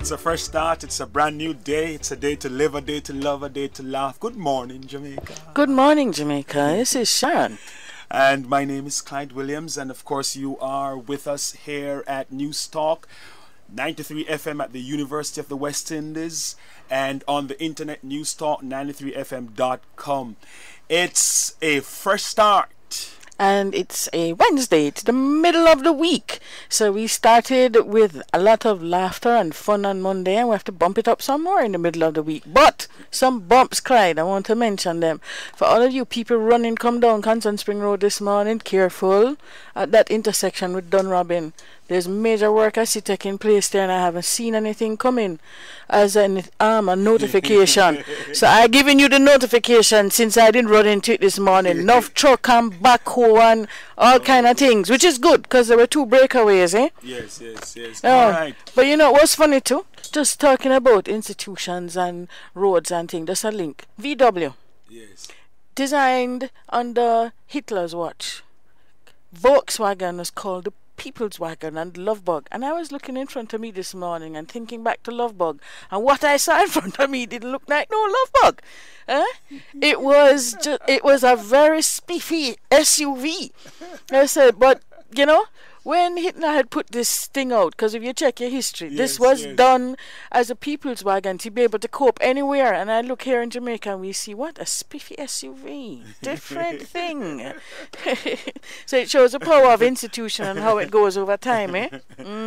It's a fresh start. It's a brand new day. It's a day to live, a day to love, a day to laugh. Good morning, Jamaica. Good morning, Jamaica. This is Sharon. And my name is Clyde Williams. And of course, you are with us here at News Talk 93 FM at the University of the West Indies and on the internet newstalk93fm.com. It's a fresh start. And it's a Wednesday. It's the middle of the week. So we started with a lot of laughter and fun on Monday, and we have to bump it up some more in the middle of the week. But some bumps, Clyde. I want to mention them. For all of you people running, come down Constant Spring Road this morning, careful at that intersection with Dunrobin. There's major work I see taking place there, and I haven't seen anything coming as a notification. So I giving you the notification since I didn't run into it this morning. Enough truck and backhoe and all kind of things, which is good because there were 2 breakaways, eh? Yes. All right. But you know what's funny too? Just talking about institutions and roads and things. There's a link. VW. Yes. Designed under Hitler's watch. Volkswagen was called the People's Wagon and Lovebug, and I was looking in front of me this morning and thinking back to Lovebug, and what I saw in front of me didn't look like no Lovebug. It was a very spiffy SUV. I said, but you know, when Hitler had put this thing out, because if you check your history, this was done as a people's wagon to be able to cope anywhere. And I look here in Jamaica and we see, what, a spiffy SUV. Different thing. So it shows the power of institution and how it goes over time, eh?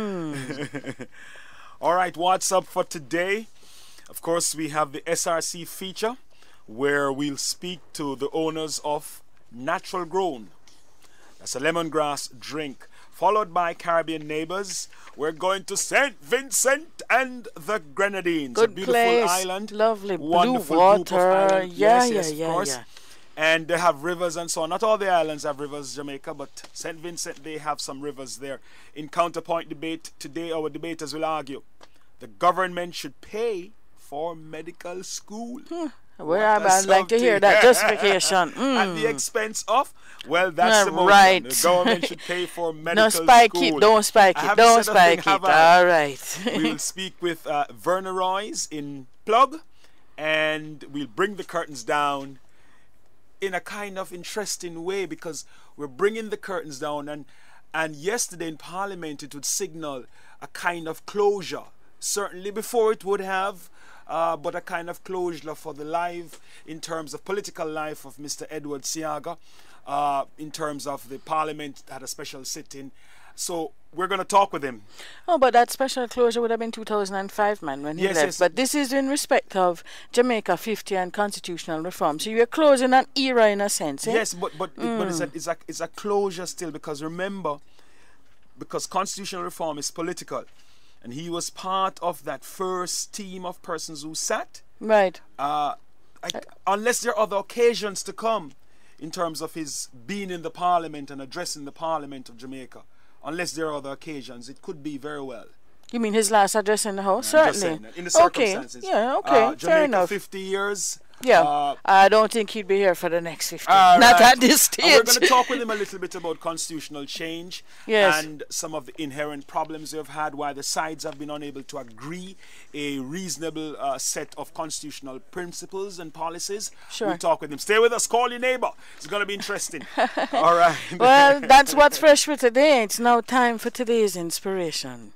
All right, what's up for today? Of course, we have the SRC feature where we'll speak to the owners of Natural Grown. That's a lemongrass drink. Followed by Caribbean Neighbors. We're going to St. Vincent and the Grenadines. Good a beautiful place. island. Lovely wonderful blue water. Group of islands. Yes, of course. Yeah. And they have rivers and so on. Not all the islands have rivers, Jamaica, but St. Vincent, they have some rivers there. In counterpoint debate today, our debaters will argue the government should pay for medical school. Well, I'd like to hear that justification. At the expense of, well, that's the motion. Right. The government should pay for medical No, spike school. it. Don't spike it. Don't spike it. All right. We will speak with Verna Royce in Plug, and we'll bring the curtains down in a kind of interesting way because we're bringing the curtains down, and yesterday in Parliament it would signal a kind of closure. Certainly before it would have, but a kind of closure for the life, in terms of political life of Mr. Edward Siaga, in terms of the Parliament had a special sitting. So we're going to talk with him. Oh, but that special closure would have been 2005, man, when he left. Yes. But this is in respect of Jamaica 50 and constitutional reform. So you're closing an era in a sense, eh? Yes, but it's a closure still, because remember, because constitutional reform is political. And he was part of that first team of persons who sat. Right. Unless there are other occasions to come in terms of his being in the Parliament and addressing the Parliament of Jamaica. Unless there are other occasions, it could be very well. You mean his last address in the House? I'm just Certainly. saying that, in the circumstances. Okay. Yeah, okay. Fair Jamaica, enough. 50 years. Yeah. I don't think he'd be here for the next 50. Not at this stage. And we're going to talk with him a little bit about constitutional change. Yes. And some of the inherent problems they've had, why the sides have been unable to agree a reasonable set of constitutional principles and policies. Sure. We'll talk with him. Stay with us. Call your neighbor. It's going to be interesting. All right. Well, that's what's fresh for today. It's now time for today's inspiration.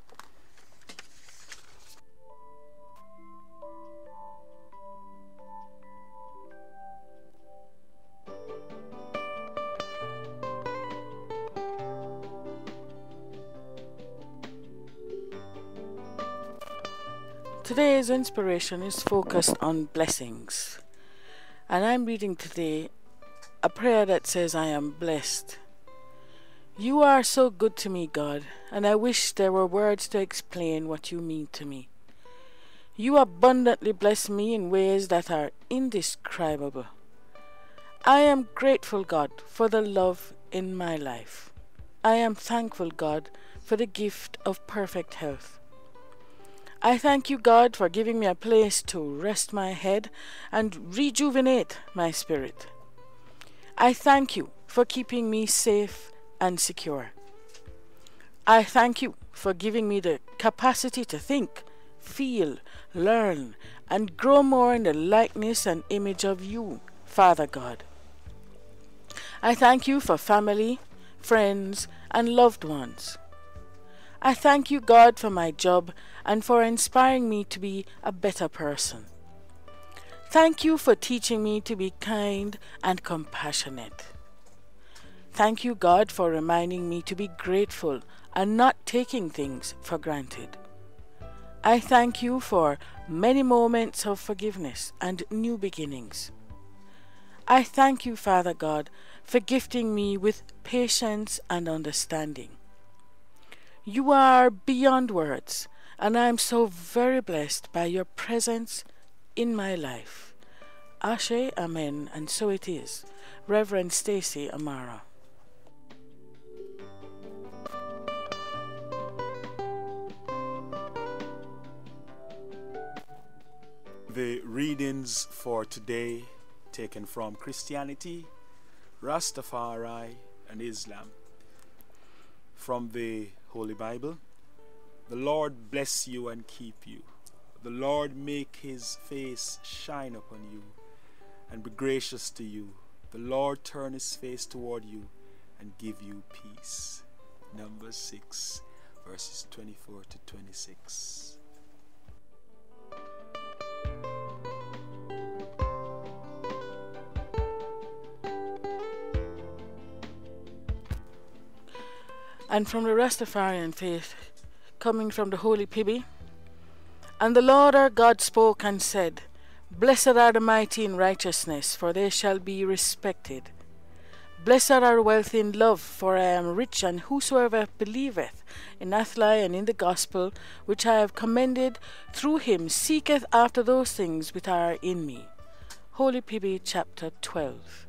Today's inspiration is focused on blessings. And I'm reading today a prayer that says, I am blessed. You are so good to me, God, and I wish there were words to explain what you mean to me. You abundantly bless me in ways that are indescribable. I am grateful, God, for the love in my life. I am thankful, God, for the gift of perfect health. I thank you, God, for giving me a place to rest my head and rejuvenate my spirit. I thank you for keeping me safe and secure. I thank you for giving me the capacity to think, feel, learn, and grow more in the likeness and image of you, Father God. I thank you for family, friends, and loved ones. I thank you, God, for my job and for inspiring me to be a better person. Thank you for teaching me to be kind and compassionate. Thank you, God, for reminding me to be grateful and not taking things for granted. I thank you for many moments of forgiveness and new beginnings. I thank you, Father God, for gifting me with patience and understanding. You are beyond words, and I am so very blessed by your presence in my life. Ashe, Amen, and so it is. Reverend Stacy Amara. The readings for today taken from Christianity, Rastafari, and Islam. From the Holy Bible. The Lord bless you and keep you. The Lord make his face shine upon you and be gracious to you. The Lord turn his face toward you and give you peace. Numbers 6, verses 24 to 26. And from the Rastafarian faith, coming from the Holy Pibby. And the Lord our God spoke and said, Blessed are the mighty in righteousness, for they shall be respected. Blessed are wealthy in love, for I am rich, and whosoever believeth in Athli and in the gospel, which I have commended, through him seeketh after those things which are in me. Holy Pibby, chapter 12.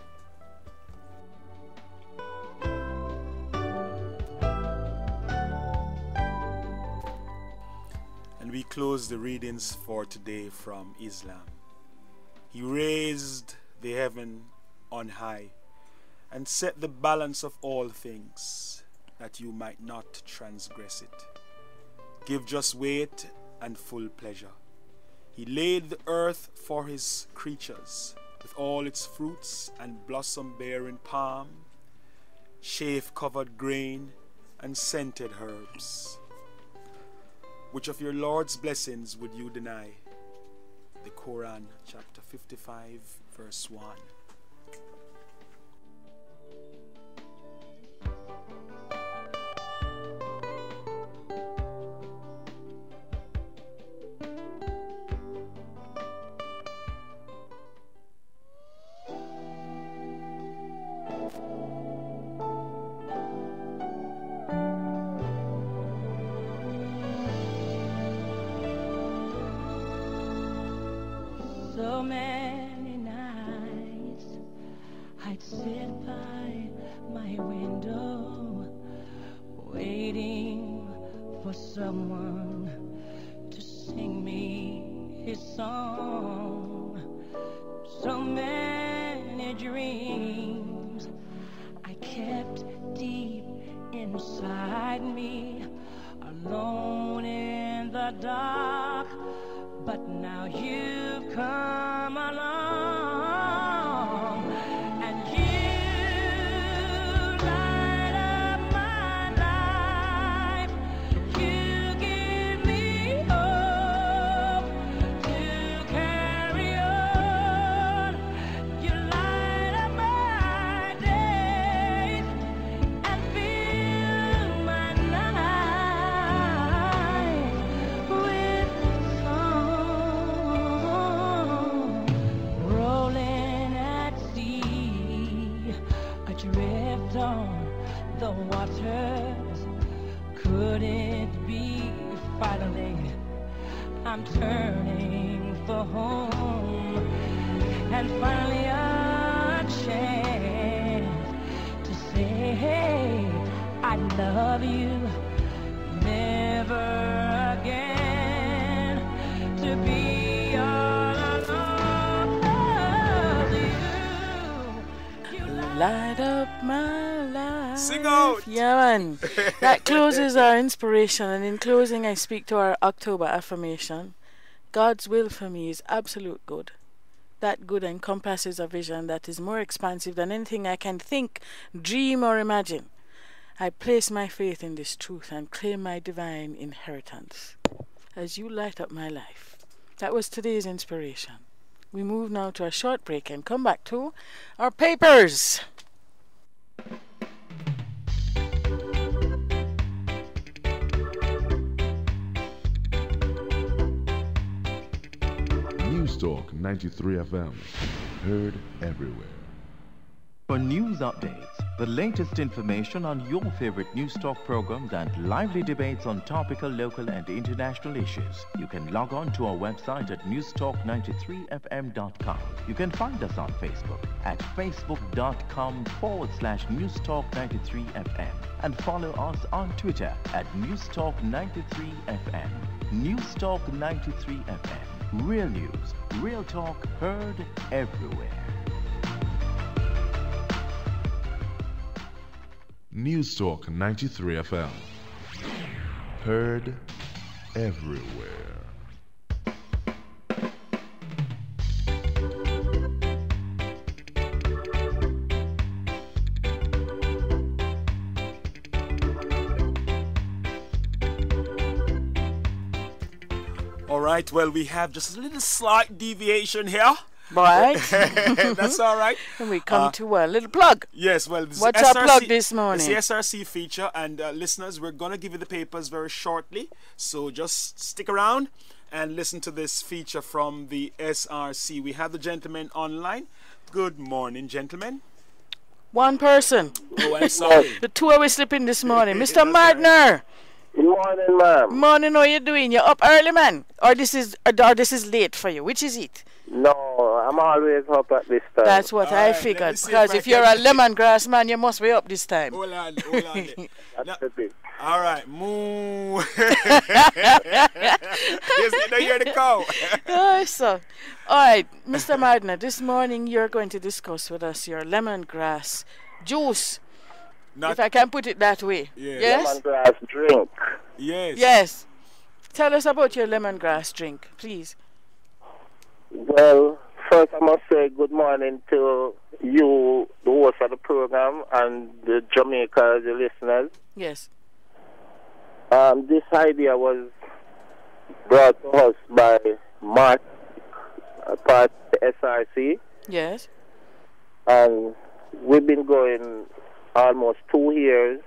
And we close the readings for today from Islam. He raised the heaven on high and set the balance of all things, that you might not transgress it. Give just weight and full pleasure. He laid the earth for his creatures, with all its fruits and blossom-bearing palm, chaff-covered grain, and scented herbs. Which of your Lord's blessings would you deny? The Quran, chapter 55, verse 1. So many nights I'd sit by my window, waiting for someone to sing me his song. So many dreams I kept deep inside me, alone in the dark. But now you've come along, and you light up my life. You give me hope to carry on. You light up my days and fill my night with rolling at sea, adrift on the waters. Could it be finally I'm turning for home, and finally a chance to say, hey, I love you, never again to be all alone. Light up my life. life. Sing out. Yeah, man. That closes our inspiration, and in closing, I speak to our October affirmation. God's will for me is absolute good. That good encompasses a vision that is more expansive than anything I can think, dream, or imagine. I place my faith in this truth and claim my divine inheritance. As you light up my life. That was today's inspiration. We move now to a short break and come back to our papers. News Talk 93 FM. Heard everywhere. For news updates, the latest information on your favorite news talk programs and lively debates on topical, local and international issues, you can log on to our website at newstalk93fm.com. You can find us on Facebook at facebook.com/newstalk93fm and follow us on Twitter at newstalk93fm. Newstalk 93 FM. Real news, real talk, heard everywhere. News Talk 93 FM. Heard everywhere. All right, well, we have just a little slight deviation here. Right. That's all right. And we come to a little plug. Yes, well, this What's SRC, our plug this morning? It's the SRC feature, and listeners, we're going to give you the papers very shortly, so just stick around and listen to this feature from the SRC. We have the gentleman online. Good morning, gentlemen. One person. Oh, I'm sorry. The two are we slipping this morning. Mr. Mardner. Good morning, ma'am. Morning, how you doing? You're up early, man? Or this is late for you? Which is it? No, I'm always up at this time. That's what I Alright, figured. let me see Because if I if you're can- a lemongrass man, you must be up this time. Hold on. That's the thing. All right, moo. Yes, now you're the cow. Oh, so, all right, Mr. Mardner, this morning you're going to discuss with us your lemongrass juice, Not, if I can put it that way. Yeah. Yes? Lemongrass drink. yes. Yes. Tell us about your lemongrass drink, please. Well, first I must say good morning to you, the host of the program, and the Jamaica, the listeners. Yes. This idea was brought to us by Mark, part of the SRC, Yes. and we've been going almost 2 years.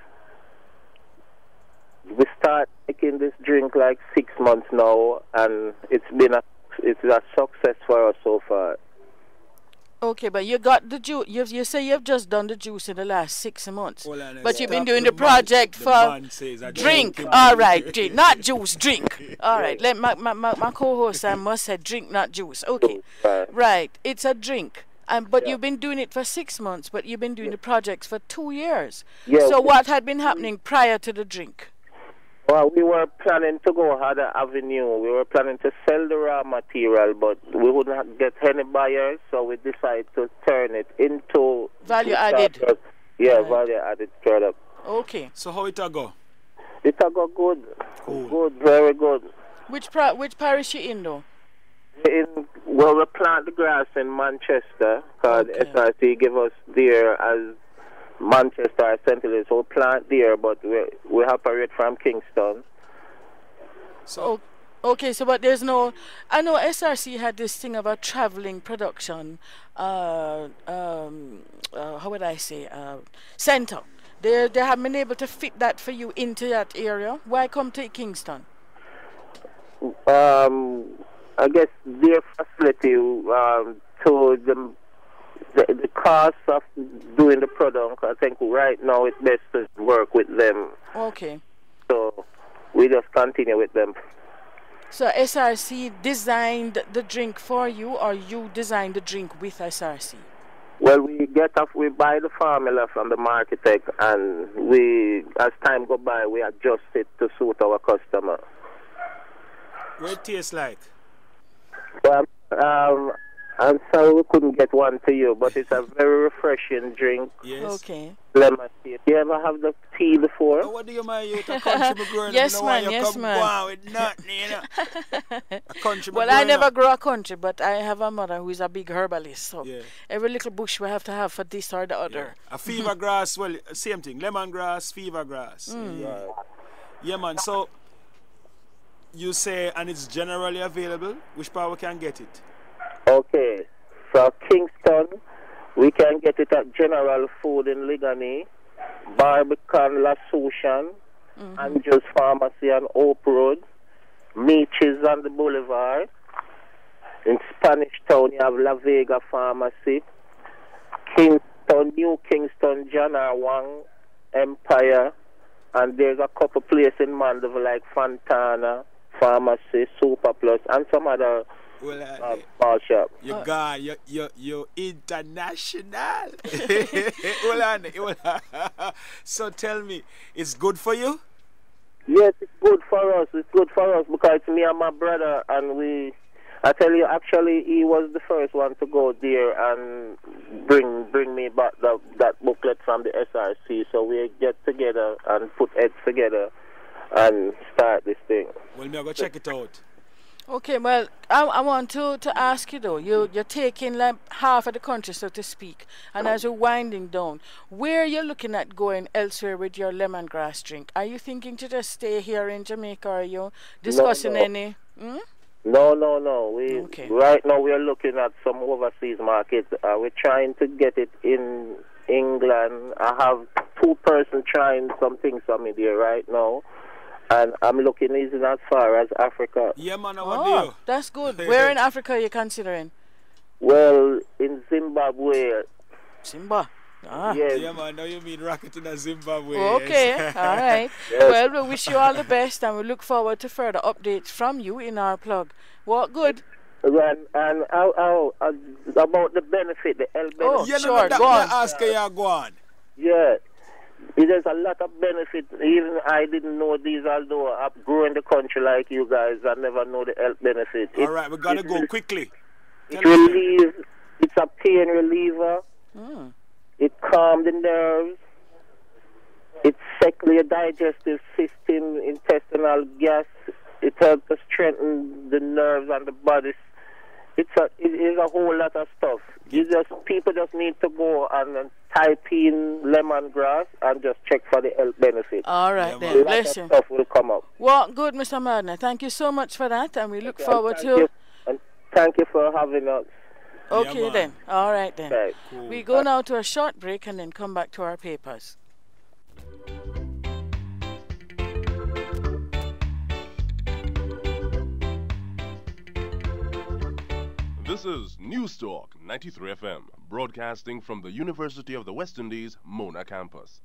We start making this drink like 6 months now, and it's a success for us so far. Okay, but you got the juice. You say you've just done the juice in the last 6 months. Hold on a But you've been second. doing the project The for man says a drink. All right, drink, not juice, drink. All right, let my co-host, I must say drink, not juice. Okay, right, it's a drink. But you've been doing it for 6 months, but you've been doing the projects for 2 years. Yeah, So what had been happening prior to the drink? Well, we were planning to go other avenue. We were planning to sell the raw material, but we wouldn't get any buyers, so we decided to turn it into Value added. Yeah, Right. value added product. Okay. So how it a go? It a go good. Cool. Good, very good. Which parish you in though? Well, we plant the grass in Manchester, because Okay. SRC give us there as Manchester as St. Louis. So we plant there, but we operate from Kingston. So okay, so but there's no. I know SRC had this thing of a traveling production. How would I say? Center. They have been able to fit that for you into that area. Why come to Kingston? I guess their facility to the cost of doing the product, I think right now it's best to work with them. Okay. So we just continue with them. So SRC designed the drink for you, or you designed the drink with SRC? Well, we buy the formula from the marketing, and as time go by, we adjust it to suit our customer. What it tastes like? Well, I'm sorry we couldn't get one to you, but it's a very refreshing drink. Yes. Okay. Lemon tea. You ever have the tea before? Oh, what do you mind? You a country growing Yes, up, you know man, why you yes, come man. go on with nothing, you know. A country Well, I never grew a country, but I have a mother who is a big herbalist. So Yeah. every little bush we have to have for this or the other. A fever grass, well, same thing. Lemongrass, fever grass. Right. Yeah, man. So you say, and it's generally available. Which part we can get it? Okay. For Kingston, we can get it at General Food in Ligani, Barbican La Sushan, Andrews Pharmacy on Hope Road, Meaches on the Boulevard. In Spanish Town, you have La Vega Pharmacy, Kingston, New Kingston, John R. Wang, Empire, and there's a couple places in Mandeville like Fontana Pharmacy, Super Plus, and some other Well, small shop. you got you're international. Hold on. So tell me, it's good for you? Yes, it's good for us. It's good for us because it's me and my brother, and I tell you, actually, he was the first one to go there and bring me back that booklet from the SRC. So we get together and put heads together and start this thing. Well, me I go check it out. Okay, well, I want to ask you though, you're taking like half of the country, so to speak, and as you're winding down, where you're looking at going elsewhere with your lemongrass drink? Are you thinking to just stay here in Jamaica, or are you discussing No. any? No. Okay. Right now we are looking at some overseas markets. We're trying to get it in England. I have 2 persons trying some things for me there right now. And I'm looking even as far as Africa. Yeah, man, what do Oh, you? that's good. Where in Africa are you considering? Well, in Zimbabwe. Simba. Ah. Yes. Yeah, man, now you mean rocket in Zimbabwe. Okay, yes. all right. Yes. Well, we wish you all the best, and we look forward to further updates from you in our plug. What good? And how about the benefit, the health benefit? Oh, Yeah, sure, that go on. ask you, go on. Yeah. There's a lot of benefit. Even I didn't know these, although I've grown in the country like you guys. I never know the health benefit. All right, we got to go quickly. It relieves, it's a pain reliever. It calms the nerves. It settles your digestive system, intestinal gas. It helps to strengthen the nerves and the body. It is a whole lot of stuff. People just need to go and type in lemongrass and just check for the health benefit. All right, Yeah, then. man. Bless Lots you. of stuff will come up. What good, Mr. Madner. Thank you so much for that, and we look forward And to... thank you for having us. Okay, man. then. All right, then. Right. We go now to a short break and then come back to our papers. This is News Talk 93 FM, broadcasting from the University of the West Indies, Mona campus.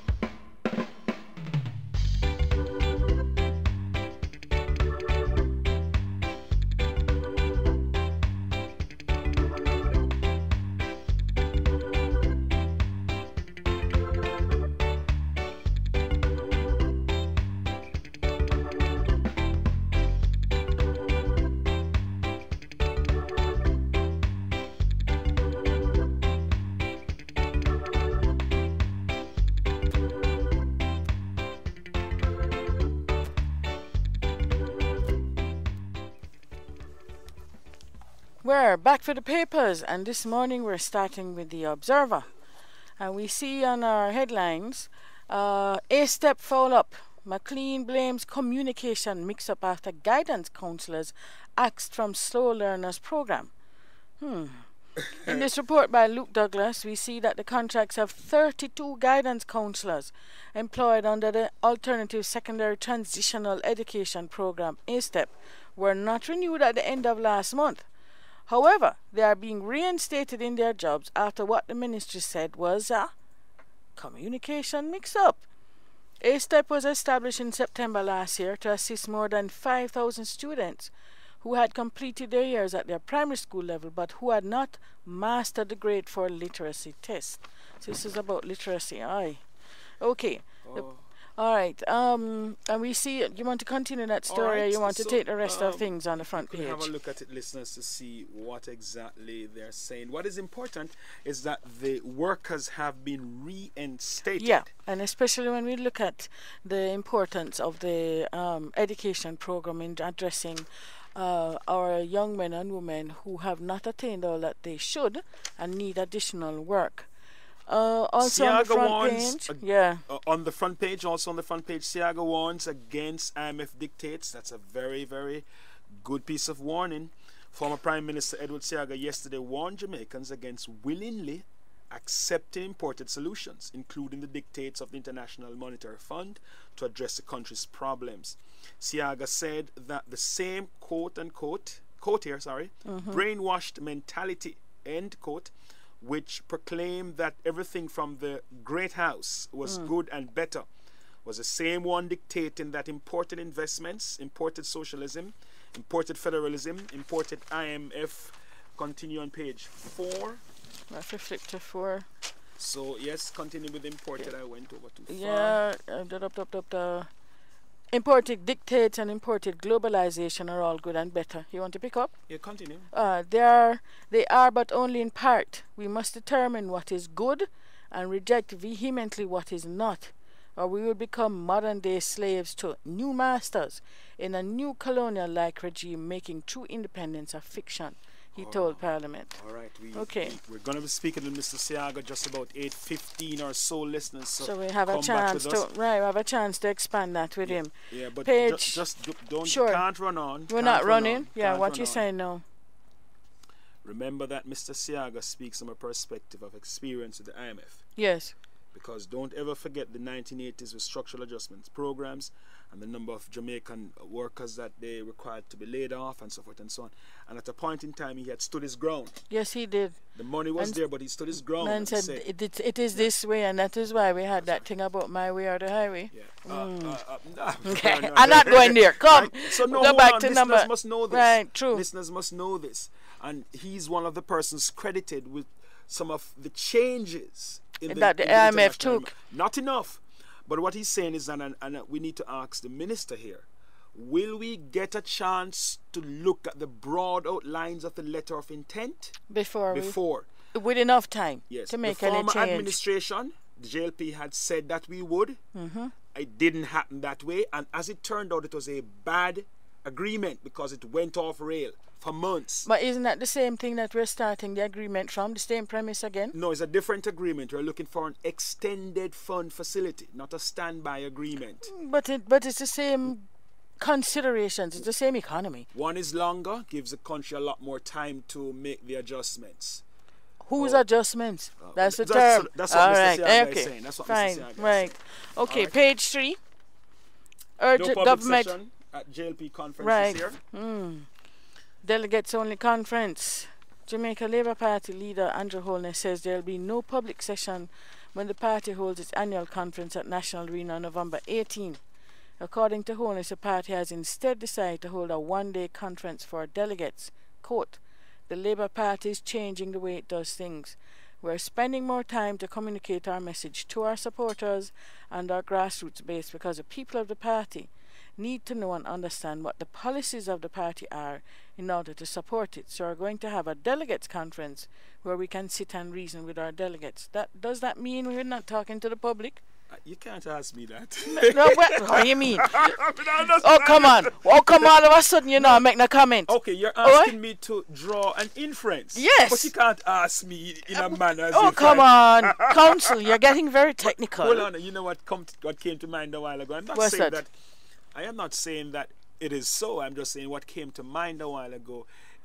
We're back for the papers, and this morning we're starting with the Observer. And we see on our headlines, A-Step foul up. McLean blames communication mix-up after guidance counselors axed from slow learners program. In this report by Luke Douglas, we see that the contracts of 32 guidance counselors employed under the Alternative Secondary Transitional Education Program, A-Step, were not renewed at the end of last month. However, they are being reinstated in their jobs after what the ministry said was a communication mix-up. A-Step was established in September last year to assist more than 5,000 students who had completed their years at their primary school level but who had not mastered the grade 4 literacy test. So this is about literacy, aye. Okay. All right. And we see. You want to continue that All story, or right, you want to so, take the rest of things on the front we have a page? look at it, listeners, to see what exactly they're saying. What is important is that the workers have been reinstated. Yeah, and especially when we look at the importance of the education program in addressing our young men and women who have not attained all that they should and need additional work. Also on the Siaga front warns page, yeah. On the front page, also on the front page, Siaga warns against IMF dictates. That's a very, very good piece of warning. Former Prime Minister Edward Siaga yesterday warned Jamaicans against willingly accepting imported solutions, including the dictates of the International Monetary Fund to address the country's problems. Siaga said that the same quote-unquote, brainwashed mentality, end quote, which proclaimed that everything from the Great House was good and better, was the same one dictating that imported investments, imported socialism, imported federalism, imported IMF. Continue on page 4. If you flip to 4. So, yes, continue with imported. I went over too far. Yeah, imported dictates and imported globalization are all good and better. You want to pick up? Yeah, continue. They are, but only in part. We must determine what is good and reject vehemently what is not, or we will become modern-day slaves to new masters in a new colonial-like regime, making true independence a fiction, he told Parliament. All right. We're going to be speaking to Mr. Siaga just about 8:15 or so, listeners. So we have a chance to expand that with him. Yeah, but Page, don't sure. can't run on. We're not running. On, yeah, what run you on. saying now? Remember that Mr. Siaga speaks from a perspective of experience with the IMF. Yes. Because don't ever forget the 1980s with structural adjustments programs and the number of Jamaican workers that they required to be laid off and so forth and so on. And at a point in time, he had stood his ground. Yes, he did. The money was there, but he stood his ground. Man said it is this way, and that is why we had that thing about my way or the highway. Yeah. Okay, I'm not going there. Come, right. So go back to listeners number. Must know this. Right, true. Listeners must know this. And he's one of the persons credited with some of the changes that the IMF took. Not enough. But what he's saying is that, and we need to ask the minister here, will we get a chance to look at the broad outlines of the letter of intent? Before. With enough time yes. to make the any former change. administration, the JLP had said that we would. It didn't happen that way. And as it turned out, it was a bad agreement because it went off rail for months. But isn't that the same thing that we're starting the agreement from, the same premise again? No, it's a different agreement. We're looking for an extended fund facility, not a standby agreement. But it's the same considerations. It's the same economy. One is longer, gives the country a lot more time to make the adjustments. Whose adjustments? That's the term. That's what Mr. Siaga is saying. That's what Fine. Mr. Siaga is Right. saying. Okay, right. page 3. Urge No public government. session at JLP conference Right. this year. Delegates only conference. Jamaica Labour Party leader Andrew Holness says there will be no public session when the party holds its annual conference at National Arena on November 18. According to Holness, the party has instead decided to hold a one-day conference for delegates. Quote, the Labour Party is changing the way it does things. We're spending more time to communicate our message to our supporters and our grassroots base because the people of the party need to know and understand what the policies of the party are in order to support it. So we're going to have a delegates conference where we can sit and reason with our delegates. Does that mean we're not talking to the public? You can't ask me that. No, what do you mean? Oh, come on. Oh, come on. All of a sudden, I'm making a comment. Okay, you're asking me to draw an inference. Yes. But you can't ask me in a manner as Oh, if come on. Counsel, you're getting very technical. Hold on. You know what came to mind a while ago? I'm not What's saying that? I am not saying that it is so. I'm just saying what came to mind a while ago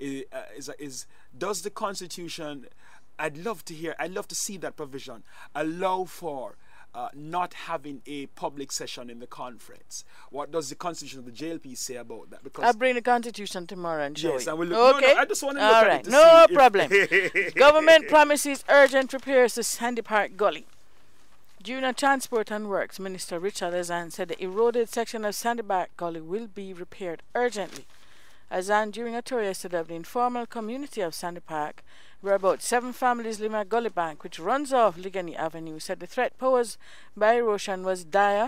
is does the Constitution, I'd love to see that provision, allow for not having a public session in the conference. What does the Constitution of the JLP say about that? Because I'll bring the Constitution tomorrow and show yes, you. I will look. Okay. No, I just want to look All at right. it to No see problem. if Government promises urgent repairs to Sandy Park Gully. Junior Transport and Works Minister Richard Azan said the eroded section of Sandy Park Gully will be repaired urgently. Azan, during a tour yesterday of the informal community of Sandy Park, where about 7 families live at Gully Bank, which runs off Ligani Avenue, said the threat posed by erosion was dire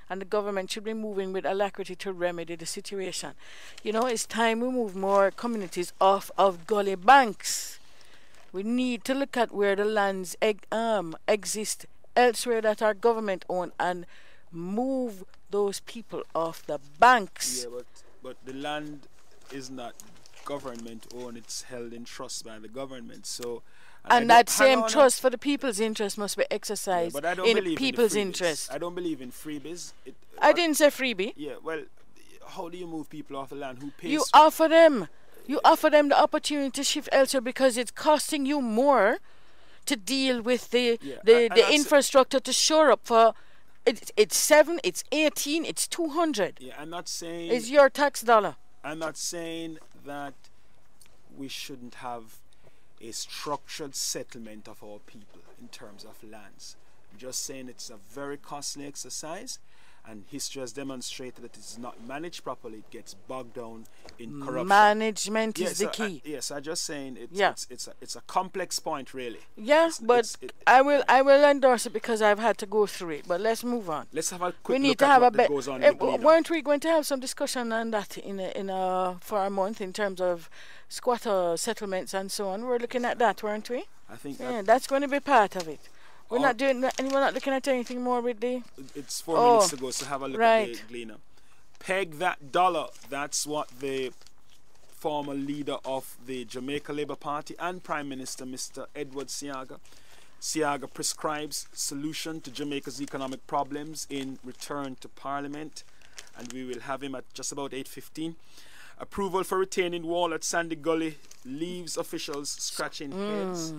and the government should be moving with alacrity to remedy the situation. You know, it's time we move more communities off of gully banks. We need to look at where the lands exist elsewhere that are government owned and move those people off the banks. Yeah, but the land is not government owned, it's held in trust by the government. So and that same trust for the people's interest must be exercised in people's interest. I don't believe in freebies. I didn't say freebie. Yeah, well, how do you move people off the land? Who pays? You offer them the opportunity to shift elsewhere because it's costing you more to deal with the infrastructure to shore up for. It's 7, it's 18, it's 200. Yeah, I'm not saying it's your tax dollar. I'm not saying that we shouldn't have a structured settlement of our people in terms of lands. I'm just saying it's a very costly exercise, and history has demonstrated that it's not managed properly. It gets bogged down in corruption. Management is the key. Yes, I'm just saying it's a complex point, really. Yes, but I will endorse it because I've had to go through it. But let's move on. Let's have a quick we need look to at have what a that goes on. Weren't we going to have some discussion on that for a month in terms of squatter settlements and so on? We're looking at that, weren't we? I think that's going to be part of it. We're not doing that, and we're not looking at anything more with the. It's 4 minutes ago, so have a look at the Gleaner. Peg that dollar. That's what the former leader of the Jamaica Labour Party and Prime Minister, Mr. Edward Seaga prescribes solution to Jamaica's economic problems in return to Parliament, and we will have him at just about 8:15. Approval for retaining wall at Sandy Gully leaves officials scratching heads.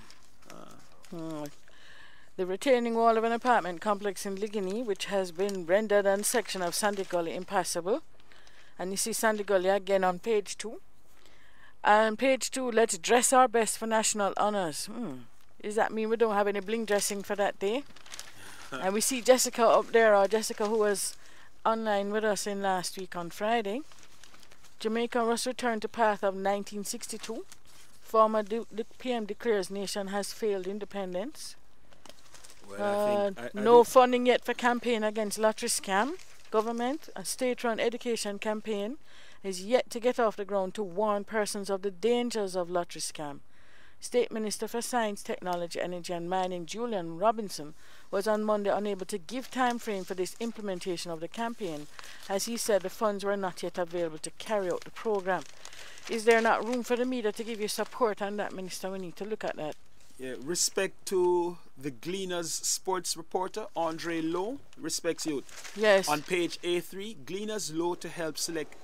The retaining wall of an apartment complex in Ligini, which has been rendered a section of Sandy Gully impassable. And you see Sandy Gully again on page 2. And page 2, let's dress our best for national honours. Does that mean we don't have any bling dressing for that day? And we see Jessica up there, Jessica who was online with us in last week on Friday. Jamaica must return to path of 1962. Former PM declares nation has failed independence. Well, no funding yet for campaign against lottery scam. Government, a state-run education campaign, is yet to get off the ground to warn persons of the dangers of lottery scam. State Minister for Science, Technology, Energy and Mining, Julian Robinson, was on Monday unable to give time frame for this implementation of the campaign, as he said the funds were not yet available to carry out the program. Is there not room for the media to give you support on that, Minister? We need to look at that. Yeah, respect to the Gleaner's sports reporter, Andre Lowe. Respects you. Yes. On page A3, Gleaner's Lowe to help select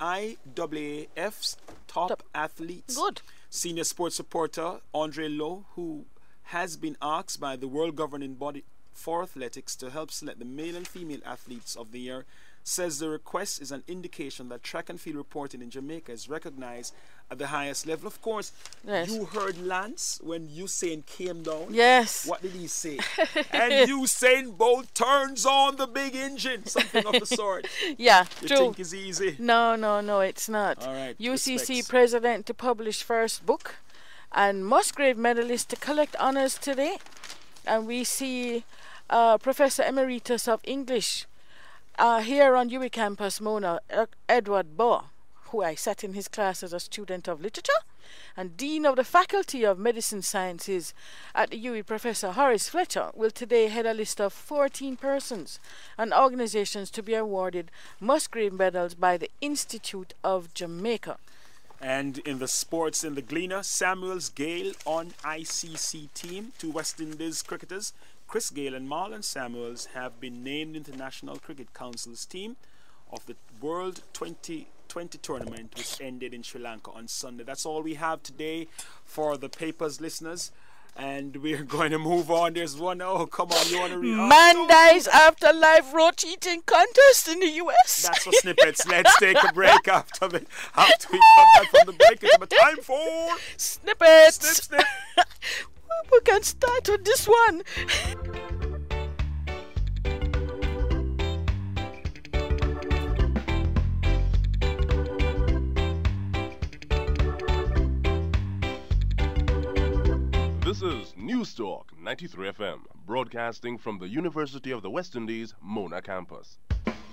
IAAF's top athletes. Good. Senior sports reporter, Andre Lowe, who has been asked by the World Governing Body for Athletics to help select the male and female athletes of the year, says the request is an indication that track and field reporting in Jamaica is recognized at the highest level. Of course, yes. You heard Lance when Usain came down. Yes. What did he say? And Usain Bolt turns on the big engine. Something of the sort. Yeah, you true. think it's easy? No, it's not. All right. UCC respects. president to publish first book, and Musgrave medalist to collect honors today. And we see Professor Emeritus of English here on UWI campus, Mona, Edward Bohr, who I sat in his class as a student of literature, and Dean of the Faculty of Medicine Sciences at the UWI, Professor Horace Fletcher, will today head a list of 14 persons and organizations to be awarded Musgrave medals by the Institute of Jamaica. And in the sports, in the Gleaner, Samuels Gale on ICC team. 2 West Indies cricketers, Chris Gale and Marlon Samuels, have been named International Cricket Council's team of the World 2020 tournament, which ended in Sri Lanka on Sunday. That's all we have today for the papers, listeners. And we're going to move on. There's one. Oh, come on. You want to read? Man dies after live roach eating contest in the US. That's for snippets. Let's take a break after we come back from the break. It's time for snippets. Snip. We can start with this one. This is News Talk 93 FM, broadcasting from the University of the West Indies, Mona campus.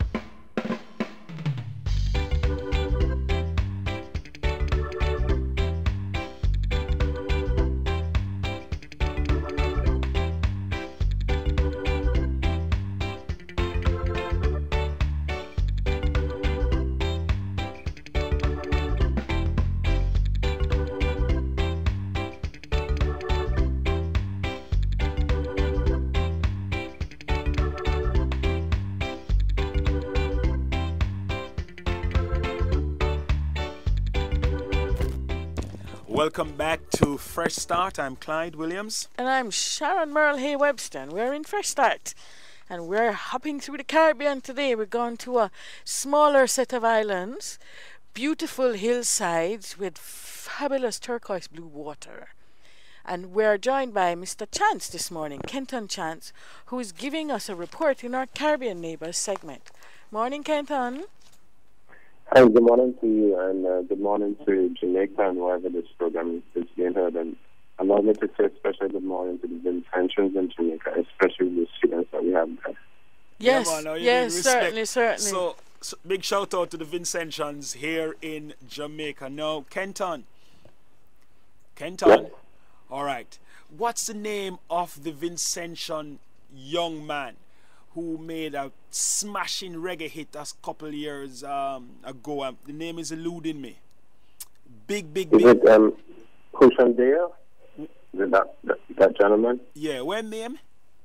Welcome back to Fresh Start. I'm Clyde Williams. And I'm Sharon Merle Hay-Webster, and we're in Fresh Start. And we're hopping through the Caribbean today. We're going to a smaller set of islands, beautiful hillsides with fabulous turquoise blue water. And we're joined by Mr. Chance this morning, Kenton Chance, who is giving us a report in our Caribbean Neighbours segment. Morning, Kenton. Hi, good morning to you, and good morning to Jamaica and wherever this program is being heard. And allow me to say a special good morning to the Vincentians in Jamaica, especially the students that we have there. Yes, Yeah, man, yes, certainly. So, big shout out to the Vincentians here in Jamaica. Now, Kenton. Yeah. All right. What's the name of the Vincentian young man who made a smashing reggae hit a couple years ago? The name is eluding me. Big. Is it Kushan Dale? Is it that gentleman? Yeah, what name?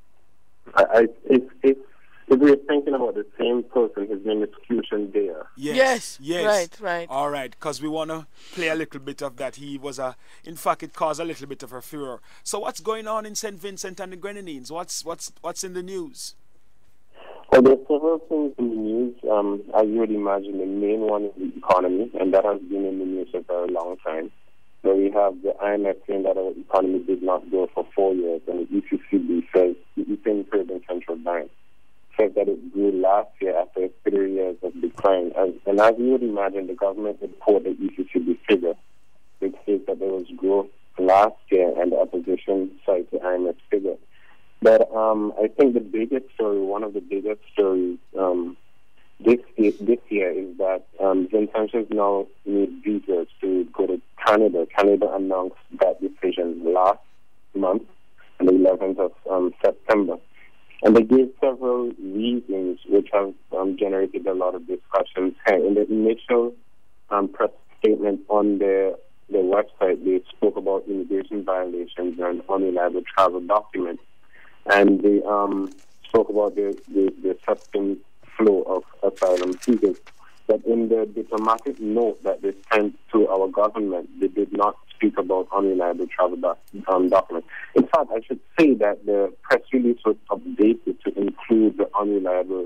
If we're thinking about the same person, his name is Kushan Dale. Yes. Right. All right, because we want to play a little bit of that. He was in fact, it caused a little bit of a furor. So what's going on in St. Vincent and the Grenadines? What's in the news? Well, there's several things in the news. As you would imagine, the main one is the economy, and that has been in the news for a very long time. So we have the IMF saying that our economy did not grow for 4 years, and the ECCB says, the Eastern Caribbean Central Bank says that it grew last year after 3 years of decline. And as you would imagine, the government would quote the ECCB figure, which says that there was growth last year, and the opposition cites the IMF figure. But I think the biggest story, one of the biggest stories this year is that Vincentians now need visas to go to Canada. Canada announced that decision last month, on the 11th of September. And they gave several reasons which have generated a lot of discussions. In the initial press statement on their website, they spoke about immigration violations and unreliable travel documents. And they spoke about the sustained flow of asylum seekers. But in the diplomatic note that they sent to our government, they did not speak about unreliable travel documents. In fact, I should say that the press release was updated to include the unreliable,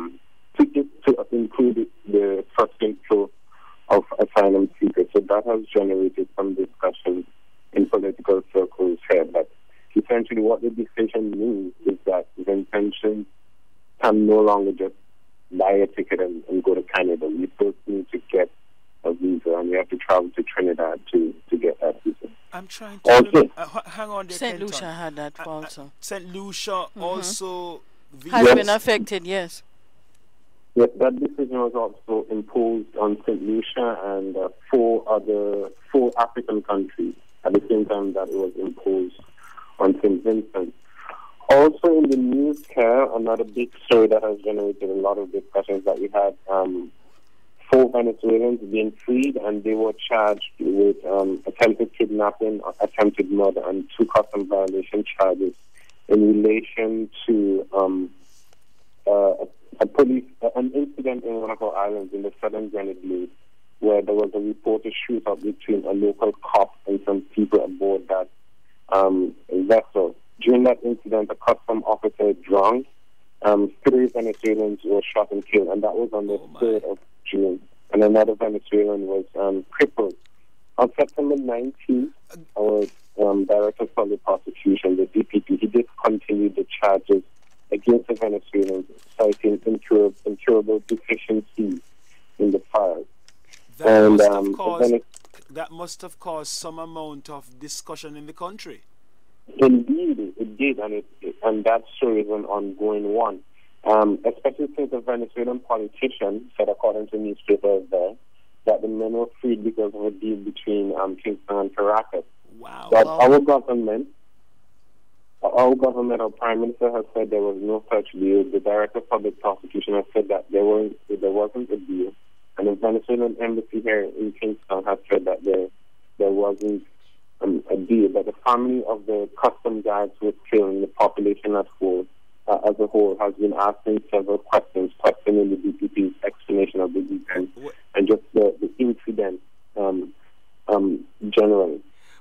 to include the sustained flow of asylum seekers. So that has generated some discussion in political circles here. But essentially what the decision means is that the intention can no longer just buy a ticket and go to Canada. We still need to get a visa, and we have to travel to Trinidad to get that visa. I'm trying to... Okay. Hang on there, St. Kenton. Lucia had that also. St. Lucia also... Has Yes. been affected, yes. Yes, that decision was also imposed on St. Lucia and four African countries at the same time that it was imposed on St. Vincent. Also in the news here, another big story that has generated a lot of discussions that we had 4 Venezuelans being freed, and they were charged with attempted kidnapping, attempted murder, and 2 custom violation charges in relation to an incident in one of our islands in the southern Grenadines, where there was a reported shootout between a local cop and some people aboard that vessel. During that incident, a custom officer drowned. 3 Venezuelans were shot and killed, and that was on the 3rd of June. And another Venezuelan was crippled. On September 19th, our Director of Public Prosecution, the DPP, he discontinued the charges against the Venezuelans, citing incurable deficiencies in the files. That must have caused some amount of discussion in the country. Indeed, it did, and that story is an ongoing one. Especially since the Venezuelan politician said, according to newspapers there, that the men were freed because of a deal between Kingston and Caracas. Wow. But our government, our Prime Minister has said there was no such deal. The Director of Public Prosecution has said that there wasn't a deal. And the Venezuelan embassy here in Kingston has said that there wasn't a deal. But the family of the custom guards who were killed and the population as a whole has been asking several questions, questioning the DPP's explanation of the event and just the incident generally.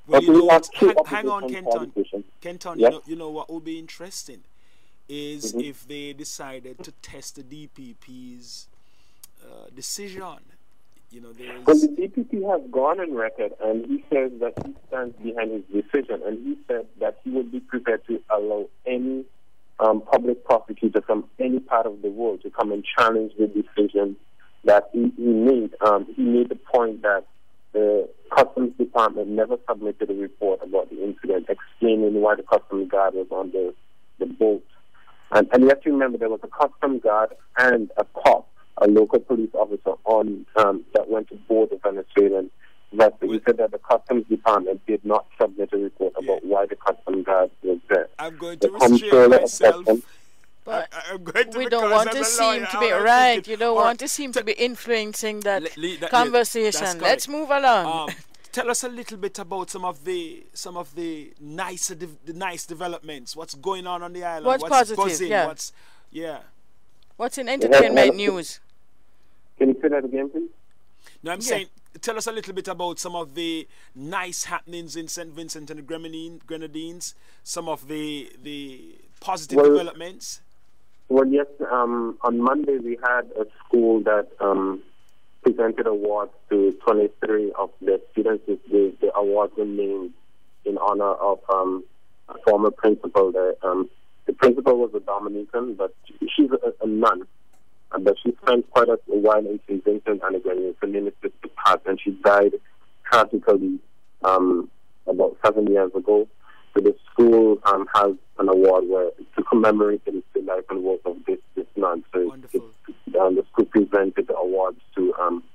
Well, But you know we have what? two Hang on, opposition Kenton. politicians. Kenton, Yes. you know what would be interesting is Mhm. if they decided to test the DPP's decision. You know, Well, there's the DPP has gone on record, and he says that he stands behind his decision, and he said that he would be prepared to allow any public prosecutor from any part of the world to come and challenge the decision that he made. He made the point that the Customs Department never submitted a report about the incident, explaining why the Customs Guard was on the boat. And you have to remember there was a Customs Guard and a cop, a local police officer on that went to board the Venezuelan vessel. He said that the Customs Department did not submit a report about why the Customs Guard was there. I'm going The to restrain comptroller of myself. Customs- But I'm going to we don't because want I'm to a seem lawyer, to be I'm right. thinking, You don't or want to seem to be influencing that that's conversation. correct. Let's move along. Tell us a little bit about some of the nice developments. What's going on the island? What's positive, buzzing? yeah. What's in entertainment news? Can you say that again, please? No, I'm saying, tell us a little bit about some of the nice happenings in St. Vincent and the Grenadines, some of the positive developments. Well, yes, on Monday we had a school that presented awards to 23 of the students. The awards were named in honor of a former principal there. The principal was a Dominican, but she's a nun. But she spent quite a while in St. Vincent and again, her name is Sister Pat, and she died tragically about 7 years ago. So the school has an award to commemorate the life and work of this nun. So the school presented the awards to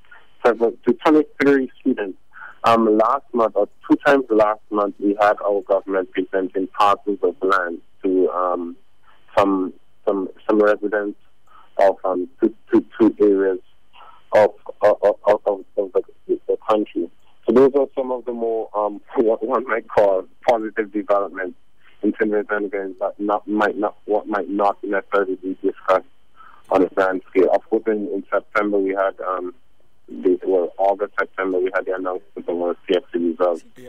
23 students. Last month, or 2 times last month, we had our government presenting parcels of land to some residents of two areas of the country. So those are some of the more what one might call positive developments in St. Vincent that might not necessarily be discussed on a grand scale. Of course, in September we had August, September we had the announcement of our CFC results. Yeah.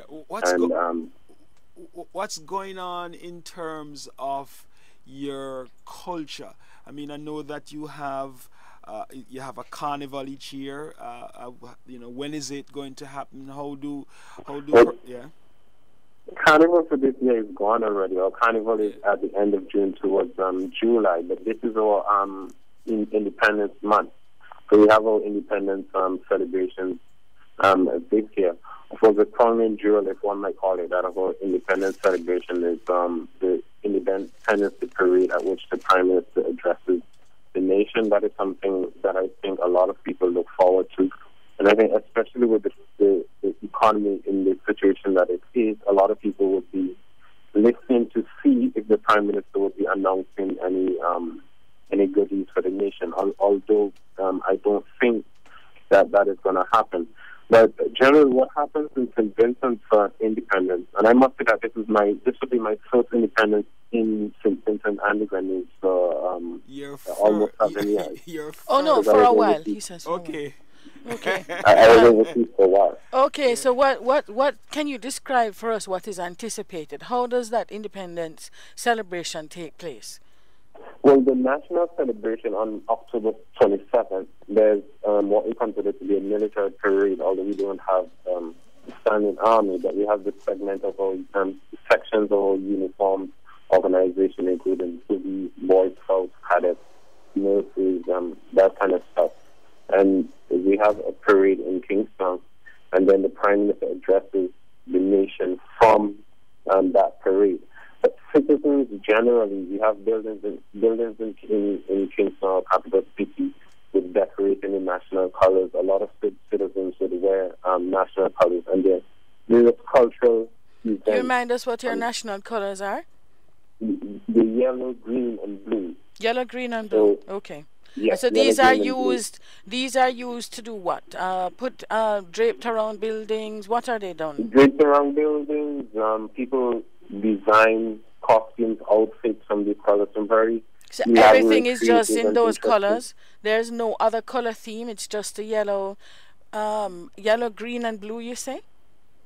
What's going on in terms of your culture? I mean, I know that you have a carnival each year. When is it going to happen? Carnival for this year is gone already. Our carnival is at the end of June towards July, but this is our Independence Month. So we have our Independence celebrations this year. Of course, the crown and jewel, if one might call it that, of our Independence celebration is the Independence Day parade at which the Prime Minister addresses the nation. That is something that I think a lot of people look forward to. And I think especially with the economy in the situation that it is, a lot of people would be listening to see if the Prime Minister would be announcing any goodies for the nation, although I don't think that is going to happen. But generally, what happens in St. Vincent for independence, and I must say that this will be my first independence in St. Vincent and the Grenadines for almost 7 years. For a while, he says. Okay. Okay. I was overseas for a while. Okay, so what can you describe for us what is anticipated? How does that independence celebration take place? Well, the national celebration on October 27th, there's what we consider to be a military parade, although we don't have standing army, but we have the segment of our sections of our uniformed organization, including police, Boy Scouts, cadets, nurses, that kind of stuff. And we have a parade in Kingston, and then the Prime Minister addresses the nation from that parade. But citizens generally, we have buildings in Kingston, our capital city, with decorating the national colors. A lot of citizens would wear national colors, and there's cultural events. You remind us what your national colors are? The yellow, green, and blue. Yellow, green, and blue. Okay. Yes, so these are used. These are used to do what? Put draped around buildings. What are they done? Draped around buildings. People design costumes, outfits from these colors. So everything is just in those colors. There's no other color theme. It's just the yellow, green, and blue. You say?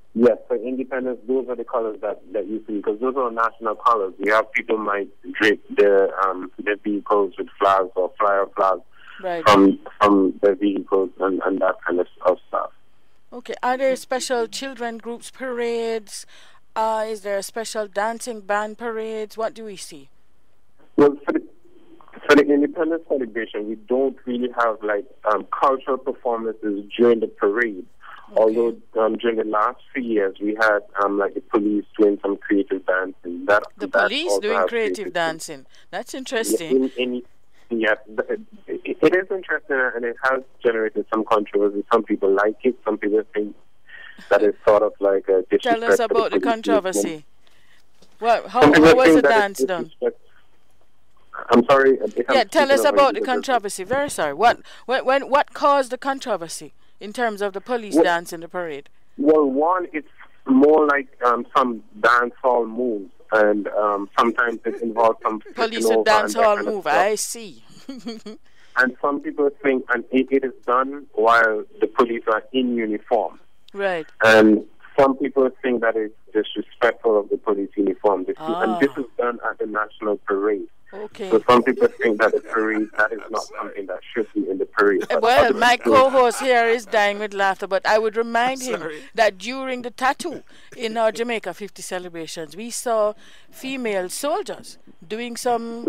Yes, for independence, those are the colors that you see, because those are national colors. We have people might drape their vehicles with flags or flyer flags Right. from their vehicles and that kind of stuff. Okay. Are there special children groups parades? Is there a special dancing band parades? What do we see? Well, for the independence celebration, we don't really have like cultural performances during the parade. Okay. Although during the last few years, we had like the police doing some creative dancing. The police doing creative dancing. That's interesting. Yeah, it is interesting, and it has generated some controversy. Some people like it. Some people think that it's sort of like a disrespect. Tell us about the controversy. How was the dance done? I'm sorry. Yeah, tell us about the controversy. Very sorry. What caused the controversy in terms of the police dance in the parade? Well, one, it's more like some dance hall moves, and sometimes it involves some police and dance hall move. I see. And some people think, and it is done while the police are in uniform. Right. And some people think that it's disrespectful of the police uniform. And this is done at the national parade. Okay. So some people think that the parade, that is not something that should be in the parade. Well, my co-host here is dying with laughter, but I would remind him that during the tattoo in our Jamaica 50 celebrations, we saw female soldiers doing some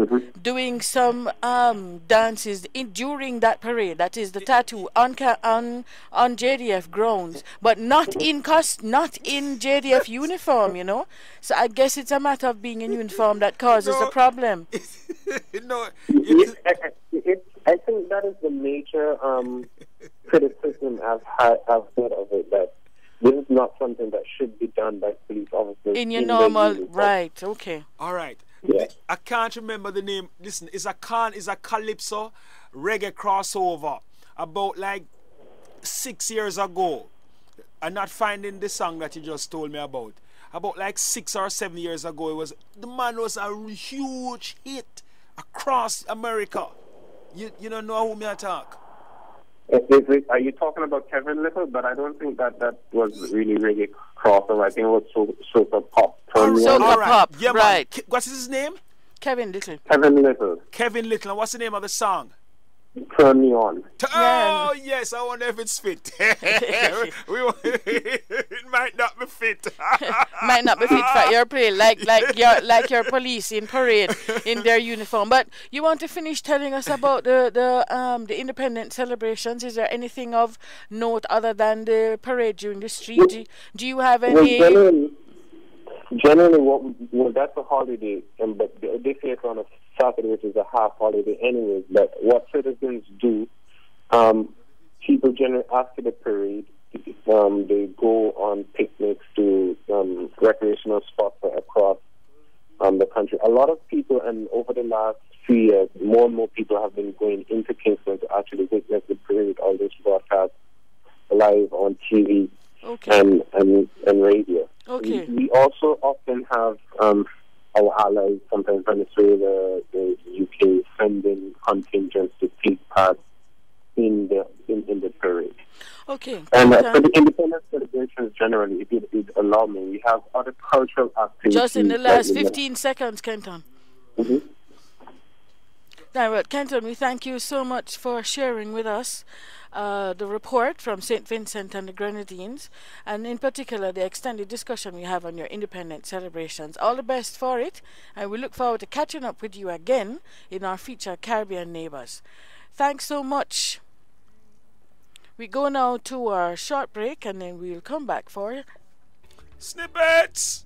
dances during that parade. That is the tattoo on JDF grounds, but not in JDF uniform. You know, so I guess it's a matter of being in uniform that causes the problem. I think that is the major criticism I've heard of it, that this is not something that should be done by police officers. In your normal, right, okay. All right. Yeah. I can't remember the name. Listen, it's a calypso reggae crossover about like 6 years ago. I'm not finding the song that you just told me about. About like 6 or 7 years ago, the man was a huge hit across America. You don't know who me I talk. Are you talking about Kevin Little? But I don't think that was really crossover. I think it was Soca Pop. Soca Pop, yeah, right. Man. What's his name? Kevin Little. Kevin Little. Kevin Little. And what's the name of the song? Turn Me On. Oh, yes. I wonder if it's fit. It might not be fit. Might not be fit for your play, like your police in parade in their uniform. But you want to finish telling us about the independent celebrations? Is there anything of note other than the parade during the street? Do you have any? Generally, that's a holiday, but this year it's on a Saturday, which is a half holiday anyways. But what citizens do, people generally after the parade, they go on picnics to recreational spots across the country. A lot of people, and over the last few years, more and more people have been going into Kingston to actually witness the parade, all this broadcast live on TV. Okay. And radio. Okay. We also often have our allies, sometimes Venezuela, the UK, sending contingents to take part in the parade. Okay. And for the independence celebrations generally, if you allow me, we have other cultural activities. Just in the last 15 seconds, Kenton. Mm-hmm. Now, Kenton, we thank you so much for sharing with us the report from St. Vincent and the Grenadines, and in particular the extended discussion we have on your independent celebrations. All the best for it, and we look forward to catching up with you again in our feature Caribbean Neighbours. Thanks so much. We go now to our short break, and then we'll come back for Snippets.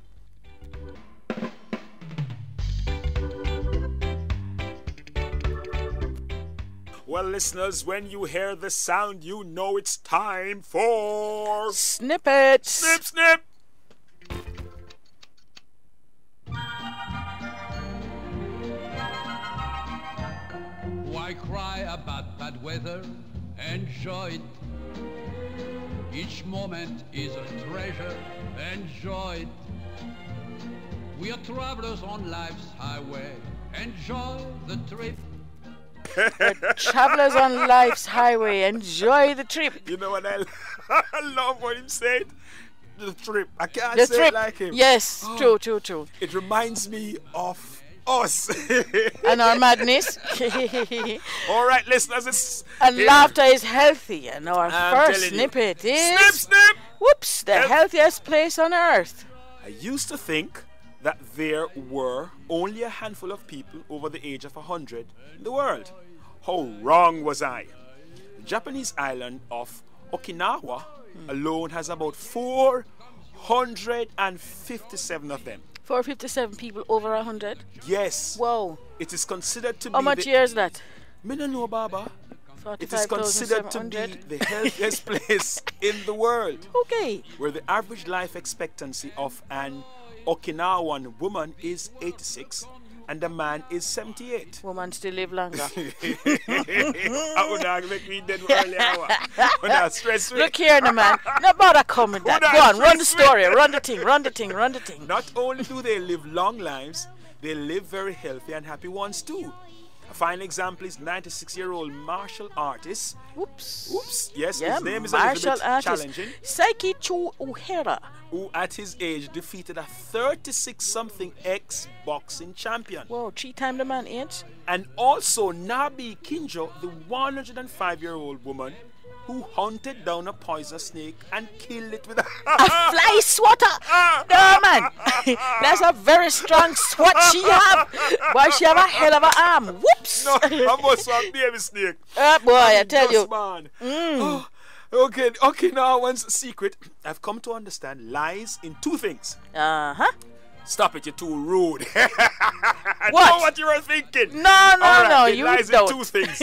Well, listeners, when you hear the sound, you know it's time for Snippets. Snip, snip. Why cry about bad weather? Enjoy it. Each moment is a treasure. Enjoy it. We are travelers on life's highway. Enjoy the trip. We're travelers on life's highway. Enjoy the trip. You know what I love what he said? the trip. I can't The say trip. it like him. Yes, Oh. true. It reminds me of us. And our madness. All right, listeners. It's And here. laughter is healthy. And our I'm first telling you. snippet is Snip, snip. whoops, the healthiest place on earth. I used to think that there were only a handful of people over the age of 100 in the world. How wrong was I? The Japanese island of Okinawa alone has about 457 of them. 457 people over 100. Yes. Whoa. It is considered to How be much years that? Me no know, Baba. It is considered to be 45,700. the healthiest place in the world, Okay. where the average life expectancy of an Okinawan woman is 86 and a man is 78. Woman still live longer. I would not make me dead early hour. When I stress me. Look here, no man. No bother coming that. Would Go I on, run the stress story. Run the thing. Not only do they live long lives, they live very healthy and happy ones too. A fine example is 96-year-old martial artist. Oops. Yes, Yeah, his name is a little martial bit artist. challenging. Saiki Chu Uhera. Who at his age defeated a 36-something ex-boxing champion. Whoa, 3 times the man age. And also Nabi Kinjo, the 105-year-old woman who hunted down a poisonous snake and killed it with a Fly swatter. No, man. That's a very strong swat she have. Boy, she have a hell of an arm. Whoops. No, I must have baby snake. Boy, I tell you. Man. Oh, okay, now one's secret I've come to understand lies in two things. Uh-huh. Stop it, you're too rude. I What? know what you were thinking. No, All right, it you lies don't. in two things.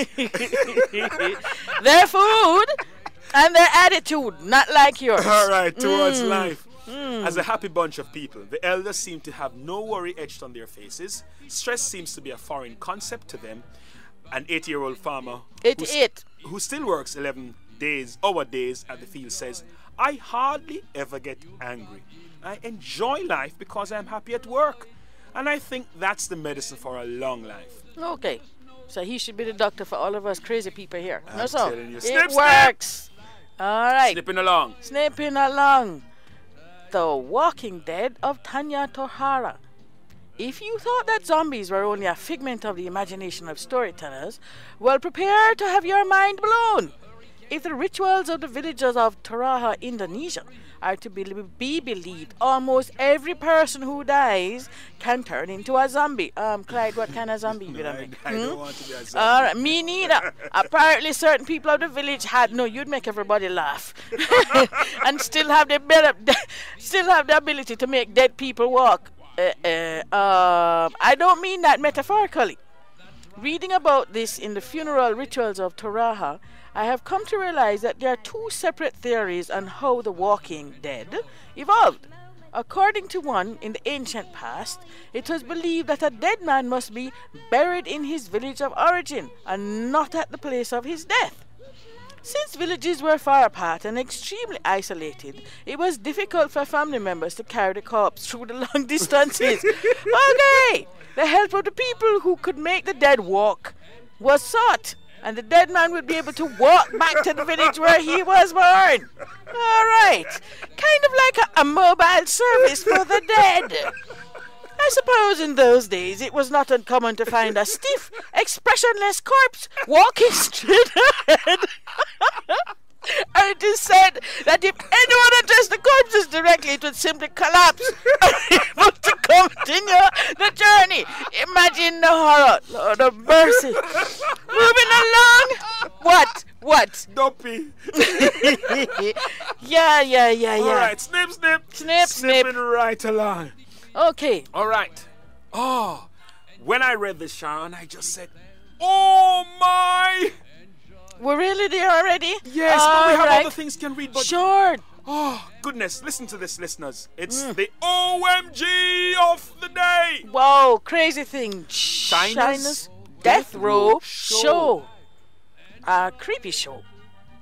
Their food and their attitude, not like yours. All right, towards life. As a happy bunch of people, the elders seem to have no worry etched on their faces. Stress seems to be a foreign concept to them. An 80-year-old farmer who still works 11-hour days at the field says, I hardly ever get angry. I enjoy life because I'm happy at work. And I think that's the medicine for a long life. Okay. So he should be the doctor for all of us crazy people here. I'm No, so telling you. it Snip, snip. works. All right. Snipping along. Snipping along. The Walking Dead of Tanya Tohara. If you thought that zombies were only a figment of the imagination of storytellers, well, prepare to have your mind blown. If the rituals of the villagers of Toraja, Indonesia, are to be believed, almost every person who dies can turn into a zombie. Clyde, what kind of zombie you gonna be? I don't want to be a zombie. All right, me neither. Apparently, certain people of the village had you'd make everybody laugh, and still have the ability to make dead people walk. I don't mean that metaphorically. Reading about this in the funeral rituals of Toraja, I have come to realize that there are two separate theories on how the Walking Dead evolved. According to one, in the ancient past, it was believed that a dead man must be buried in his village of origin and not at the place of his death. Since villages were far apart and extremely isolated, it was difficult for family members to carry the corpse through the long distances. Okay, the help of the people who could make the dead walk was sought, and the dead man would be able to walk back to the village where he was born. All right, kind of like a mobile service for the dead. I suppose in those days it was not uncommon to find a stiff, expressionless corpse walking straight ahead. And it is said that if anyone addressed the corpses directly, it would simply collapse, unable to continue the journey. Imagine the horror. Lord of mercy. Moving along. What? Dumpy. Yeah. All right, snip. Snipping right along. Okay. All right. Oh, when I read this, Sharon, I just said, oh my. We're really there already? Yes, but we have other things can read. But sure. Oh, goodness. Listen to this, listeners. It's the OMG of the day. Whoa, crazy thing. China's Death Row Show. A creepy show.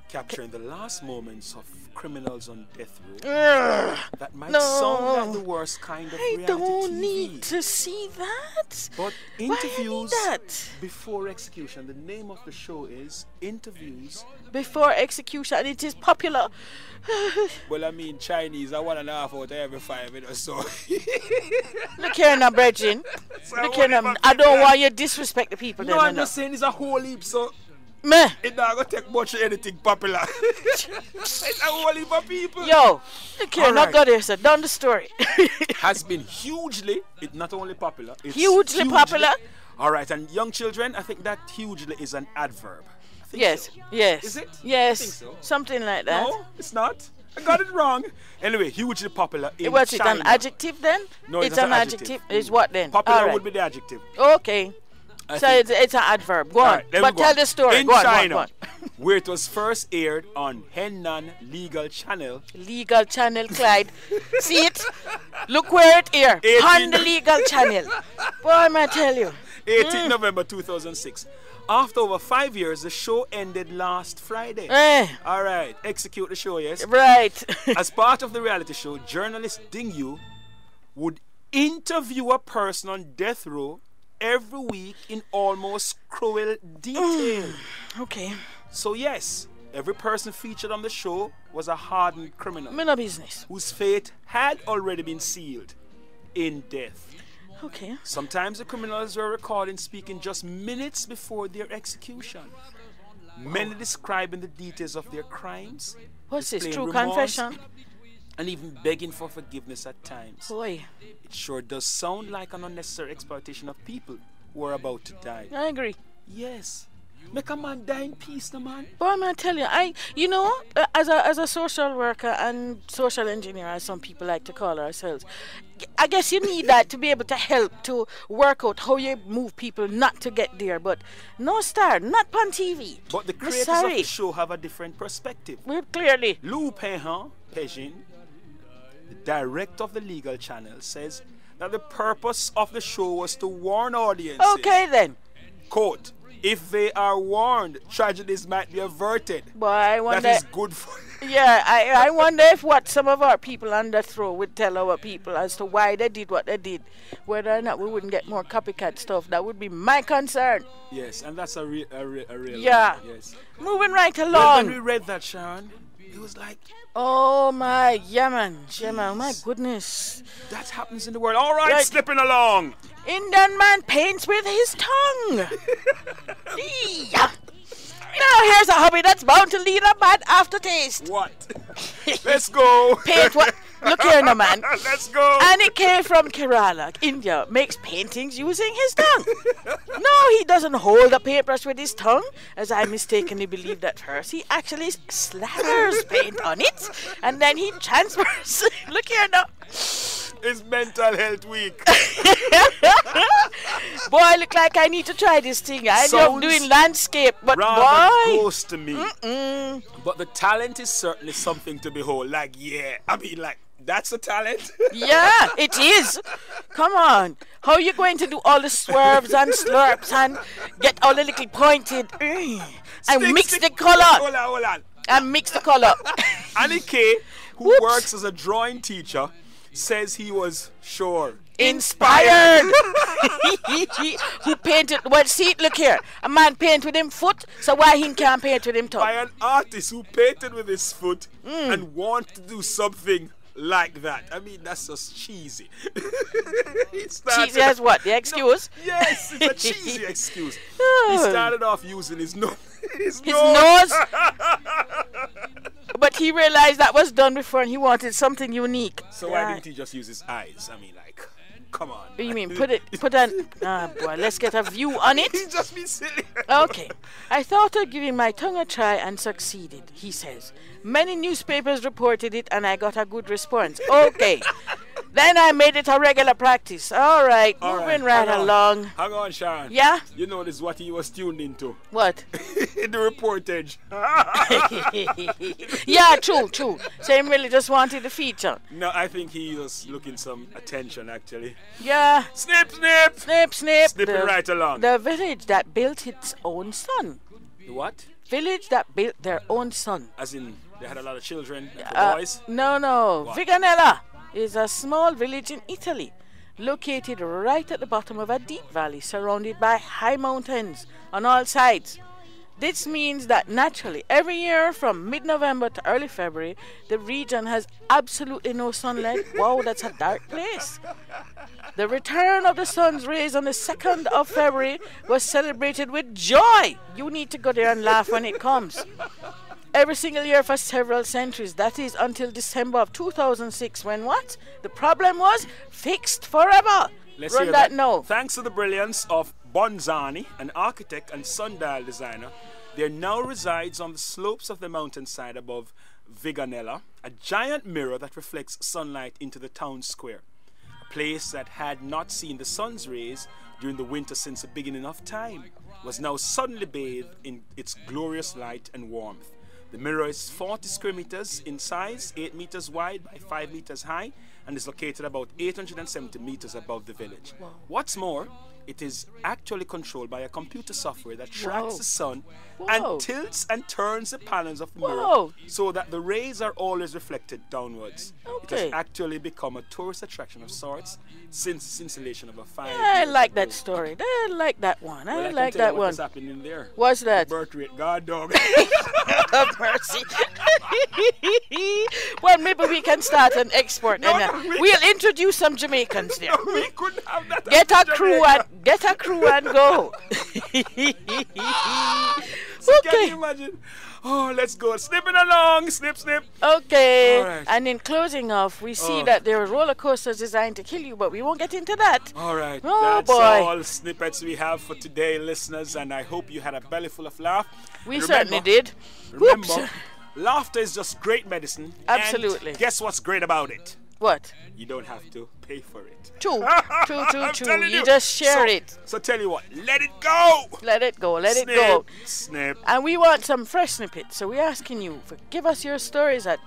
capturing the last moments of criminals on death row. Ugh, That might no. sound like the worst kind of I reality don't TV. need to see that. But Why I need interviews that? before execution. The name of the show is Interviews. Before execution, it is popular. Well, I mean, Chinese are 1.5 out of every 5 minutes, so. Look here now, Bridget. So Look here what now. if I don't people- want you to disrespect the people. No, them, I'm you know. just saying it's a whole heap, so Meh. it not gonna take much of anything popular. It's a whole heap of people. Yo, look here, All not right. got here, sir. Down the story. Has been hugely, it's not only popular, it's Hugely popular? All right, and young children, I think that hugely is an adverb. I think Yes, so. yes. Is it? Yes. I think so. Something like that. No, it's not. I got it wrong. Anyway, hugely popular in Was it China. an adjective then? No, it's an adjective. It's what then? Popular All right. would be the adjective. Okay. I So think. it's an adverb. Go All on. right, then we But go tell on. the story. In Go on, China, go on. where it was first aired on Henan Legal Channel. Legal channel, Clyde. See it? Look where it here. 18 On the legal channel. Boy, I tell you. 18 November 2006. After over 5 years, the show ended last Friday. All right, execute the show, yes? Right. As part of the reality show, journalist Ding Yu would interview a person on death row every week in almost cruel detail. Okay. So yes, every person featured on the show was a hardened criminal Me no business. whose fate had already been sealed in death. Okay. Sometimes the criminals were recorded speaking just minutes before their execution. Many describing the details of their crimes, What's this? displaying True remorse, confession? and even begging for forgiveness at times. Boy, It sure does sound like an unnecessary exploitation of people who are about to die. I agree. Yes. Make a man die in peace, no man. Boy, man, I tell you, as a social worker and social engineer, as some people like to call ourselves, I guess you need that to be able to help to work out how you move people not to get there. But no star, not on TV. But the Me creators of sorry. the show have a different perspective. Well, clearly. Lou Pejin, the director of the legal channel, says that the purpose of the show was to warn audiences. Okay then. Quote, if they are warned, tragedies might be averted. Boy, I That wonder. is good for Yeah, I wonder if what some of our people on the throw would tell our people as to why they did what they did. Whether or not we wouldn't get more copycat stuff. That would be my concern. Yes, and that's a real Yeah. one, yes. Moving right Well, along. when we read that, Sharon, it was like, Oh my, yeah man, my goodness. that happens in the world. All right, Right. slipping along. Indian man paints with his tongue. Yeah. Now here's a hobby that's bound to lead a bad aftertaste. What? Let's go. Paint what? Look here now, man. Let's go. And it came from Kerala, India, makes paintings using his tongue. No, he doesn't hold a paintbrush with his tongue, as I mistakenly believed at first. He actually slathers paint on it, and then he transfers. Look here now. It's mental health week. Boy, I look like I need to try this thing. I love Sounds doing landscape, but Rather boy. close to me. But the talent is certainly something to behold. Like, yeah, I mean, like, that's a talent. Yeah, it is. Come on. How are you going to do all the swerves and slurps and get all the little pointed and mix the color? Hold on. And mix the color. Annie K, who Whoops. works as a drawing teacher, says he was sure. Inspired. Who painted? Well, see, look here. A man paint with him foot, so why he can't paint with him By toe? an artist who painted with his foot and want to do something like that. I mean, that's just cheesy. He started- Cheesy as what? The excuse? Yes, it's a cheesy excuse. He Oh. started off using his nose. His His nose. But he realized that was done before and he wanted something unique. So why didn't he just use his eyes? I mean, like, come on. You mean put an boy, let's get a view on it. He just be silly. Okay. I thought of giving my tongue a try and succeeded, he says. Many newspapers reported it and I got a good response. Okay. Then I made it a regular practice. All right, All moving right hang on. along. Hang on, Sharon. Yeah? You know this is what he was tuned into. What? In the reportage. Yeah, true. So he really just wanted the feature. No, I think he was looking some attention, actually. Yeah. Snip. Snip. Snipping right along. The village that built its own sun. The what? village that built their own sun. As in, they had a lot of children, boys. No. What? Viganella is a small village in Italy, located right at the bottom of a deep valley surrounded by high mountains on all sides. This means that naturally, every year from mid-November to early February, the region has absolutely no sunlight. Wow, that's a dark place. The return of the sun's rays on the 2nd of February was celebrated with joy. You need to go there and laugh when it comes. Every single year for several centuries, that is until December of 2006, when what? The problem was fixed forever. Let's Run hear that now. Thanks to the brilliance of Bonzani, an architect and sundial designer, there now resides on the slopes of the mountainside above Viganella a giant mirror that reflects sunlight into the town square. A place that had not seen the sun's rays during the winter since the beginning of time was now suddenly bathed in its glorious light and warmth. The mirror is 40 square meters in size, 8 meters wide by 5 meters high, and is located about 870 meters above the village. Wow. What's more, it is actually controlled by a computer software that tracks Whoa. the sun Whoa. and tilts and turns the panels of the mirror Whoa. so that the rays are always reflected downwards. It Okay. has actually become a tourist attraction of sorts since its installation of a 5 I years like ago. that story. I like that one. Well, I can like tell you that what one. is happening there. What's that? Birth rate, God dog. Have mercy. Well, maybe we can start an export, No, and no, we- we'll introduce some Jamaicans there. We couldn't have that. Get as a crew and go. So can Okay. you imagine? Oh, let's go. Snipping along. Snip, snip. Okay. All right. And in closing off, we see Oh. that there are roller coasters designed to kill you, but we won't get into that. All right. Oh, That's boy. all snippets we have for today, listeners, and I hope you had a belly full of laugh. We Remember- certainly did. Remember, Whoops. laughter is just great medicine. Absolutely. And guess what's great about it? What? You don't have to pay for it. True. I'm telling You just share it. So tell you what, let it go. Let it go. Let Snip, it go. Snip. And we want some fresh snippets, so we're asking you for give us your stories at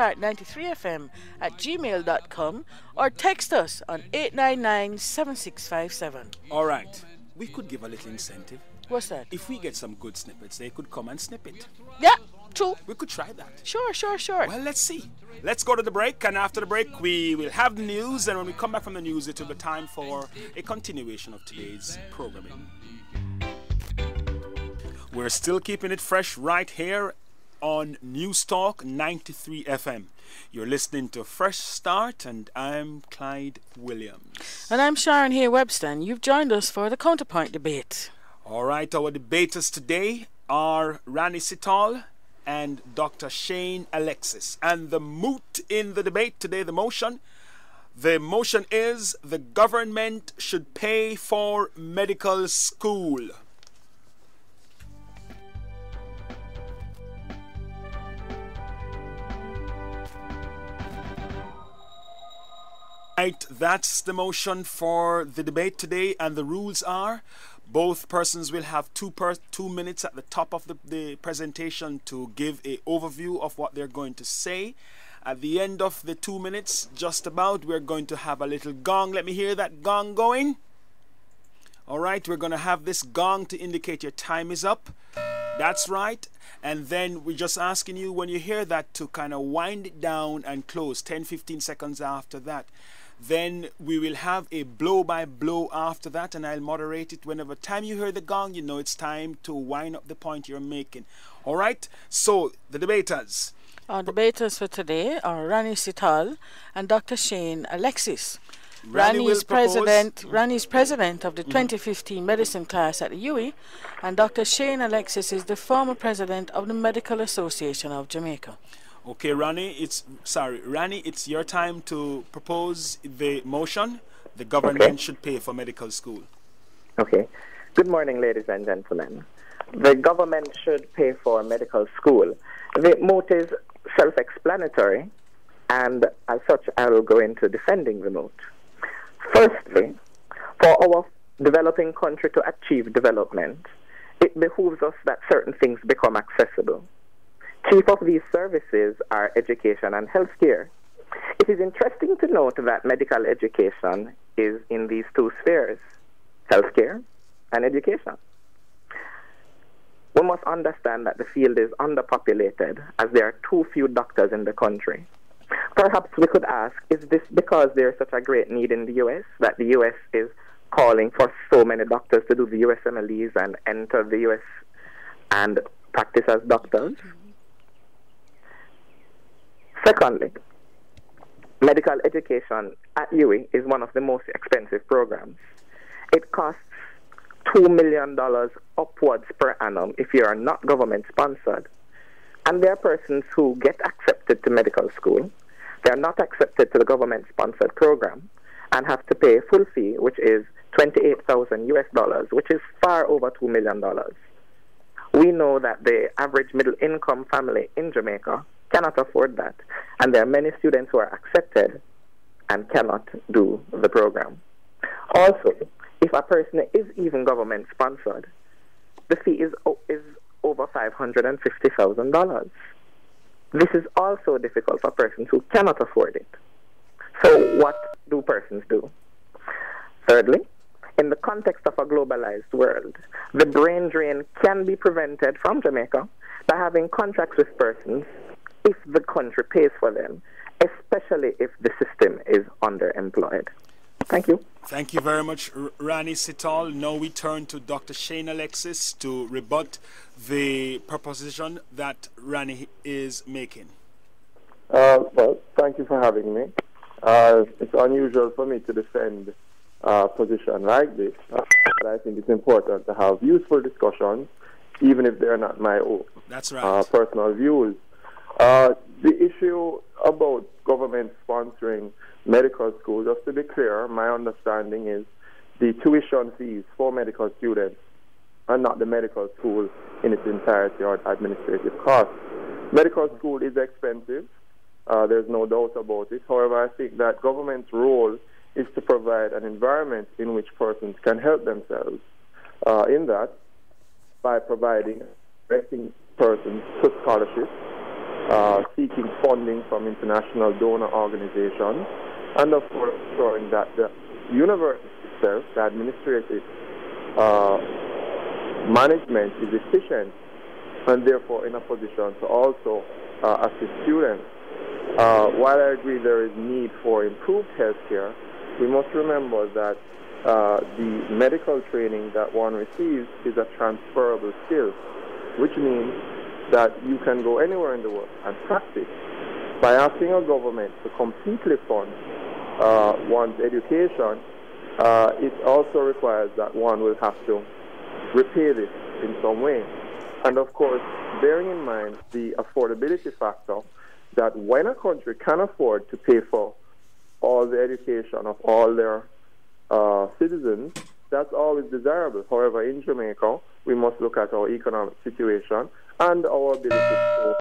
freshstart93fm@gmail.com or text us on 899-7657. All right. We could give a little incentive. What's that? If we get some good snippets, they could come and snip it. Yeah, true. We could try that. Sure. Well, let's see. Let's go to the break, and after the break, we will have the news, and when we come back from the news, it will be time for a continuation of today's programming. We're still keeping it fresh right here on News Talk 93 FM. You're listening to Fresh Start, and I'm Clyde Williams. And I'm Sharon Hay-Webster, and you've joined us for the Counterpoint debate. All right, our debaters today are Rani Sital and Dr. Shane Alexis. And the moot in the debate today, the motion is the government should pay for medical school. Right, that's the motion for the debate today, and the rules are both persons will have 2 minutes at the top of the presentation to give a overview of what they're going to say. At the end of the 2 minutes, just about, we're going to have a little gong. Let me hear that gong going. All right, we're going to have this gong to indicate your time is up. That's right. And then we're just asking you, when you hear that, to kind of wind it down and close 10-15 seconds after that. Then we will have a blow-by-blow after that, and I'll moderate it. Whenever time you hear the gong, you know it's time to wind up the point you're making. All right? So, the debaters. Our debaters for today are Rani Sital and Dr. Shane Alexis. Rani Rani will is president of the 2015 medicine class at the UWI, and Dr. Shane Alexis is the former president of the Medical Association of Jamaica. Okay, Rani, it's your time to propose the motion. The government should pay for medical school. Okay. Good morning, ladies and gentlemen. The government should pay for medical school. The moot is self-explanatory, and as such, I will go into defending the moot. Firstly, for our developing country to achieve development, it behooves us that certain things become accessible. Chief of these services are education and healthcare. It is interesting to note that medical education is in these 2 spheres, healthcare and education. We must understand that the field is underpopulated as there are too few doctors in the country. Perhaps we could ask, is this because there is such a great need in the U.S. that the U.S. is calling for so many doctors to do the USMLEs and enter the U.S. and practice as doctors? Secondly, medical education at UWI is one of the most expensive programs. It costs $2 million upwards per annum if you are not government sponsored. And there are persons who get accepted to medical school. They are not accepted to the government sponsored program and have to pay a full fee, which is $28,000 which is far over $2 million. We know that the average middle income family in Jamaica cannot afford that, and there are many students who are accepted and cannot do the program. Also, if a person is even government sponsored, the fee is over $550,000. This is also difficult for persons who cannot afford it. So what do persons do? Thirdly, in the context of a globalized world, the brain drain can be prevented from Jamaica by having contracts with persons if the country pays for them, especially if the system is underemployed. Thank you. Thank you very much, Rani Sital. Now we turn to Dr. Shane Alexis to rebut the proposition that Rani is making. Well, thank you for having me. It's unusual for me to defend a position like this, but I think it's important to have useful discussions, even if they're not my own. That's right. Personal views. The issue about government sponsoring medical school, just to be clear, my understanding is the tuition fees for medical students and not the medical school in its entirety or administrative costs. Medical school is expensive. There's no doubt about it. However, I think that government's role is to provide an environment in which persons can help themselves in that by providing persons to scholarships, seeking funding from international donor organizations, and of course ensuring that the university itself, the administrative management is efficient and therefore in a position to also assist students. While I agree there is need for improved health care, we must remember that the medical training that one receives is a transferable skill, which means that you can go anywhere in the world and practice. By asking a government to completely fund one's education, it also requires that one will have to repay this in some way. And of course, bearing in mind the affordability factor, that when a country can afford to pay for all the education of all their citizens, that's always desirable. However, in Jamaica, we must look at our economic situation and our ability to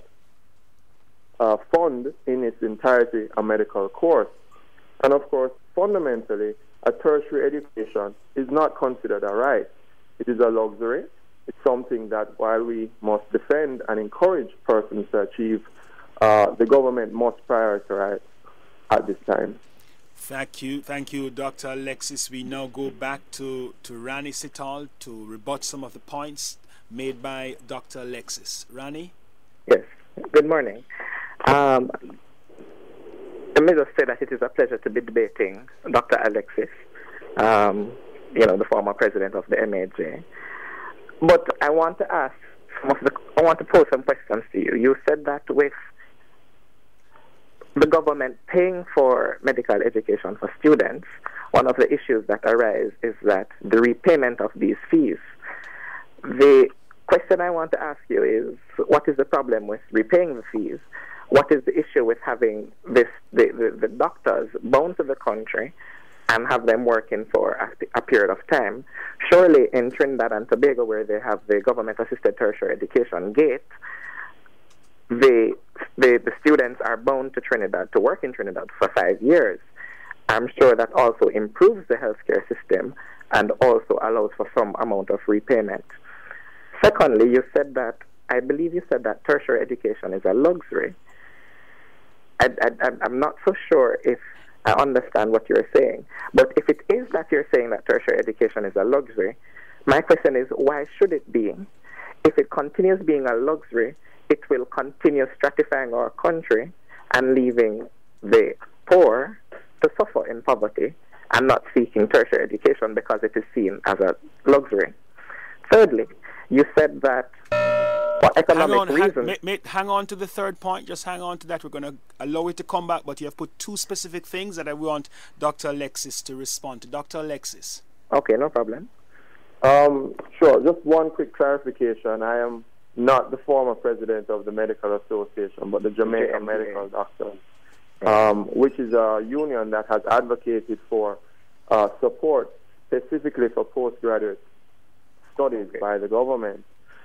fund in its entirety a medical course. And of course, fundamentally, a tertiary education is not considered a right. It is a luxury. It's something that while we must defend and encourage persons to achieve, the government must prioritize at this time. Thank you, Dr. Alexis. We now go back to Rani Sital to rebut some of the points made by Dr. Alexis. Rani? Yes, good morning. Let me just say that it is a pleasure to be debating Dr. Alexis, the former president of the MAJ. But I want to pose some questions to you. You said that with the government paying for medical education for students, one of the issues that arise is that the repayment of these fees. The question I want to ask you is, what is the problem with repaying the fees? What is the issue with having the doctors bound to the country and have them working for a period of time? Surely in Trinidad and Tobago, where they have the government-assisted tertiary education gate, the students are bound to Trinidad, to work in Trinidad for 5 years. I'm sure that also improves the healthcare system and also allows for some amount of repayment. Secondly, I believe you said that tertiary education is a luxury. I'm not so sure if I understand what you're saying. But if it is that you're saying that tertiary education is a luxury, my question is, why should it be? if it continues being a luxury, it will continue stratifying our country and leaving the poor to suffer in poverty and not seeking tertiary education because it is seen as a luxury. Thirdly, you said that for economic reasons... Hang on to the third point. Just hang on to that. We're going to allow it to come back, but you have put two specific things that I want Dr. Alexis to respond to. Dr. Alexis. Okay, no problem. Sure, just one quick clarification. I am not the former president of the Medical Association, but the Jamaica Medical Doctors, which is a union that has advocated for support specifically for postgraduate studies by the government.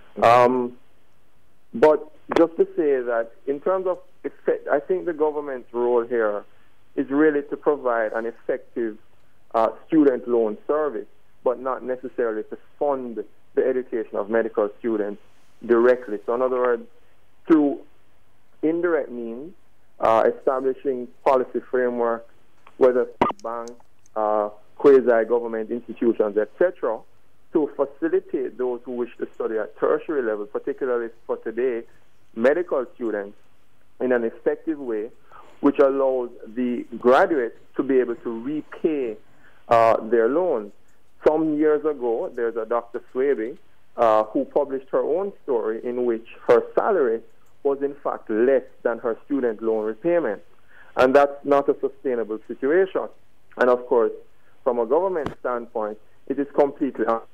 But just to say that in terms of effect, I think the government's role here is really to provide an effective student loan service, but not necessarily to fund the education of medical students directly. So in other words, through indirect means, establishing policy framework, whether banks, quasi-government institutions, etc., to facilitate those who wish to study at tertiary level, particularly for today, medical students, in an effective way, which allows the graduates to be able to repay their loans. Some years ago, there's a Dr. Swaby who published her own story in which her salary was in fact less than her student loan repayment. And that's not a sustainable situation. And of course, from a government standpoint, it is completely unacceptable.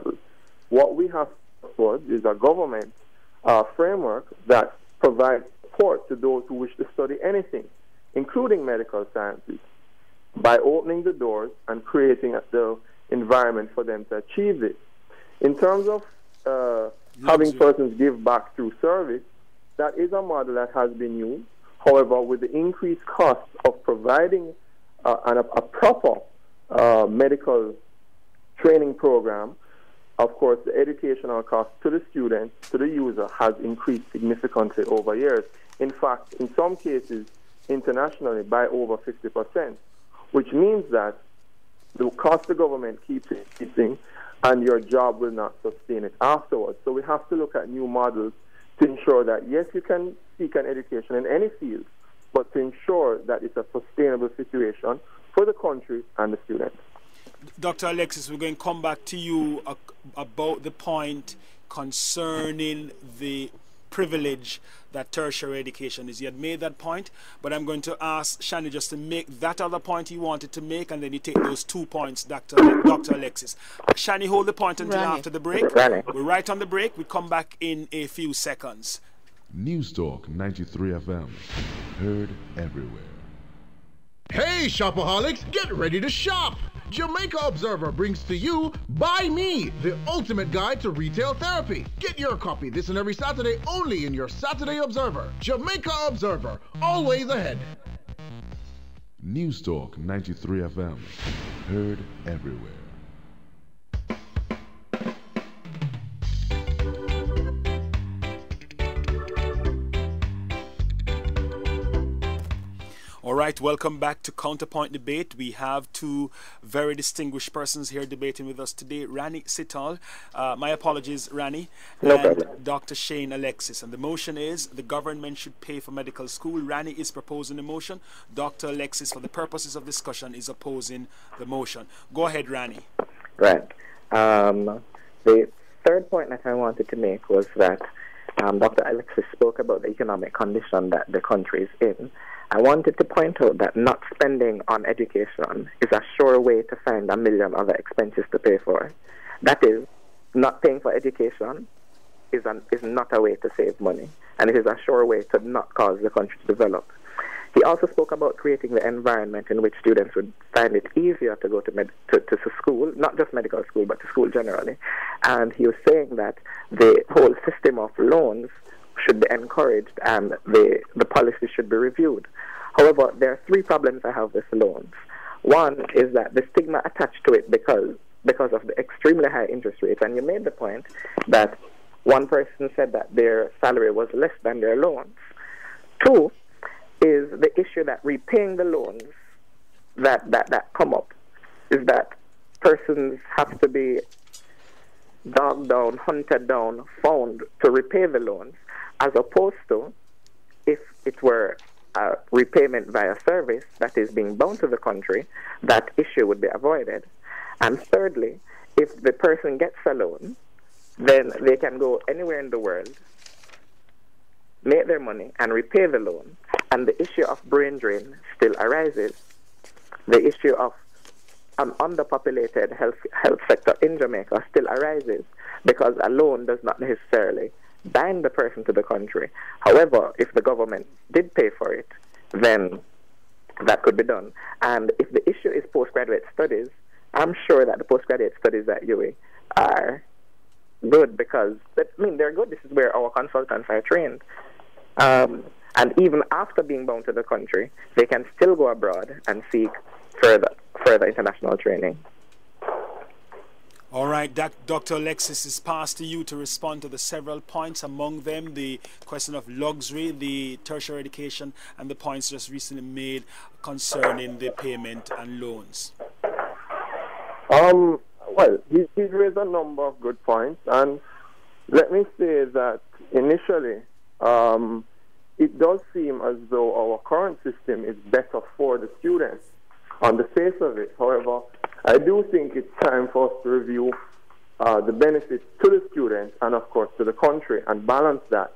What we have is a government framework that provides support to those who wish to study anything, including medical sciences, by opening the doors and creating the environment for them to achieve it. In terms of having persons give back through service, that is a model that has been used. However, with the increased cost of providing a proper medical training program, of course, the educational cost to the student, to the user, has increased significantly over years. In fact, in some cases, internationally, by over 50%, which means that the cost the government keeps increasing and your job will not sustain it afterwards. So we have to look at new models to ensure that, yes, you can seek an education in any field, but to ensure that it's a sustainable situation for the country and the students. Dr. Alexis, we're going to come back to you about the point concerning the privilege that tertiary education is. You had made that point, but I'm going to ask Shani just to make that other point you wanted to make, and then you take those 2 points, Dr. Alexis. Shani, hold the point until after the break. We're right on the break. We come back in a few seconds. News Talk 93 FM, heard everywhere. Hey, shopaholics, get ready to shop! Jamaica Observer brings to you Buy Me, the ultimate guide to retail therapy. Get your copy this and every Saturday only in your Saturday Observer. Jamaica Observer, always ahead. News Talk 93 FM, heard everywhere. All right, welcome back to Counterpoint Debate. We have two very distinguished persons here debating with us today. Rani Sital, my apologies, Rani, and Dr. Shane Alexis. And the motion is the government should pay for medical school. Rani is proposing the motion. Dr. Alexis, for the purposes of discussion, is opposing the motion. Go ahead, Rani. Right. The third point that I wanted to make was that Dr. Alexis spoke about the economic condition that the country is in. I wanted to point out that not spending on education is a sure way to find a million other expenses to pay for. That is, not paying for education is not a way to save money, and it is a sure way to not cause the country to develop. He also spoke about creating the environment in which students would find it easier to go to school, not just medical school, but to school generally. And he was saying that the whole system of loans should be encouraged and the policy should be reviewed. However, there are three problems I have with loans. One is that the stigma attached to it because of the extremely high interest rates. And you made the point that one person said that their salary was less than their loans. Two is the issue that repaying the loans that come up is that persons have to be dogged down, hunted down, found to repay the loans, as opposed to if it were a repayment via service that is being bound to the country, that issue would be avoided. And thirdly, if the person gets a loan, then they can go anywhere in the world, make their money, and repay the loan. And the issue of brain drain still arises. The issue of an underpopulated health sector in Jamaica still arises because a loan does not necessarily bind the person to the country. However, if the government did pay for it, then that could be done. And if the issue is postgraduate studies, I'm sure that the postgraduate studies at UWI are good because, they're good. This is where our consultants are trained. And even after being bound to the country, they can still go abroad and seek further international training. All right, Dr. Alexis is passed to you to respond to the several points, among them the question of luxury, the tertiary education, and the points just recently made concerning the payment and loans. Well, he's raised a number of good points, and let me say that initially, it does seem as though our current system is better for the students on the face of it. However, I do think it's time for us to review the benefits to the students and, of course, to the country and balance that.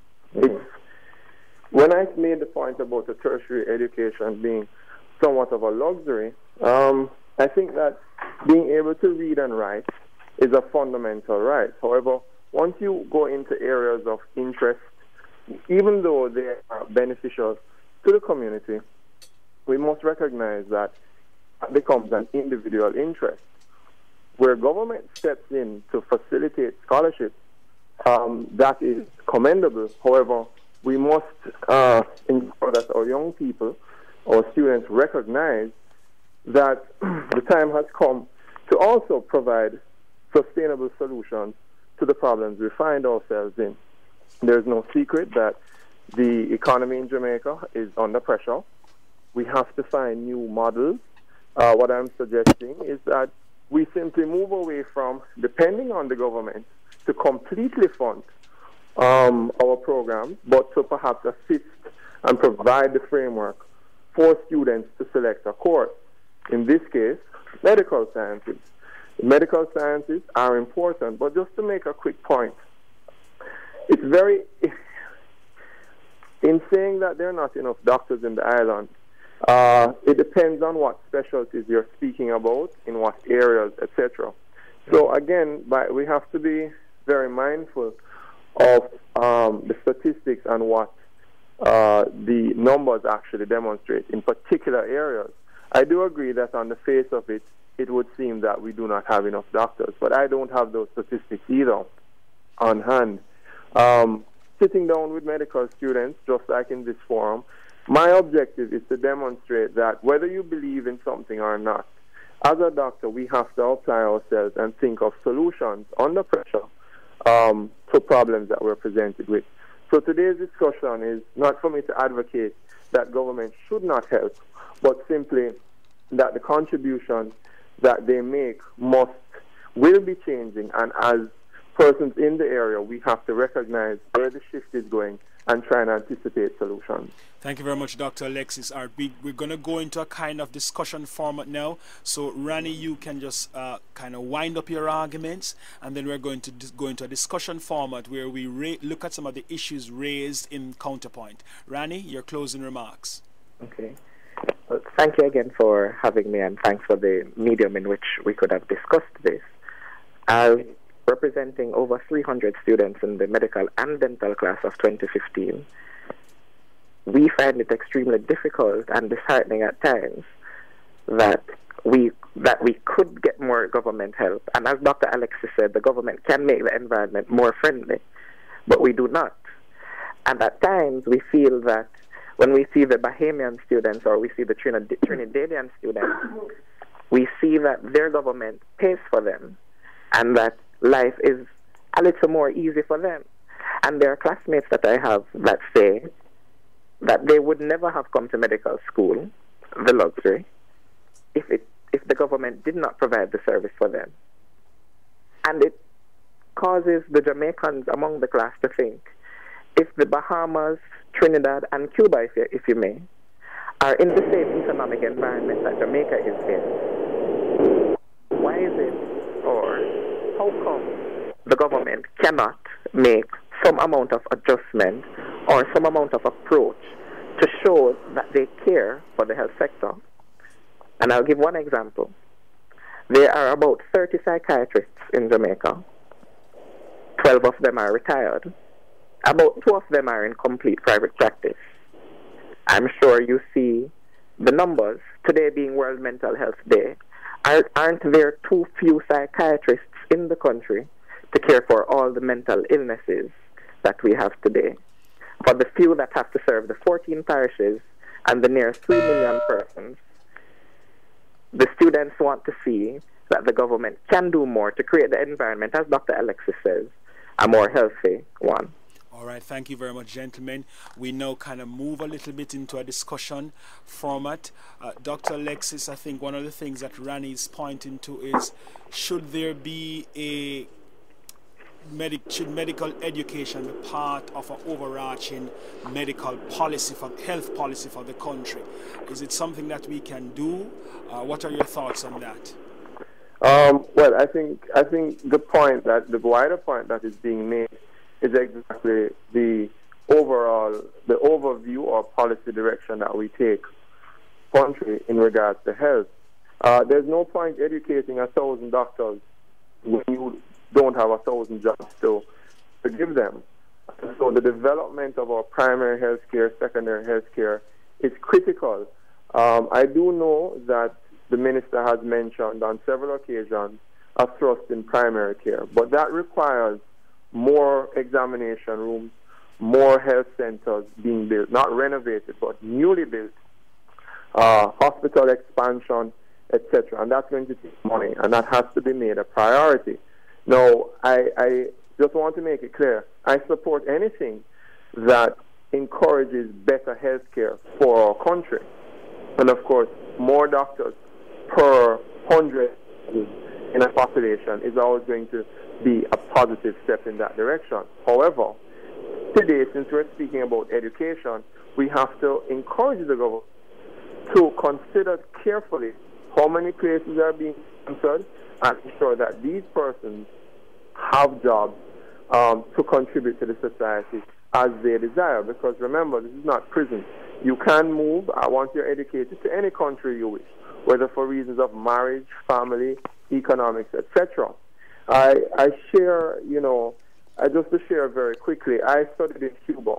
When I made the point about the tertiary education being somewhat of a luxury, I think that being able to read and write is a fundamental right. However, once you go into areas of interest, even though they are beneficial to the community, we must recognize that it becomes an individual interest. Where government steps in to facilitate scholarships, that is commendable. However, we must ensure that our young people, our students, recognize that the time has come to also provide sustainable solutions to the problems we find ourselves in. There's no secret that the economy in Jamaica is under pressure. We have to find new models. What I'm suggesting is that we simply move away from depending on the government to completely fund our programs, but to perhaps assist and provide the framework for students to select a course. In this case, medical sciences. Medical sciences are important, but just to make a quick point, it's very, in saying that there are not enough doctors in the island, it depends on what specialties you're speaking about, in what areas, etc. So again, we have to be very mindful of the statistics and what the numbers actually demonstrate in particular areas. I do agree that on the face of it, it would seem that we do not have enough doctors, but I don't have those statistics either on hand. Sitting down with medical students, just like in this forum, my objective is to demonstrate that whether you believe in something or not, as a doctor, we have to apply ourselves and think of solutions under pressure to problems that we're presented with. So today's discussion is not for me to advocate that government should not help, but simply that the contributions that they make will be changing, and as persons in the area, we have to recognize where the shift is going and try and anticipate solutions. Thank you very much, Dr. Alexis. We're going to go into a kind of discussion format now. So, Rani, you can just kind of wind up your arguments, and then we're going to go into a discussion format where we look at some of the issues raised in Counterpoint. Rani, your closing remarks. Okay. Well, thank you again for having me, and thanks for the medium in which we could have discussed this. As representing over 300 students in the medical and dental class of 2015, we find it extremely difficult and disheartening at times that we could get more government help. And as Dr. Alexis said, the government can make the environment more friendly, but we do not. And at times we feel that when we see the Bahamian students or we see the Trinidadian students, we see that their government pays for them and that life is a little more easy for them. And there are classmates that I have that say that they would never have come to medical school, the luxury, if the government did not provide the service for them. And causes the Jamaicans among the class to think, if the Bahamas, Trinidad, and Cuba, if you may, are in the same economic environment that Jamaica is in, why is it, or how come the government cannot make some amount of adjustment or some amount of approach to show that they care for the health sector? And I'll give one example. There are about 30 psychiatrists in Jamaica. 12 of them are retired. About 2 of them are in complete private practice. I'm sure you see the numbers. Today being World Mental Health Day, aren't there too few psychiatrists in the country to care for all the mental illnesses that we have today? For the few that have to serve the 14 parishes and the near 3 million persons, the students want to see that the government can do more to create the environment, as Dr. Alexis says, a more healthy one. All right, thank you very much, gentlemen. We now kind of move a little bit into a discussion format. Dr. Alexis, I think one of the things that Rani is pointing to is, should there be a should medical education be part of an overarching medical policy health policy for the country? Is it something that we can do? What are your thoughts on that? Well, I think the wider point that is being made is exactly the overview or policy direction that we take country in regards to health. There's no point educating 1,000 doctors when you don't have 1,000 jobs to give them. So the development of our primary health care, secondary health care is critical. I do know that the minister has mentioned on several occasions a thrust in primary care, but that requires more examination rooms, more health centers being built, not renovated, but newly built, hospital expansion, etc. And that's going to take money, and that has to be made a priority. Now, I just want to make it clear, I support anything that encourages better health care for our country. And of course, more doctors per 100 in a population is always going to be a positive step in that direction. However, today, since we're speaking about education, we have to encourage the government to consider carefully how many places are being answered and ensure that these persons have jobs to contribute to the society as they desire. Because remember, this is not prison. You can move once you're educated to any country you wish, whether for reasons of marriage, family, economics, etc. I share, just to share very quickly, I studied in Cuba.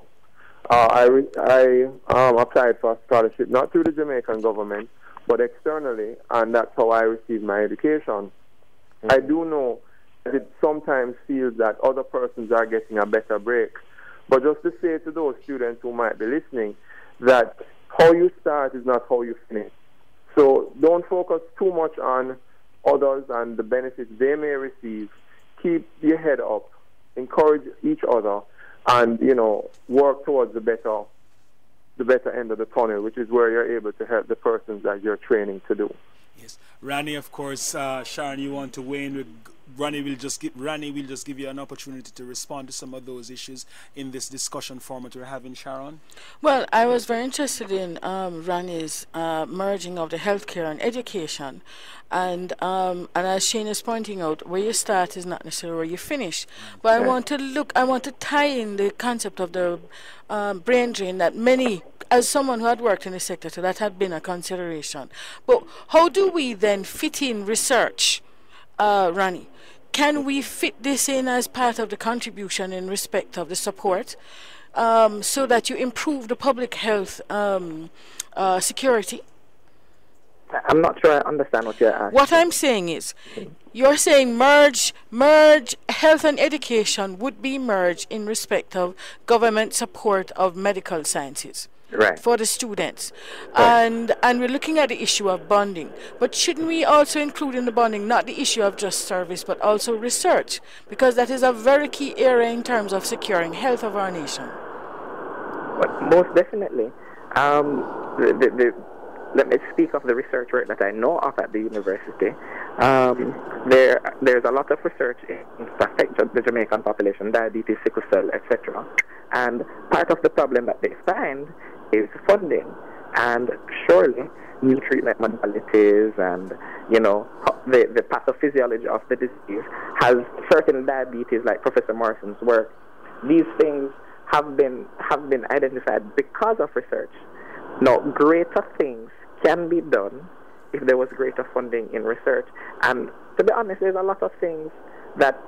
I applied for a scholarship, not through the Jamaican government, but externally, and that's how I received my education. I do know that it sometimes feels that other persons are getting a better break. But just to say to those students who might be listening that how you start is not how you finish. So don't focus too much on others and the benefits they may receive. Keep your head up, encourage each other, and work towards the better end of the tunnel, which is where you're able to help the persons that you're training to do. Yes, Rani, of course. Sharon, you want to weigh in? Rani will just give you an opportunity to respond to some of those issues in this discussion format we're having, Sharon. Well, I was very interested in Rani's merging of the healthcare and education, and as Shane is pointing out, where you start is not necessarily where you finish. But I want to tie in the concept of the brain drain that many, as someone who had worked in the sector, so that had been a consideration. But how do we then fit in research, Rani? Can we fit this in as part of the contribution in respect of the support, so that you improve the public health security? I'm not sure I understand what you're asking. What I'm saying is, you're saying merge health and education would be merged in respect of government support of medical sciences. Right. For the students, and we're looking at the issue of bonding, but shouldn't we also include in the bonding not the issue of just service but also research, because that is a very key area in terms of securing health of our nation? But most definitely, let me speak of the research work that I know of at the university. There's a lot of research in affect the Jamaican population, diabetes, sickle cell, etc. And part of the problem that they find is funding. And surely new treatment modalities and, the pathophysiology of the disease has certain diabetes, like Professor Morrison's work. These things have been identified because of research. Now, greater things can be done if there was greater funding in research. And to be honest, there's a lot of things that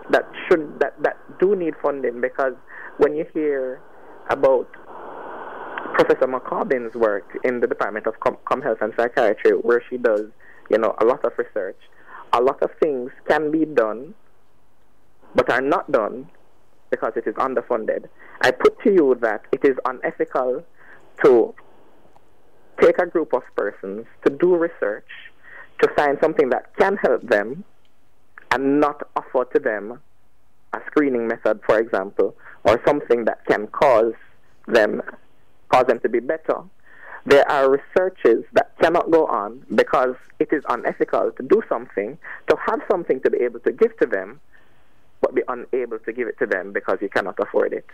do need funding, because when you hear about Professor McCobbin's work in the Department of Com Health and Psychiatry, where she does, a lot of research, a lot of things can be done but are not done because it is underfunded. I put to you that it is unethical to take a group of persons to do research, to find something that can help them, and not offer to them a screening method, for example, or something that can cause them to be better. There are researches that cannot go on because it is unethical to do something, to have something to be able to give to them, but be unable to give it to them because you cannot afford it.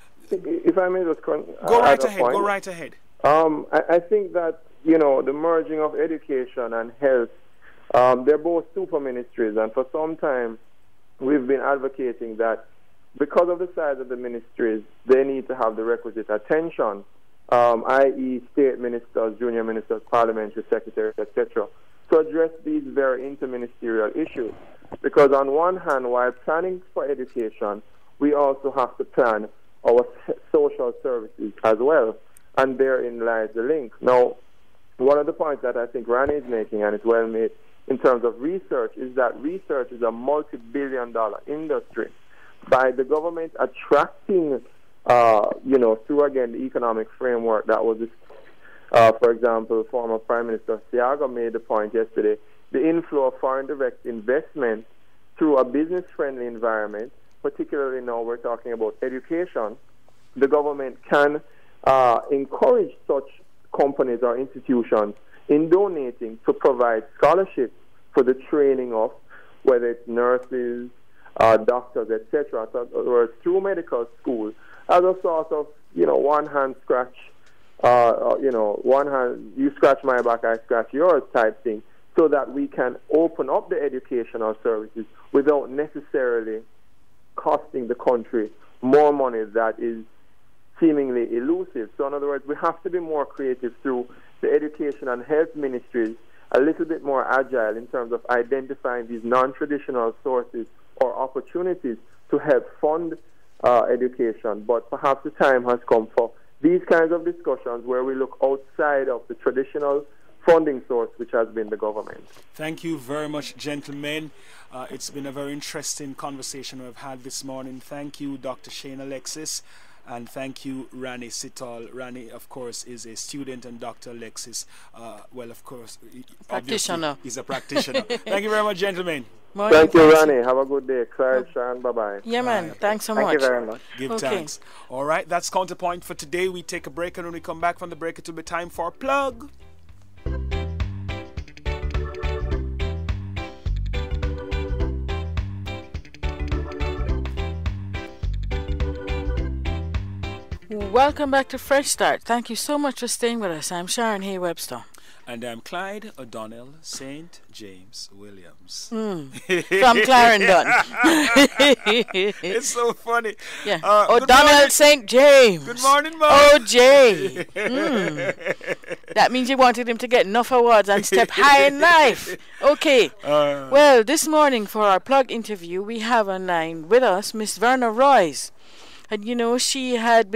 If I may just go right ahead. Go right ahead. I think that, the merging of education and health, they're both super ministries, and for some time we've been advocating that because of the size of the ministries, they need to have the requisite attention, i.e. state ministers, junior ministers, parliamentary secretaries, etc., to address these very interministerial issues. Because on one hand, while planning for education, we also have to plan our social services as well. And therein lies the link. Now, one of the points that I think Rani is making, and it's well made in terms of research, is that research is a multi-billion-dollar industry. By the government attracting, through, again, the economic framework that was, for example, former Prime Minister Siaga made the point yesterday, the inflow of foreign direct investment through a business-friendly environment, particularly now we're talking about education, the government can encourage such companies or institutions in donating to provide scholarships for the training of, whether it's nurses, doctors, etc. So, or through medical school, as a sort of, one hand scratch, one hand, you scratch my back, I scratch yours type thing, so that we can open up the educational services without necessarily costing the country more money that is seemingly elusive. So in other words, we have to be more creative through the education and health ministries, a little bit more agile in terms of identifying these non-traditional sources or opportunities to help fund education. But perhaps the time has come for these kinds of discussions where we look outside of the traditional funding source, which has been the government. Thank you very much, gentlemen. It's been a very interesting conversation we've had this morning. Thank you, Dr. Shane Alexis, and thank you, Rani Sital. Rani, of course, is a student, and Dr. Alexis, of course, practitioner. Is a practitioner. Thank you very much, gentlemen. Thank you, Rani. Have a good day. Clyde, Sharon, bye-bye. Yeah, man. Thanks so much. Thank you very much. Give thanks. All right, that's Counterpoint for today. We take a break, and when we come back from the break, it will be time for a plug. Welcome back to Fresh Start. Thank you so much for staying with us. I'm Sharon Hay-Webster. And I'm Clyde O'Donnell St. James Williams. From Clarendon. It's so funny. Yeah. O'Donnell St. James. Good morning, Mom. OJ. That means you wanted him to get enough awards and step high in life. Okay. Well, this morning for our plug interview, we have online with us Miss Verna Royce. And she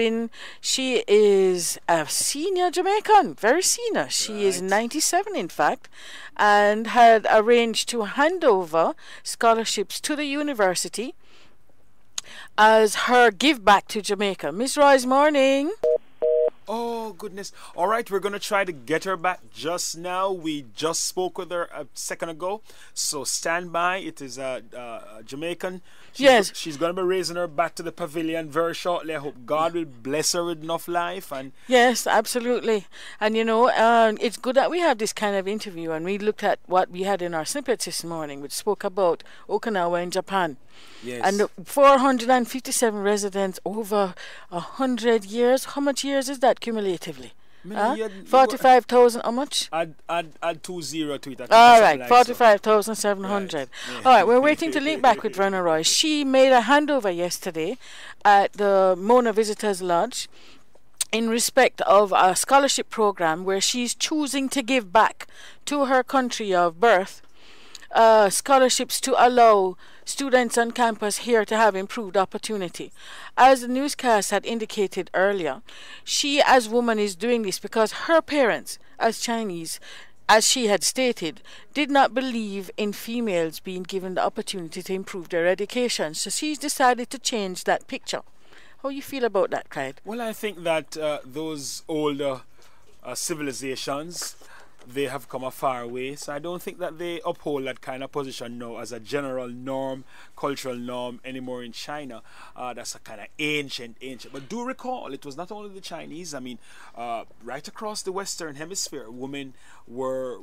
is a senior Jamaican, very senior. She is 97, in fact, and had arranged to hand over scholarships to the university as her give back to Jamaica. Miss Royce, morning. Oh, goodness. All right, we're going to try to get her back just now. We just spoke with her a second ago. So stand by. It is a Jamaican. Yes. She's going to be raising her back to the pavilion very shortly. I hope God will bless her with enough life. And Yes, absolutely. And it's good that we have this kind of interview. And we looked at what we had in our snippets this morning, which spoke about Okinawa in Japan. yes. And the 457 residents over 100 years. How much years is that cumulatively? Huh? 45,000, how much? Add 20 to it. All right, 45,700. Yeah. All right, we're waiting to link back with Verna Roy. She made a handover yesterday at the Mona Visitors Lodge in respect of a scholarship program where she's choosing to give back to her country of birth scholarships to allow students on campus here to have improved opportunity. As the newscast had indicated earlier, she as woman is doing this because her parents, as Chinese, as she had stated, did not believe in females being given the opportunity to improve their education. So she's decided to change that picture. How you feel about that, Clyde? Well, I think that those older civilizations, they have come a far way, so I don't think that they uphold that kind of position now as a general norm, cultural norm anymore in China. That's a kind of ancient. But do recall, it was not only the Chinese. I mean, right across the Western Hemisphere, women were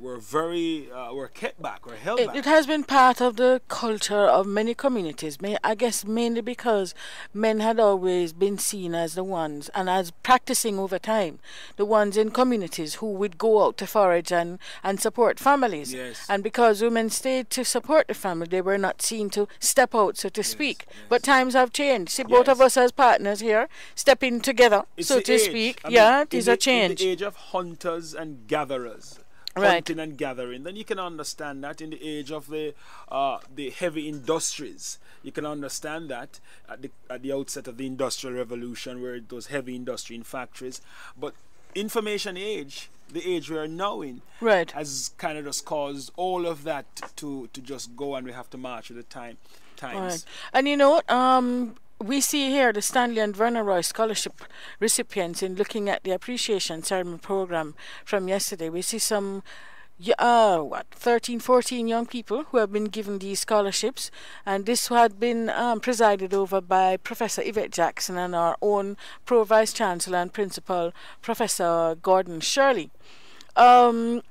kept back, were held back. It has been part of the culture of many communities. I guess mainly because men had always been seen as the ones, and as practicing over time, the ones in communities who would go out to forage and support families. Yes. And because women stayed to support the family, they were not seen to step out, so to speak. But times have changed. See, both of us as partners here stepping together, It's so the to age. speak. I mean, Yeah, it is a in change. the age of hunters and gatherers. Right. Hunting and gathering, then you can understand that. In the age of the heavy industries, you can understand that at the outset of the Industrial Revolution, where it was heavy industry in factories. But information age, the age we are now in, Right. has kind of just caused all of that to just go, and we have to march with the times. All right. And you know what? We see here the Stanley and Verna Roy scholarship recipients in looking at the appreciation ceremony program from yesterday. We see some 13, 14 young people who have been given these scholarships, and this had been presided over by Professor Yvette Jackson and our own Pro Vice Chancellor and Principal, Professor Gordon Shirley. One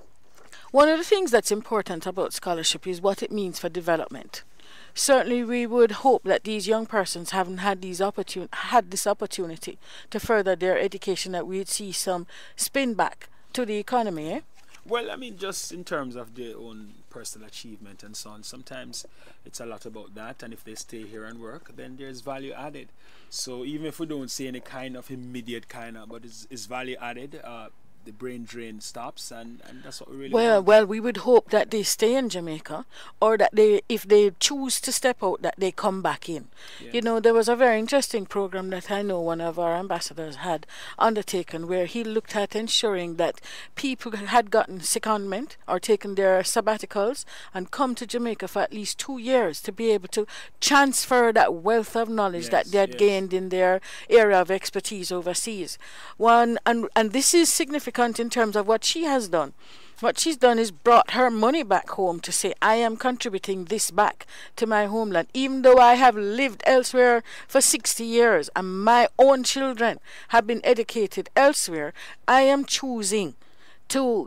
of the things that's important about scholarship is what it means for development. Certainly, we would hope that these young persons haven't had this opportunity to further their education, that we'd see some spin back to the economy, eh? Well, I mean, just in terms of their own personal achievement and so on, sometimes it's a lot about that, and if they stay here and work, then there's value added. So even if we don't see any kind of immediate but it's value added, the brain drain stops, and that's what we really want. Well, we would hope that they stay in Jamaica, or that if they choose to step out, that they come back in. Yes. You know, there was a very interesting program that I know one of our ambassadors had undertaken, where he looked at ensuring that people had gotten secondment or taken their sabbaticals and come to Jamaica for at least 2 years to be able to transfer that wealth of knowledge that they had gained in their area of expertise overseas. And this is significant in terms of what she has done. What she's done is brought her money back home to say, I am contributing this back to my homeland, even though I have lived elsewhere for 60 years and my own children have been educated elsewhere. I am choosing to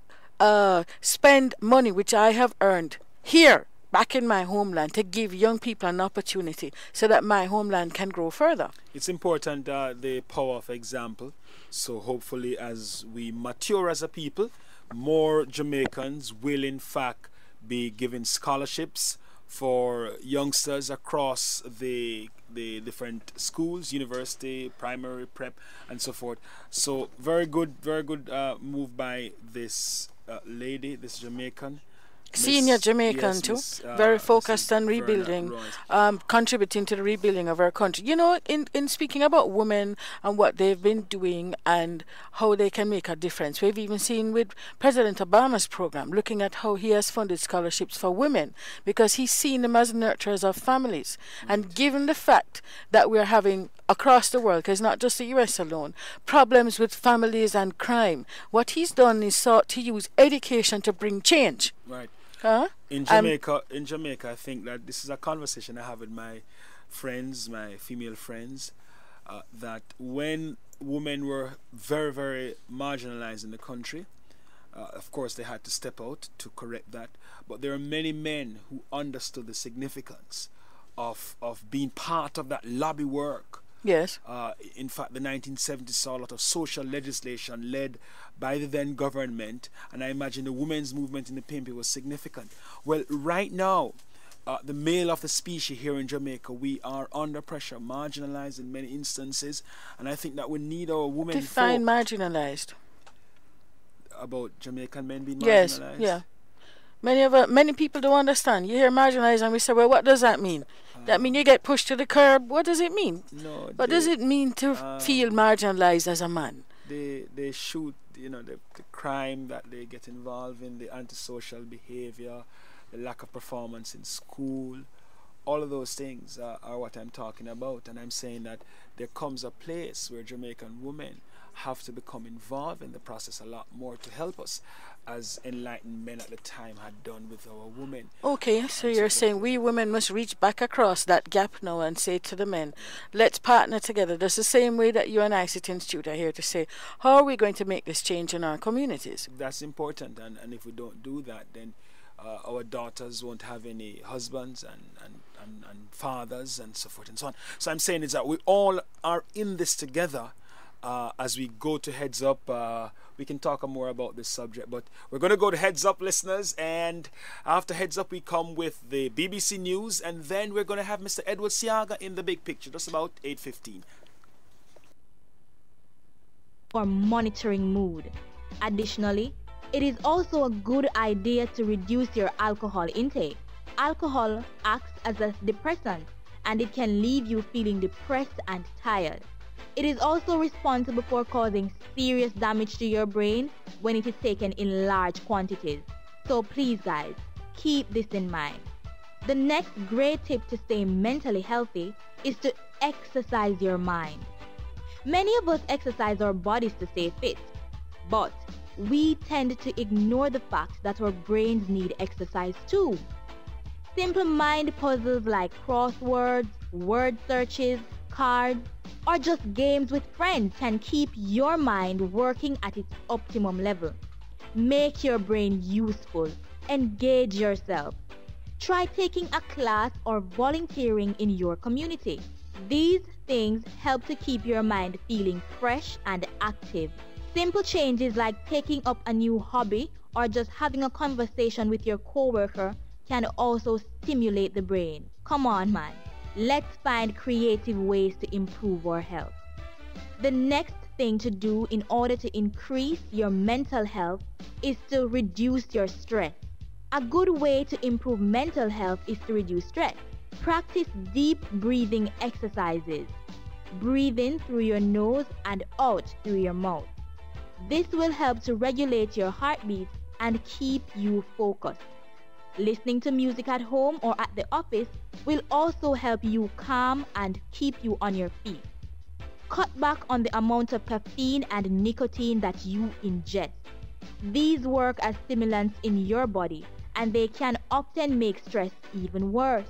spend money which I have earned here, back in my homeland, to give young people an opportunity so that my homeland can grow further. It's important, the power of example. So hopefully, as we mature as a people, more Jamaicans will in fact be given scholarships for youngsters across the different schools, university, primary, prep, and so forth. So very good move by this lady, this Jamaican. Senior Jamaican yes, too, Miss, very focused on Verna rebuilding, Royce. contributing to the rebuilding of our country. You know, in speaking about women and what they've been doing and how they can make a difference, we've even seen with President Obama's program, looking at how he has funded scholarships for women because he's seen them as nurturers of families. And given the fact that we're having across the world, because not just the US alone, problems with families and crime, what he's done is sought to use education to bring change. Right. Huh? In Jamaica, I think that this is a conversation I have with my friends, my female friends, that when women were very, very marginalized in the country, of course they had to step out to correct that. But there are many men who understood the significance of being part of that lobby work. Yes. In fact, the 1970s saw a lot of social legislation led by the then government, and I imagine the women's movement in the PNP was significant. Well, right now, the male of the species here in Jamaica, we are under pressure, marginalized in many instances, and I think that we need our women. Define marginalized. About Jamaican men being yes, marginalized? Yeah. Many people don't understand. You hear marginalized and we say, well, what does that mean? That mean you get pushed to the curb? What does it mean? No. What does it mean to feel marginalized as a man? They shoot, the crime that they get involved in, the antisocial behavior, the lack of performance in school, all of those things are what I'm talking about. And I'm saying that there comes a place where Jamaican women have to become involved in the process a lot more to help us, as enlightened men at the time had done with our women. Okay, so you're saying we women must reach back across that gap now and say to the men, let's partner together. That's the same way that you and I sit in studio here to say, how are we going to make this change in our communities? That's important, and if we don't do that, then our daughters won't have any husbands and fathers and so forth and so on. So I'm saying is that we all are in this together. As we go to Heads Up, we can talk more about this subject, but we're going to go to Heads Up, listeners, and after Heads Up we come with the BBC News, and then we're going to have Mr. Edward Siaga in the big picture, just about 8:15. For monitoring mood. Additionally, it is also a good idea to reduce your alcohol intake. Alcohol acts as a depressant, and it can leave you feeling depressed and tired. It is also responsible for causing serious damage to your brain when it is taken in large quantities. So please guys, keep this in mind. The next great tip to stay mentally healthy is to exercise your mind. Many of us exercise our bodies to stay fit, but we tend to ignore the fact that our brains need exercise too. Simple mind puzzles like crosswords, word searches, cards, or just games with friends can keep your mind working at its optimum level. Make your brain useful. Engage yourself. Try taking a class or volunteering in your community. These things help to keep your mind feeling fresh and active. Simple changes like taking up a new hobby or just having a conversation with your coworker can also stimulate the brain. Come on, man. Let's find creative ways to improve our health. The next thing to do in order to increase your mental health is to reduce your stress. A good way to improve mental health is to reduce stress. Practice deep breathing exercises. Breathe in through your nose and out through your mouth. This will help to regulate your heartbeat and keep you focused. Listening to music at home or at the office will also help you calm and keep you on your feet. Cut back on the amount of caffeine and nicotine that you ingest. These work as stimulants in your body, and they can often make stress even worse.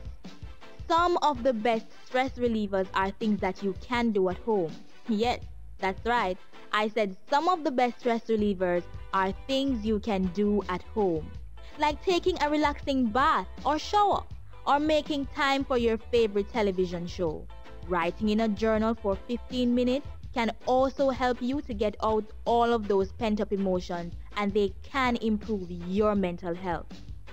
Some of the best stress relievers are things that you can do at home. Yes, that's right. I said some of the best stress relievers are things you can do at home. Like taking a relaxing bath or shower, or making time for your favorite television show. Writing in a journal for 15 minutes can also help you to get out all of those pent-up emotions, and they can improve your mental health.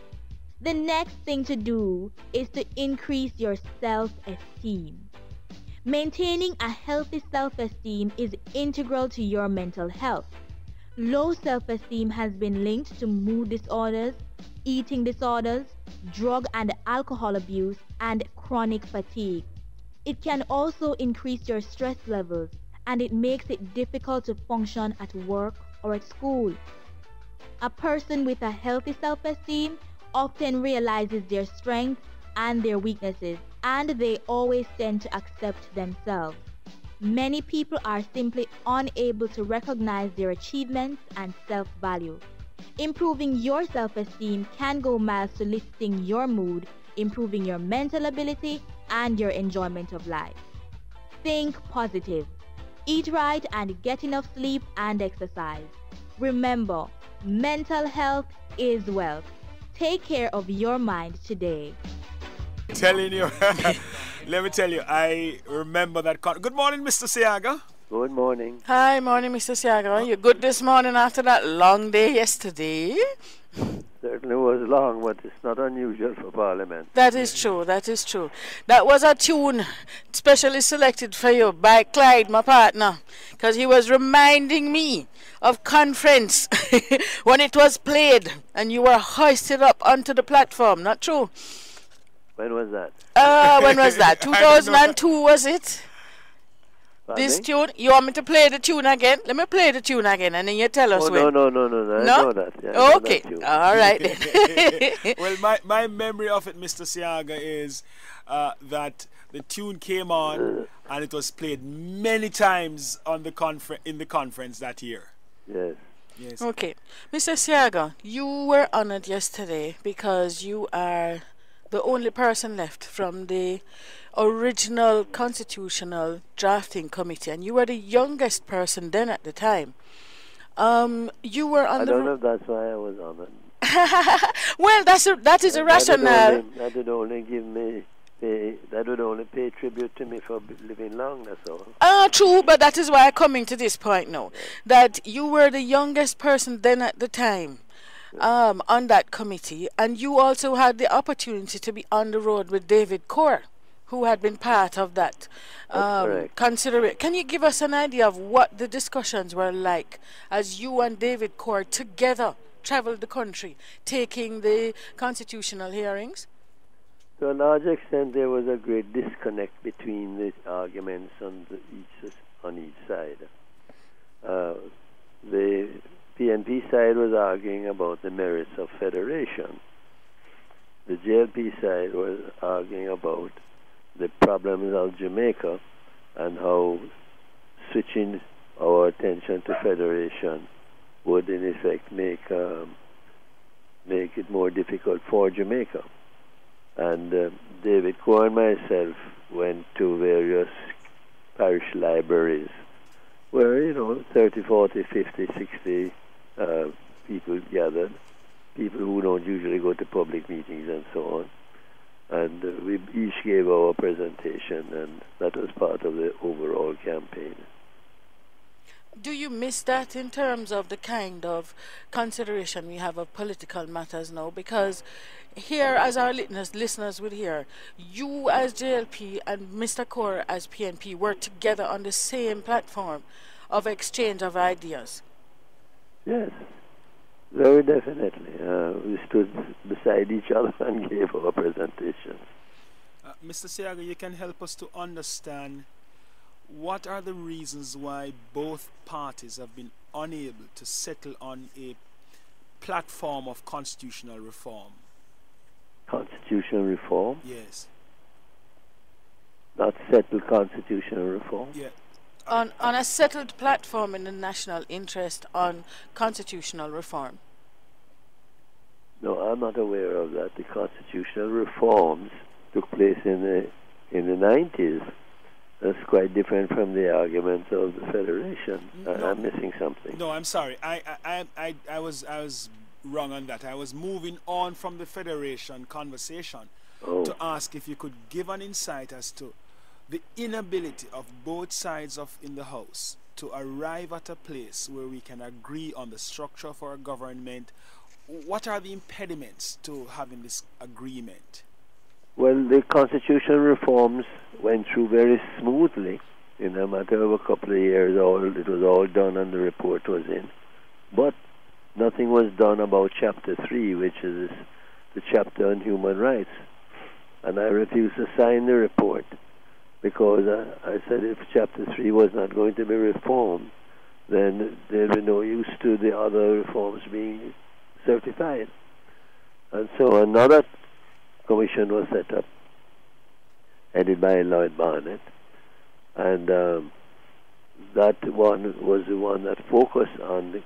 The next thing to do is to increase your self-esteem. Maintaining a healthy self-esteem is integral to your mental health. Low self-esteem has been linked to mood disorders, eating disorders, drug and alcohol abuse, and chronic fatigue. It can also increase your stress levels, and it makes it difficult to function at work or at school. A person with a healthy self-esteem often realizes their strengths and their weaknesses, and they always tend to accept themselves. Many people are simply unable to recognize their achievements and self-value. Improving your self-esteem can go miles to lifting your mood, improving your mental ability, and your enjoyment of life. Think positive. Eat right and get enough sleep and exercise. Remember, mental health is wealth. Take care of your mind today. Telling you, let me tell you, I remember that. Good morning, Mr. Siaga. Good morning. Hi, morning, Mr. Siaga. You good this morning after that long day yesterday? Certainly was long, but it's not unusual for Parliament. That is true, that is true. That was a tune specially selected for you by Clyde, my partner, because he was reminding me of conference when it was played and you were hoisted up onto the platform, not true? When was that? When was that? 2002, was it? This tune, you want me to play the tune again? Let me play the tune again and then you tell us when. No. I know that. Yeah, okay, all right then. Well, my memory of it, Mr. Siaga, is that the tune came on and it was played many times on the in the conference that year. Yes. Okay. Mr. Siaga, you were honored yesterday because you are the only person left from the original constitutional drafting committee, and you were the youngest person then at the time. You were on I don't know if that's why I was honored. Well, that is a rationale. That would only give me that would only pay tribute to me for living long, that's all. True, but that is why I'm coming to this point now. That you were the youngest person then at the time on that committee, and you also had the opportunity to be on the road with David Corr, who had been part of that consideration. Can you give us an idea of what the discussions were like as you and David Corr together traveled the country, taking the constitutional hearings? To a large extent, there was a great disconnect between the arguments on each side. The PNP side was arguing about the merits of federation. The JLP side was arguing about the problems of Jamaica and how switching our attention to federation would in effect make it more difficult for Jamaica. And David Corr and myself went to various parish libraries where, 30, 40, 50, 60 people gathered, people who don't usually go to public meetings and so on. And we each gave our presentation, and that was part of the overall campaign. Do you miss that in terms of the kind of consideration we have of political matters now? Because here, as our listeners would hear, you as JLP and Mr. Corr as PNP were together on the same platform of exchange of ideas. Yes, very definitely. We stood beside each other and gave our presentations. Mr. Siaga, you can help us to understand what are the reasons why both parties have been unable to settle on a platform of constitutional reform? Constitutional reform? Yes. Not settled constitutional reform? Yeah. On a settled platform in the national interest on constitutional reform? No, I'm not aware of that. The constitutional reforms took place in the 90s. That's quite different from the arguments of the federation. I'm missing something. No, I'm sorry. I was wrong on that. I was moving on from the federation conversation to ask if you could give an insight as to the inability of both sides in the House to arrive at a place where we can agree on the structure of our government. What are the impediments to having this agreement? Well, the constitutional reforms went through very smoothly. In a matter of a couple of years, it was all done and the report was in. But nothing was done about Chapter 3, which is the chapter on human rights. And I refused to sign the report because I said if Chapter 3 was not going to be reformed, then there'd be no use to the other reforms being certified. And so another commission was set up, headed by Lloyd Barnett, and that one was the one that focused on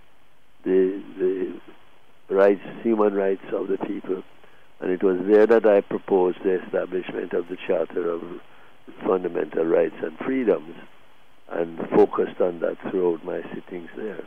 the rights, human rights of the people. And it was there that I proposed the establishment of the Charter of Fundamental Rights and Freedoms, and focused on that throughout my sittings there.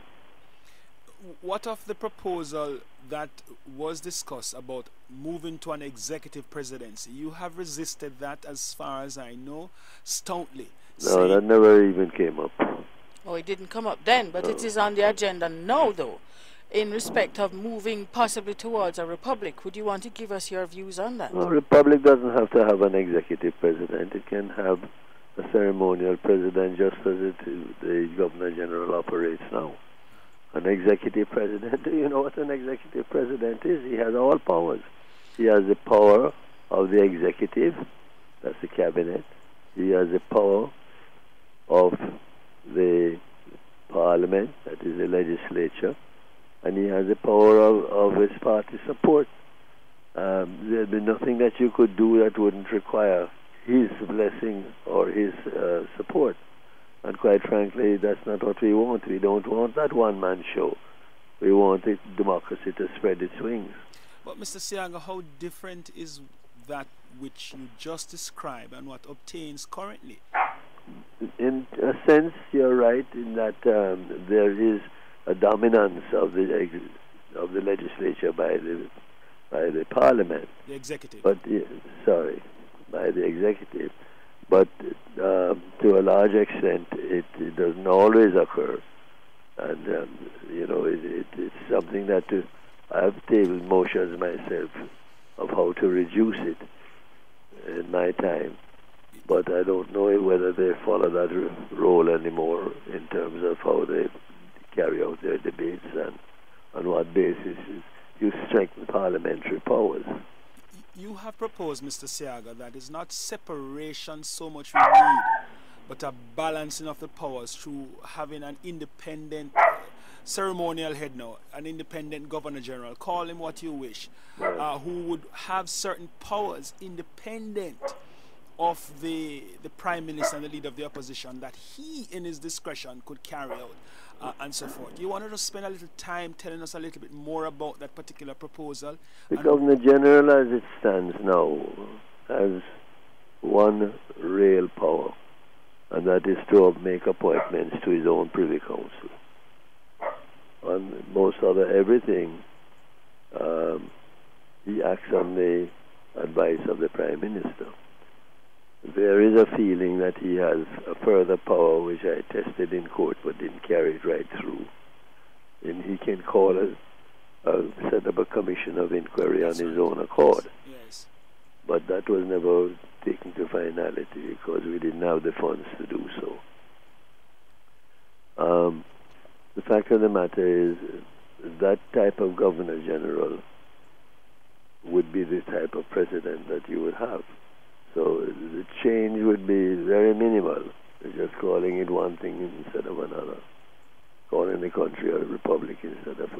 What of the proposal that was discussed about moving to an executive presidency? You have resisted that, as far as I know, stoutly. No, that never even came up. Oh, it didn't come up then, but it is on the agenda now, though, in respect of moving possibly towards a republic. Would you want to give us your views on that? No, a republic doesn't have to have an executive president. It can have a ceremonial president, just as the Governor General operates now. An executive president, do you know what an executive president is? He has all powers. He has the power of the executive, that's the cabinet. He has the power of the parliament, that is the legislature, and he has the power of his party support. There'd be nothing that you could do that wouldn't require his blessing or his support. And quite frankly, that's not what we want. We don't want that one-man show. We want democracy to spread its wings. But Mr. Siaga, how different is that which you just described and what obtains currently? In a sense, you're right in that there is a dominance of the legislature by the parliament. The executive. But by the executive. But to a large extent, it doesn't always occur, and it's something that I've tabled motions myself of how to reduce it in my time. But I don't know whether they follow that role anymore in terms of how they carry out their debates and on what basis you strengthen parliamentary powers. You have proposed, Mr. Siaga, that it's not separation so much we need, but a balancing of the powers through having an independent ceremonial head now, an independent Governor General, call him what you wish, who would have certain powers independent of the Prime Minister and the leader of the opposition that he, in his discretion, could carry out and so forth. You wanted to spend a little time telling us a little bit more about that particular proposal? The Governor General, as it stands now, has one real power, and that is to make appointments to his own Privy Council. On most other everything, he acts on the advice of the Prime Minister. There is a feeling that he has a further power, which I tested in court but didn't carry it right through. And he can set up a commission of inquiry on his own accord. Yes. But that was never taken to finality because we didn't have the funds to do so. The fact of the matter is that type of Governor General would be the type of president that you would have. So the change would be very minimal. They're just calling it one thing instead of another. Calling the country a republic instead of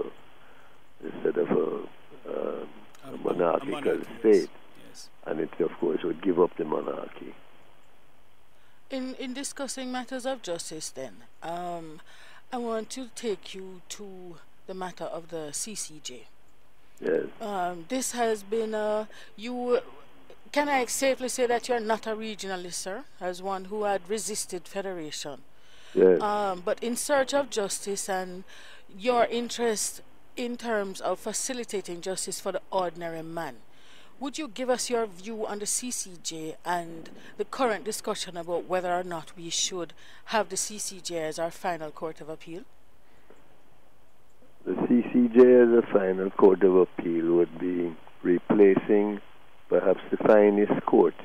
a monarchical state. Yes. And it, of course, would give up the monarchy. In discussing matters of justice, then, I want to take you to the matter of the CCJ. Yes. This has been Can I safely say that you're not a regionalist, sir, as one who had resisted federation? Yes. But in search of justice and your interest in terms of facilitating justice for the ordinary man, would you give us your view on the CCJ and the current discussion about whether or not we should have the CCJ as our final court of appeal? The CCJ as a final court of appeal would be replacing perhaps the finest court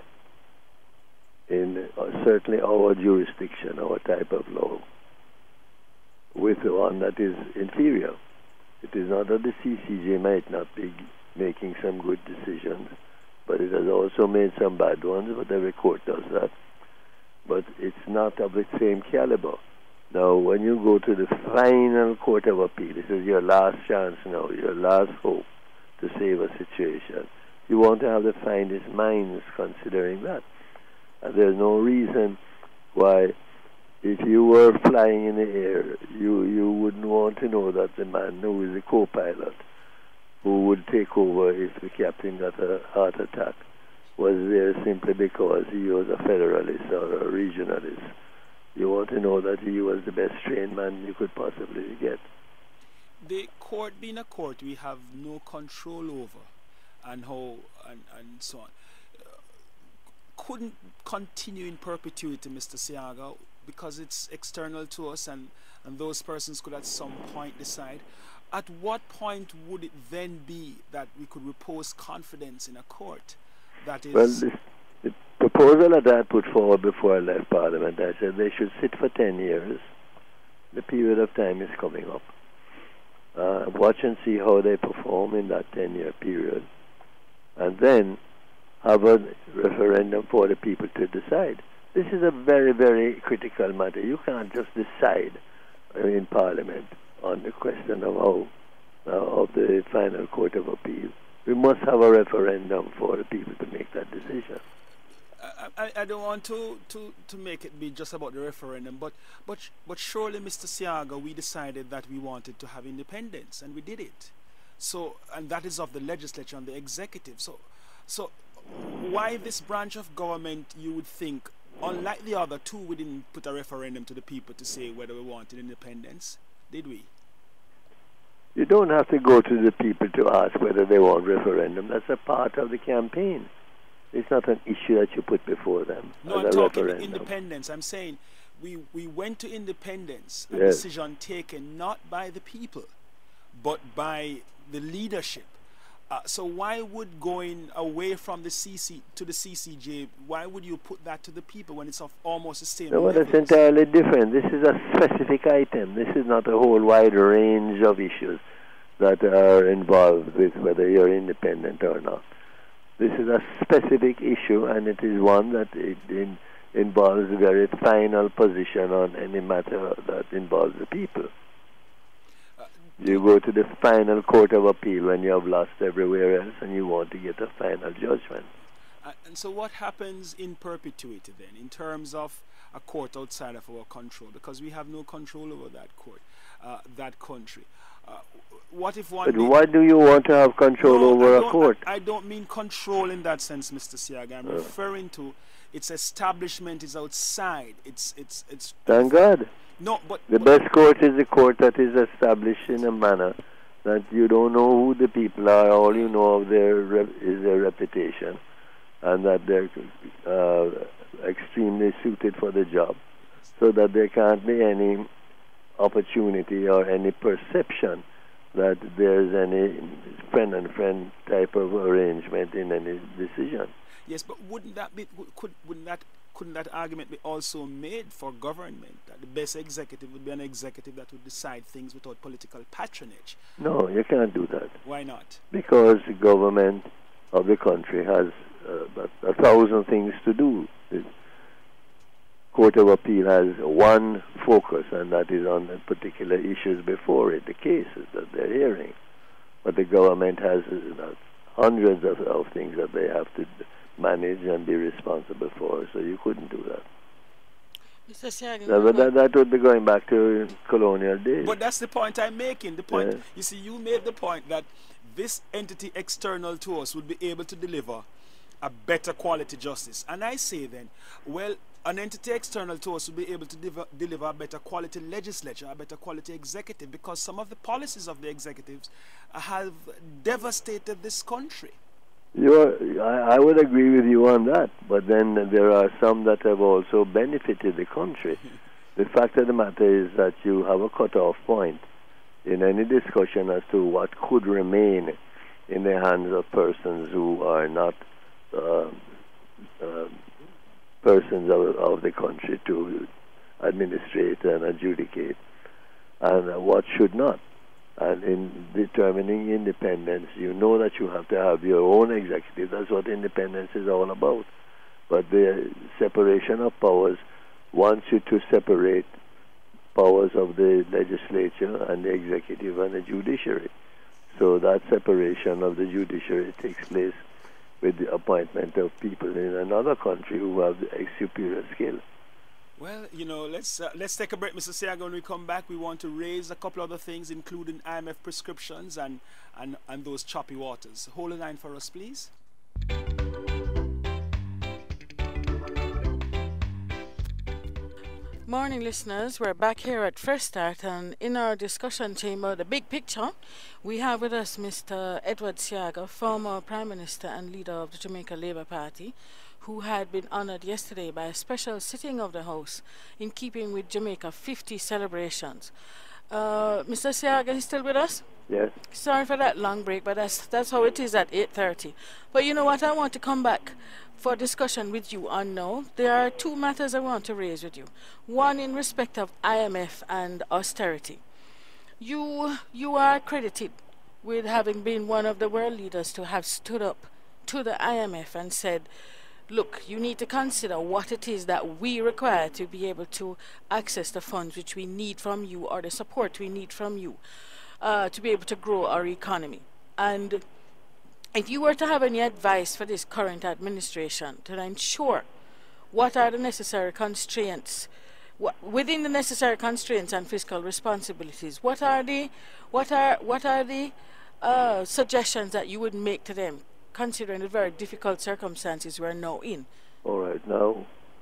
in certainly our jurisdiction, our type of law. with one that is inferior. It is not that the CCJ might not be making some good decisions, but it has also made some bad ones, but every court does that. But it's not of the same caliber. Now, when you go to the final court of appeal, this is your last chance now, your last hope to save a situation. You want to have the finest minds considering that. And there's no reason why, if you were flying in the air, you wouldn't want to know that the man who is the co-pilot, who would take over if the captain got a heart attack, was there simply because he was a federalist or a regionalist. You want to know that he was the best trained man you could possibly get. The court being a court we have no control over, and how and so on, couldn't continue in perpetuity, Mr. Siaga, because it's external to us, and those persons could at some point decide. At what point would it then be that we could repose confidence in a court that is... Well, the proposal that I put forward before I left Parliament, I said they should sit for 10 years. The period of time is coming up. Watch and see how they perform in that 10-year period. And then have a referendum for the people to decide. This is a very, very critical matter. You can't just decide in Parliament on the question of the final Court of Appeal. We must have a referendum for the people to make that decision. I don't want to make it be just about the referendum, but surely, Mr. Siaga, we decided that we wanted to have independence, and we did it. So, and that is of the legislature and the executive. So why this branch of government, you would think, unlike the other two, we didn't put a referendum to the people to say whether we wanted independence, did we? You don't have to go to the people to ask whether they want referendum. That's a part of the campaign. It's not an issue that you put before them. No, I'm talking independence. I'm saying we went to independence, a decision taken not by the people, but by the leadership. So why would going away from the CCJ, why would you put that to the people when it's of almost the same No, that's entirely different. This is a specific item. This is not a whole wide range of issues that are involved with whether you're independent or not. This is a specific issue, and it is one that involves a very final position on any matter that involves the people. You go to the final Court of Appeal when you have lost everywhere else and you want to get a final judgment. And so what happens in perpetuity then, in terms of a court outside of our control? Because we have no control over that court, that country. What if one... But why do you want to have control over a court? I don't mean control in that sense, Mr. Siaga. I'm referring to its establishment is outside. It's Thank God. No, but the best court is a court that is established in a manner that you don't know who the people are. All you know of is their reputation, and that they're extremely suited for the job, so that there can't be any opportunity or any perception that there's any friend and friend type of arrangement in any decision. Yes, but wouldn't that argument be also made for government, that the best executive would be an executive that would decide things without political patronage? No, you can't do that. Why not? Because the government of the country has 1,000 things to do. The Court of Appeal has one focus, and that is on the particular issues before it, the cases that they're hearing. But the government has hundreds of things that they have to manage and be responsible for, so you couldn't do that. Mr. Siaga, that would be going back to colonial days. But that's the point I'm making. The point, you see, you made the point that this entity external to us would be able to deliver a better quality justice. And I say then, well, an entity external to us will be able to deliver a better quality legislature, a better quality executive, because some of the policies of the executives have devastated this country. I would agree with you on that, but then there are some that have also benefited the country. The fact of the matter is that you have a cutoff point in any discussion as to what could remain in the hands of persons who are not persons of the country to administrate and adjudicate. and what should not. And in determining independence, you know that you have to have your own executive. That's what independence is all about. But the separation of powers wants you to separate powers of the legislature and the executive and the judiciary. So that separation of the judiciary takes place with the appointment of people in another country who have the superior skill. Well, let's take a break, Mr. Siaga. When we come back, we want to raise a couple other things, including IMF prescriptions and those choppy waters. Hold the line for us, please. Morning, listeners. We're back here at Fresh Start, and in our discussion chamber, the big picture, we have with us Mr. Edward Siaga, former Prime Minister and leader of the Jamaica Labour Party, who had been honored yesterday by a special sitting of the House in keeping with Jamaica 50 celebrations. Mr. Siaga is still with us? Yes. Sorry for that long break, but that's how it is at 8:30. But you know what? I want to come back for discussion with you on now. There are two matters I want to raise with you. One in respect of IMF and austerity. You are credited with having been one of the world leaders to have stood up to the IMF and said, look, you need to consider what it is that we require to be able to access the funds which we need from you, or the support we need from you, to be able to grow our economy. And if you were to have any advice for this current administration to ensure what are the necessary constraints, within the necessary constraints and fiscal responsibilities, what are the suggestions that you would make to them, considering the very difficult circumstances we're now in? All right, now,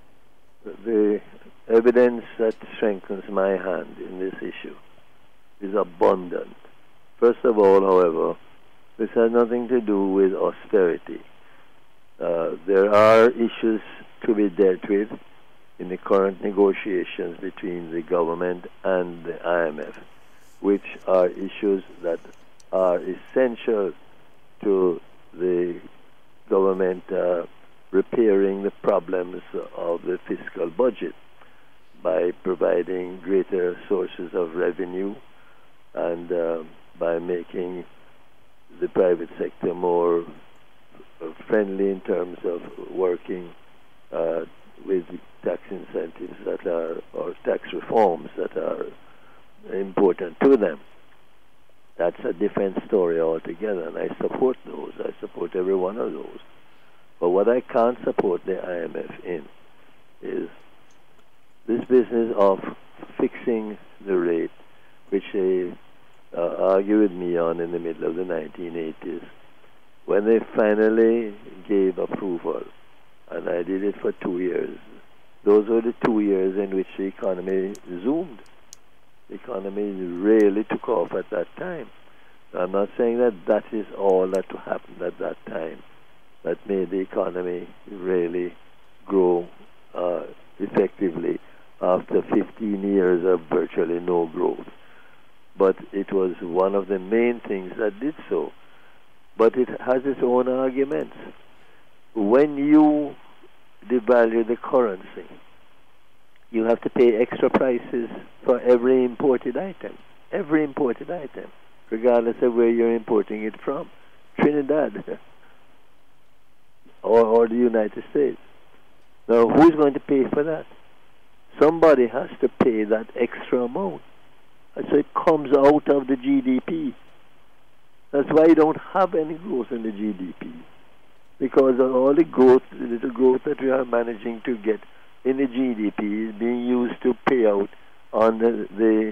the evidence that strengthens my hand in this issue is abundant. First of all, however, this has nothing to do with austerity. There are issues to be dealt with in the current negotiations between the government and the IMF, which are issues that are essential to the government repairing the problems of the fiscal budget by providing greater sources of revenue and by making the private sector more friendly in terms of working with tax incentives that are, or tax reforms that are important to them. That's a different story altogether, and I support those. I support every one of those. But what I can't support the IMF in is this business of fixing the rate, which they argue with me on in the middle of the 1980s. When they finally gave approval, and I did it for 2 years, those were the 2 years in which the economy zoomed. The economy really took off at that time. I'm not saying that that is all that happened at that time that made the economy really grow effectively after 15 years of virtually no growth. But it was one of the main things that did so. But it has its own arguments. When you devalue the currency, you have to pay extra prices for every imported item, regardless of where you're importing it from, Trinidad or the United States. Now, who's going to pay for that? Somebody has to pay that extra amount. And so it comes out of the GDP. That's why you don't have any growth in the GDP, because all the growth, the little growth that we are managing to get in the GDP is being used to pay out on the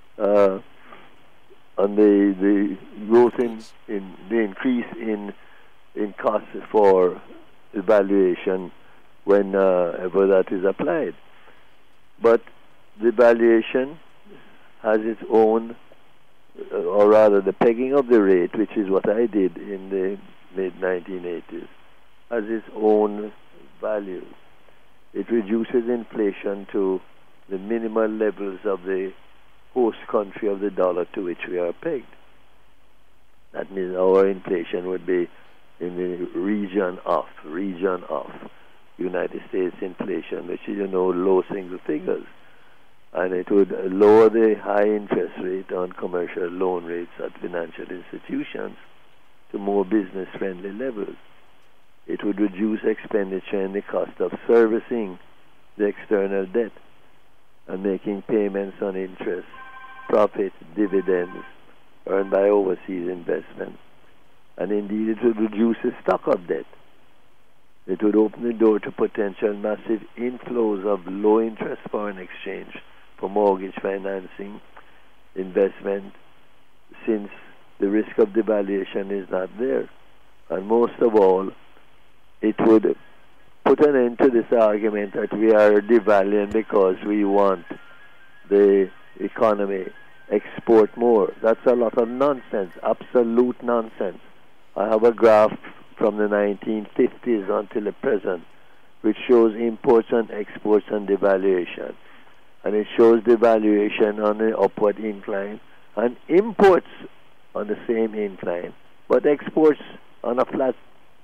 growth in the increase in costs for evaluation whenever that is applied. But the valuation has its own, or rather the pegging of the rate, which is what I did in the mid-1980s, has its own value. It reduces inflation to the minimal levels of the host country of the dollar to which we are pegged. That means our inflation would be in the region of United States inflation, which is, low single figures. and it would lower the high interest rate on commercial loan rates at financial institutions to more business-friendly levels. It would reduce expenditure and the cost of servicing the external debt and making payments on interest, profit, dividends earned by overseas investments. And indeed, it would reduce the stock of debt. It would open the door to potential massive inflows of low-interest foreign exchange for mortgage financing, investment, since the risk of devaluation is not there. And most of all, it would put an end to this argument that we are devaluing because we want the economy export more. That's a lot of nonsense, absolute nonsense. I have a graph from the 1950s until the present, which shows imports and exports and devaluation. And it shows devaluation on the upward incline and imports on the same incline, but exports on a flat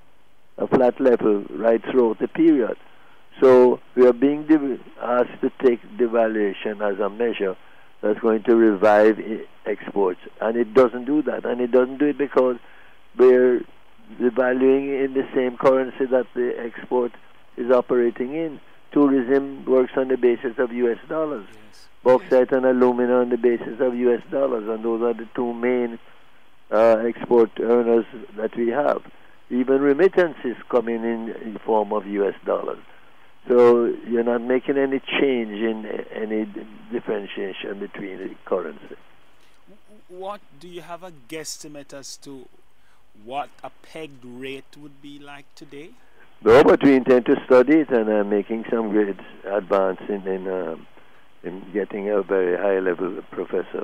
level right throughout the period. So we are being asked to take devaluation as a measure that's going to revive exports, and it doesn't do that. And it doesn't do it because we're devaluing in the same currency that the export is operating in. Tourism works on the basis of U.S. dollars. Yes. Bauxite and alumina on the basis of U.S. dollars, and those are the two main export earners that we have. Even remittances come in form of U.S. dollars. So you're not making any change in any differentiation between the currency. What do you have a guesstimate as to what a pegged rate would be like today? No, but we intend to study it, and I'm making some great advance in getting a very high-level professor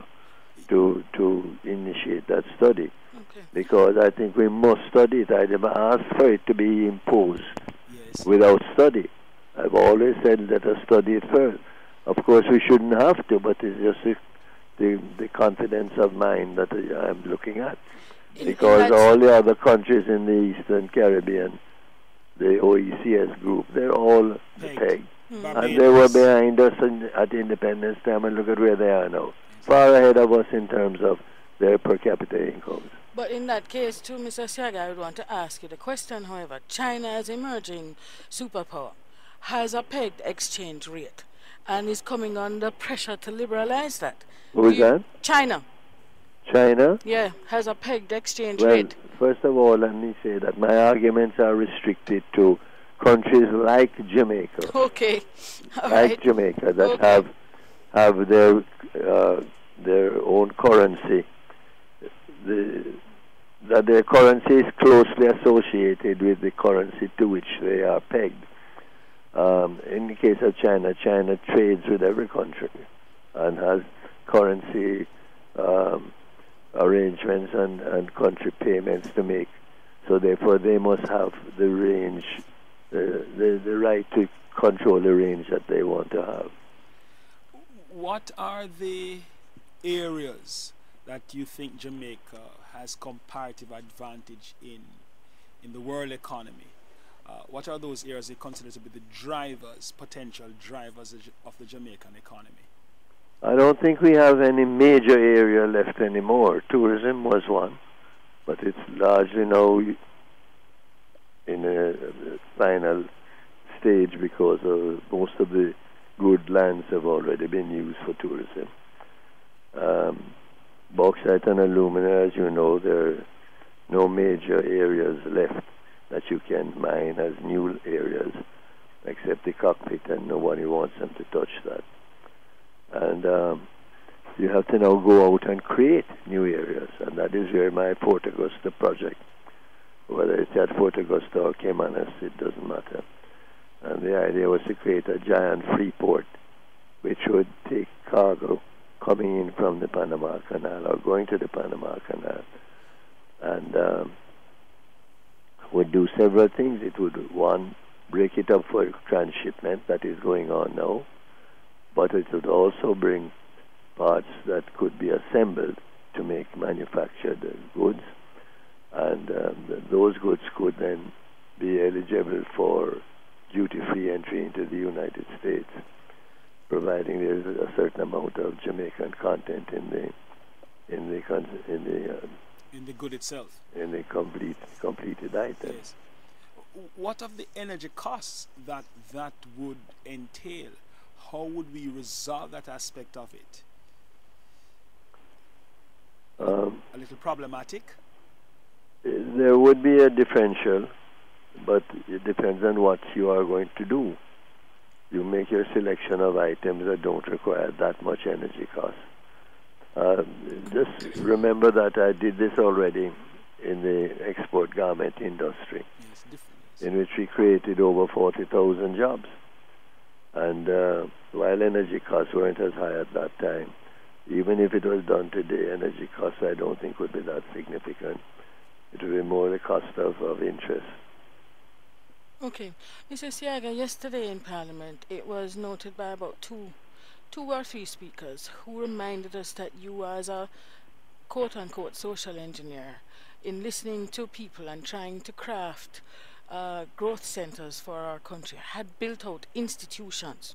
to initiate that study. Okay. Because I think we must study it. I never asked for it to be imposed without study. I've always said let us study it first. Of course, we shouldn't have to, but it's just the confidence of mind that I'm looking at. Because all the other countries in the Eastern Caribbean, the OECS group, they're all pegged. And they were behind us at independence time, and look at where they are now. Far ahead of us in terms of their per capita incomes. But in that case, too, Mr. Siaga, I would want to ask you the question, however. China, as emerging superpower, has a pegged exchange rate and is coming under pressure to liberalize that. Who is that? China. China? Yeah, has a pegged exchange rate. First of all, let me say that my arguments are restricted to countries like Jamaica. Okay. All like right. Jamaica that have their own currency. That their currency is closely associated with the currency to which they are pegged. In the case of China, China trades with every country and has currency arrangements and country payments to make. So therefore they must have the range, the right to control the range that they want to have. What are the areas that you think Jamaica has comparative advantage in the world economy? What are those areas you consider to be the drivers, potential drivers of the Jamaican economy? I don't think we have any major area left anymore. Tourism was one, but it's largely now in a final stage because most of the good lands have already been used for tourism. Bauxite and alumina, as you know, there are no major areas left that you can mine as new areas, except the cockpit, and nobody wants them to touch that. And you have to now go out and create new areas, and that is where my Fort Augusta project, whether it's at Fort Augusta or Caymanas, it doesn't matter. And the idea was to create a giant free port, which would take cargo coming in from the Panama Canal or going to the Panama Canal, and would do several things. It would, one, break it up for transshipment, that is going on now, but it would also bring parts that could be assembled to make manufactured goods, and those goods could then be eligible for duty-free entry into the United States. providing there is a certain amount of Jamaican content in the good itself. In the completed item. Yes. What of the energy costs that would entail? How would we resolve that aspect of it? A little problematic. There would be a differential, but it depends on what you are going to do. You make your selection of items that don't require that much energy cost. Just remember that I did this already in the export garment industry, in which we created over 40,000 jobs. And while energy costs weren't as high at that time, even if it was done today, energy costs I don't think would be that significant. It would be more the cost of interest. Okay. Mr. Siaga, yesterday in Parliament, it was noted by about two or three speakers who reminded us that you, as a quote-unquote social engineer, in listening to people and trying to craft growth centers for our country, had built out institutions.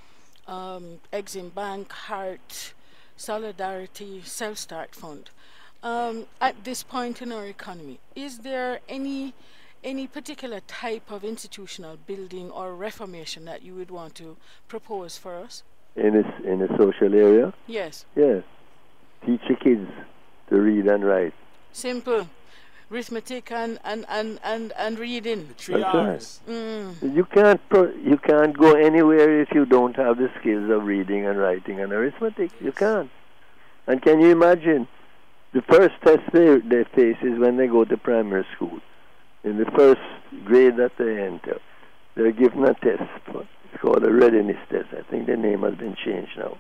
Exim Bank, Heart, Solidarity, Self-Start Fund. At this point in our economy, is there any particular type of institutional building or reformation that you would want to propose for us? In a social area? Yes. Yes. Teach your kids to read and write. Simple. Arithmetic and reading. The 3 hours. You can't go anywhere if you don't have the skills of reading and writing and arithmetic. You can't. And can you imagine the first test they face is when they go to primary school. In the first grade that they enter, they're given a test. It's called a readiness test. I think the name has been changed now.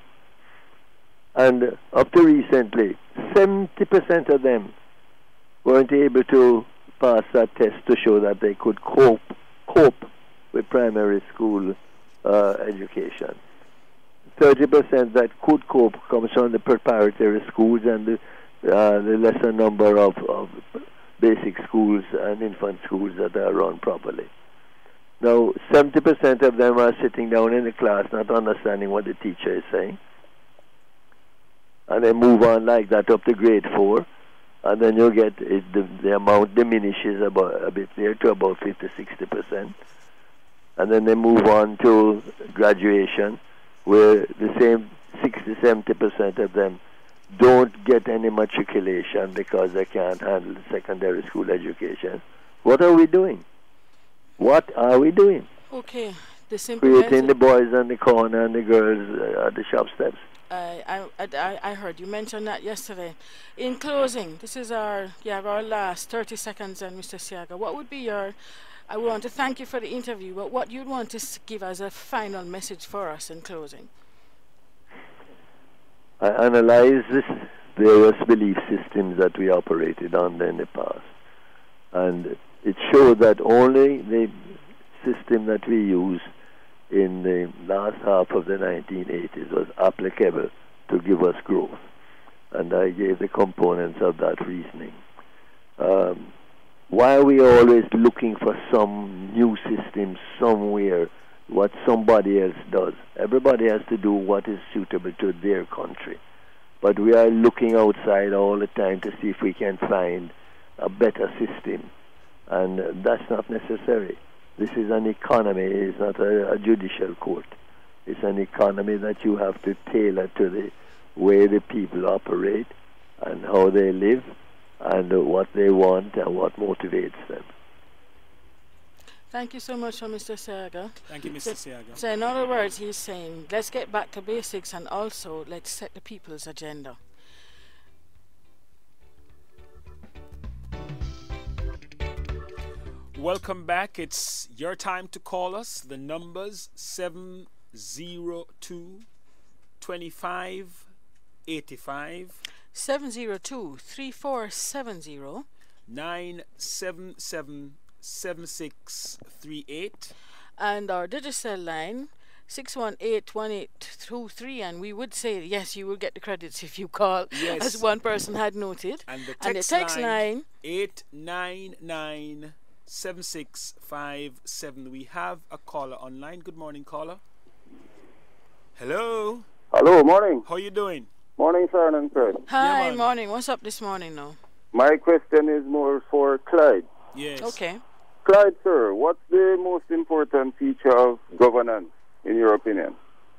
And up to recently, 70% of them weren't able to pass that test to show that they could cope with primary school education. 30% that could cope comes from the preparatory schools and the lesser number of basic schools and infant schools that are run properly. Now, 70% of them are sitting down in the class not understanding what the teacher is saying. And they move on like that up to grade 4. And then you get the amount diminishes about a bit there to about 50-60%. And then they move on to graduation, where the same 60-70% of them don't get any matriculation because they can't handle secondary school education. What are we doing? What are we doing? Okay, the simple creating the boys on the corner and the girls at the shop steps. I heard you mention that yesterday. In closing, this is our last 30 seconds, and Mr. Siaga, what would be your? I want to thank you for the interview, but what you'd want to give as a final message for us in closing? I analyze this various belief systems that we operated under in the past, and it showed that only the system that we used in the last half of the 1980s was applicable to give us growth, and I gave the components of that reasoning. Why are we always looking for some new system somewhere, what somebody else does? Everybody has to do what is suitable to their country. But we are looking outside all the time to see if we can find a better system. And that's not necessary. This is an economy. It's not a judicial court. It's an economy that you have to tailor to the way the people operate and how they live and what they want and what motivates them. Thank you so much, Mr. Siaga. Thank you, Mr. Siaga. So in other words, he's saying, let's get back to basics and also let's set the people's agenda. Welcome back. It's your time to call us. The numbers 702-2585 702-3470 977-7638 and our digital line 618-1823, and we would say yes, you will get the credits if you call, yes, as one person had noted. And the text line 899-7657. We have a caller online. Good morning, caller. Hello. Hello, morning. How you doing? Morning, Sharon and Clyde. Hi, man. morning. What's up this morning now? My question is more for Clyde. Yes. Okay. Clyde, sir, what's the most important feature of governance, in your opinion?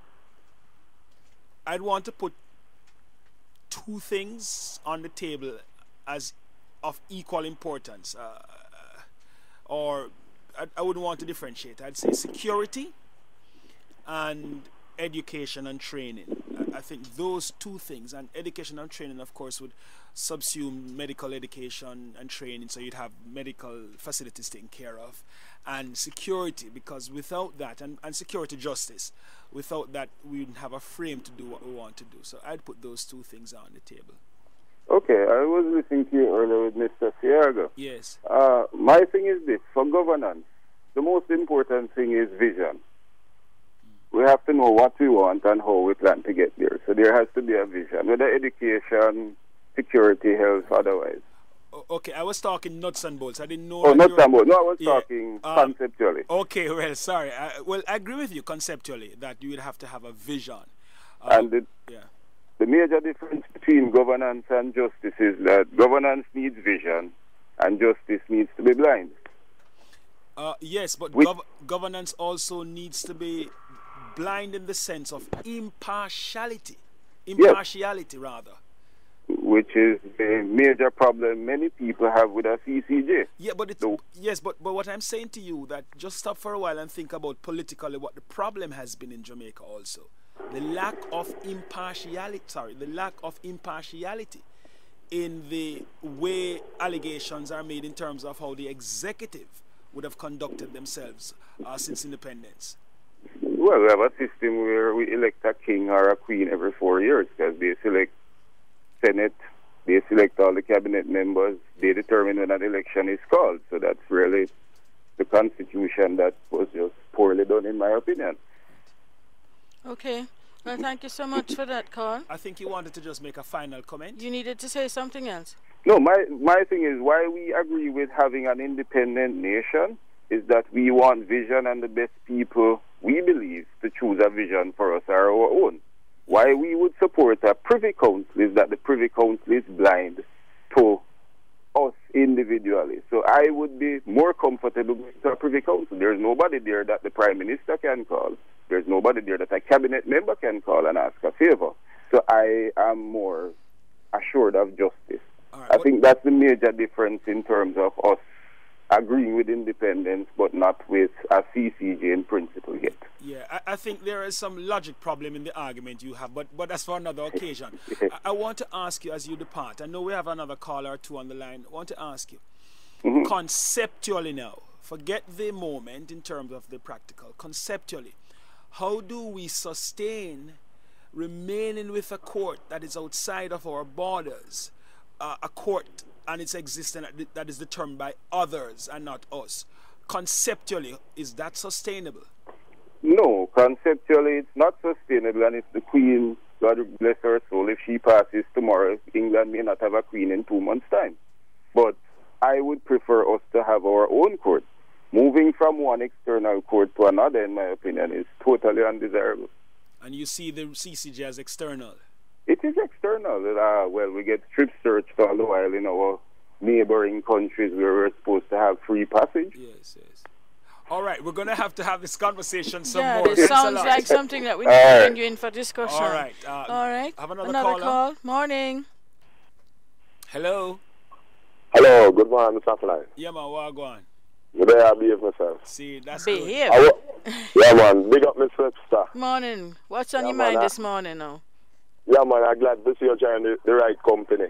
I'd want to put two things on the table as of equal importance, or I wouldn't want to differentiate. I'd say security and education and training. I think those two things, and education and training, of course, would subsume medical education and training, so you'd have medical facilities taken care of, and security, because without that, and security justice, without that, we wouldn't have a frame to do what we want to do. So I'd put those two things on the table. Okay, I was listening to you earlier with Mr. Siaga. Yes. My thing is this, for governance, the most important thing is vision. We have to know what we want and how we plan to get there. So there has to be a vision, whether education, security, health, otherwise. Okay, I was talking nuts and bolts. I didn't know. Oh, nuts and bolts. No, I was talking conceptually. Okay, well, sorry. Well, I agree with you conceptually that you would have to have a vision. And the major difference between governance and justice is that governance needs vision and justice needs to be blind. Yes, but governance also needs to be blind in the sense of impartiality. Impartiality, rather. Which is the major problem many people have with a CCJ. Yeah, but but what I'm saying to you, that just stop for a while and think about politically what the problem has been in Jamaica also. The lack of impartiality in the way allegations are made in terms of how the executive would have conducted themselves since independence. Well, we have a system where we elect a king or a queen every 4 years, because they select Senate, they select all the cabinet members, they determine when an election is called. So that's really the constitution that was just poorly done, in my opinion. Okay. Well, thank you so much for that call. I think you wanted to just make a final comment. You needed to say something else. No, my thing is, why we agree with having an independent nation is that we want vision, and the best people, we believe, to choose a vision for us are our own. Why we would support a Privy Council is that the Privy Council is blind to us individually. So I would be more comfortable with a Privy Council. There's nobody there that the Prime Minister can call. There's nobody there that a cabinet member can call and ask a favor. So I am more assured of justice. Right, I think that's the major difference in terms of us agreeing with independence, but not with a CCJ in principle yet. Yeah, I think there is some logic problem in the argument you have, but that's for another occasion. I want to ask you as you depart. I know we have another caller or two on the line. I want to ask you, conceptually now, forget the moment in terms of the practical, conceptually, how do we sustain remaining with a court that is outside of our borders, a court and its existence that is determined by others and not us? Conceptually, is that sustainable? No, conceptually it's not sustainable, and if the Queen, God bless her soul, if she passes tomorrow, England may not have a Queen in 2 months' time. But I would prefer us to have our own court. Moving from one external court to another, in my opinion, is totally undesirable. And you see the CCJ as external? It is external. Well, we get strip searched all the while in our neighboring countries where we're supposed to have free passage. Yes. All right, we're going to have this conversation some more. Yeah, this sounds like something that we need to bring you in for discussion. All right. All right. Have another call. Morning. Hello. Hello, good morning, Mr. Clyde. Yeah, man, what go on? Good day, I behave myself. See, that's behave. Yeah, man, big up, Mr. Webster. Morning. What's on your mind this morning now? Yeah, man, I'm glad to see you join the right company.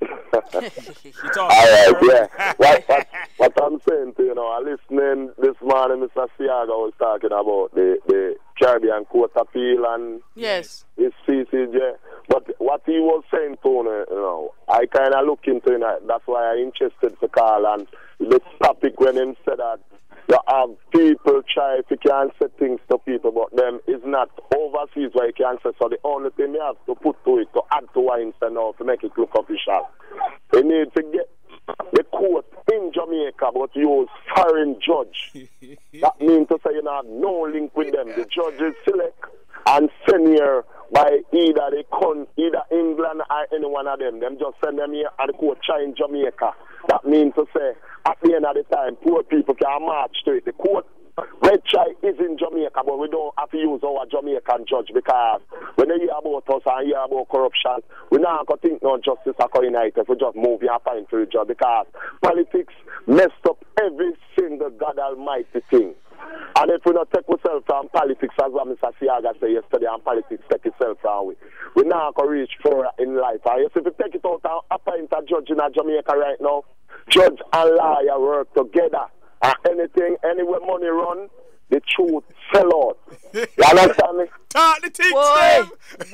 All right, yeah. What I'm saying to you know, I listening this morning, Mr. Siaga was talking about the Caribbean Court appeal and his CCJ. But what he was saying to me, you know, I kind of look into it. That's why I'm interested to call. And the topic when he said that you have people try if you can say things to people, but them is not overseas where you can say. So the only thing you have to put to it, to add to what he said now, to make it look official. You need to get the court in Jamaica, but use foreign judge. That means to say you have no link with them. The judges select and sent here by either England or any one of them. Them just send them here and the court try in Jamaica. That means to say, at the end of the time, poor people can march to it. The court red try is in Jamaica, but we don't have to use our Jamaican judge because when they hear about us and hear about corruption, we not going to think no justice are going to if we just move and find for the judge because politics messed up every single God Almighty thing. And if we not take ourselves from politics, as what Mr. Siaga said yesterday, and politics take itself from we not going to reach further in life. And yes, if we take it out and appoint a judge in Jamaica right now, judge and lawyer work together. And anything, anywhere money run, the truth sell out. You understand me? Talk the things, boy,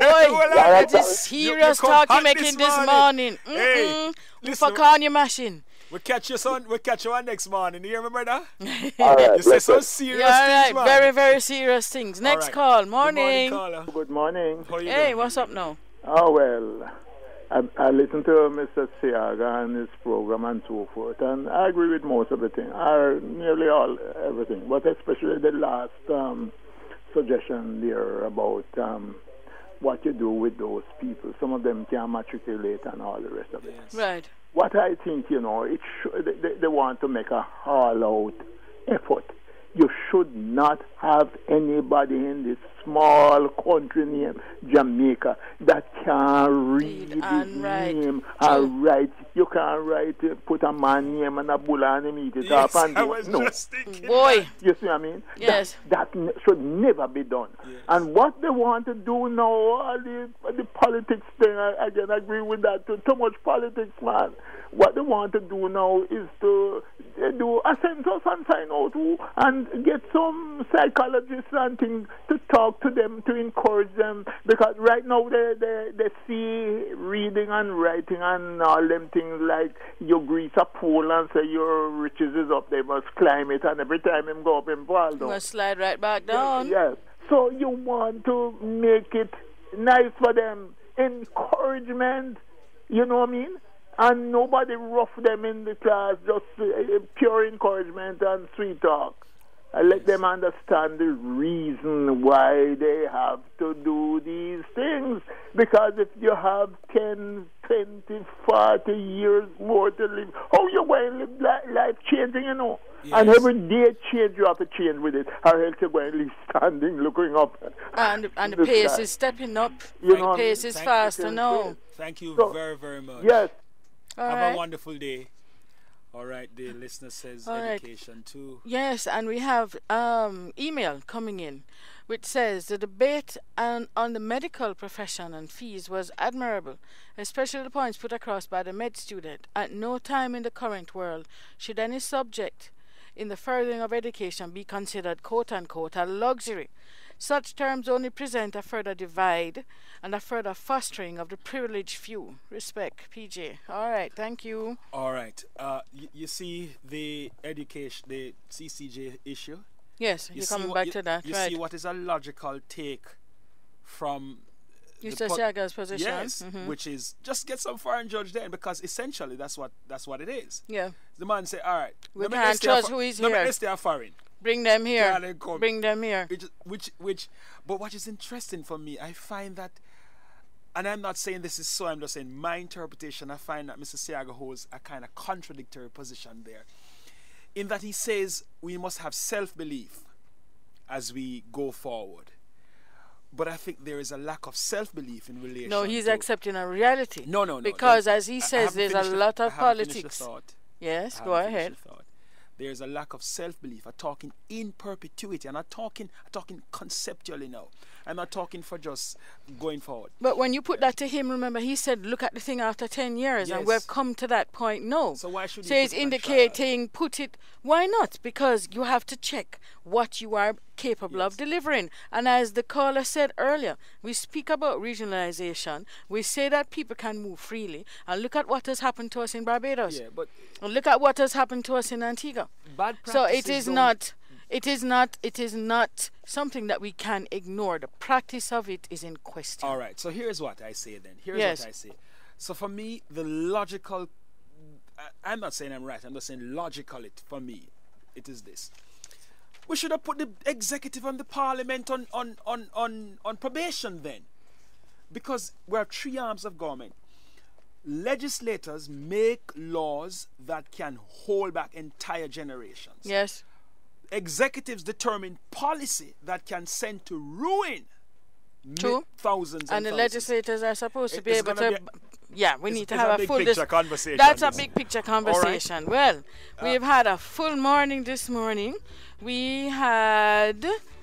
that is you serious talk you're making this morning. Hey, listen, for on your machine. We catch you on next morning. You hear me, brother? All right, you say some serious things, man. Very, very serious things. Next right. call. Morning. Good morning. Hey, what's up now? Oh, well, I listened to Mr. Siaga and his program and so forth, and I agree with most of the things, nearly everything, but especially the last suggestion there about what you do with those people. Some of them can matriculate and all the rest of it. Yes. Right. What I think, they want to make a all-out effort. You should not have anybody in this small country named Jamaica that can read his name and write. You can't write, put a man name and a bull and him eat it up. And I was just thinking. Boy. You see what I mean? Yes. That should never be done. Yes. And what they want to do now, the politics thing, I can agree with that. Too much politics, man. What they want to do now is to do a census and find out who, and get some psychologists and things to talk to them, to encourage them, because right now they see reading and writing and all them things like you grease a pole and say your riches is up, they must climb it, and every time him go up him fall down. Must slide right back down. Yes. So you want to make it nice for them, encouragement, you know what I mean? And nobody rough them in the class, just pure encouragement and sweet talk. Let them understand the reason why they have to do these things. Because if you have 10, 20, 40 years more to live, how you going to live life changing, you know? Yes. And every day change, you have to change with it. Or else you're going to live standing, looking up. And the pace is stepping up. You know, the pace is faster now. Thank you very, very much. Yes. Have a wonderful day. All right, the listener says education too. Yes, and we have email coming in which says the debate on the medical profession and fees was admirable, especially the points put across by the med student. At no time in the current world should any subject in the furthering of education be considered quote-unquote a luxury. Such terms only present a further divide and a further fostering of the privileged few. Respect, PJ. All right, thank you. All right. You see the education, the CCJ issue? Yes, you're coming back to that. You see what is a logical take from Mr. Siaga's position? Yes, which is just get some foreign judge then, because essentially that's what it is. Yeah. The man say, all right, we can't judge who is here. Let's stay foreign. Bring them here. Bring them here. But what is interesting for me, I find that, and I'm not saying this is so, I'm just saying my interpretation, I find that Mr. Siaga holds a kind of contradictory position there, in that he says we must have self-belief as we go forward. But I think there is a lack of self-belief in relation. No, he's accepting a reality. No. Because as he says, there's a lot of politics. Yes, go ahead. There's a lack of self-belief. I'm talking in perpetuity. I'm not talking conceptually now. I'm not talking for just going forward. But when you put that to him, remember, he said, look at the thing after 10 years, and we've come to that point. No. So why should he he's indicating, put it, why not? Because you have to check what you are capable of delivering. And as the caller said earlier, we speak about regionalization. We say that people can move freely. And look at what has happened to us in Barbados. Yeah, but and look at what has happened to us in Antigua. Bad so it is not something that we can ignore. The practice of it is in question. All right. So here's what I say then. Here's what I say. So for me, the logical, I'm not saying I'm right. I'm just saying logical. For me, it is this. We should have put the executive and the parliament on probation then. Because we have three arms of government. Legislators make laws that can hold back entire generations. Yes. Executives determine policy that can send to ruin thousands and the thousands. Legislators are supposed to be able to... we need to have a big full... picture conversation. That's a big picture conversation. Right. Well, we've had a full morning this morning. We had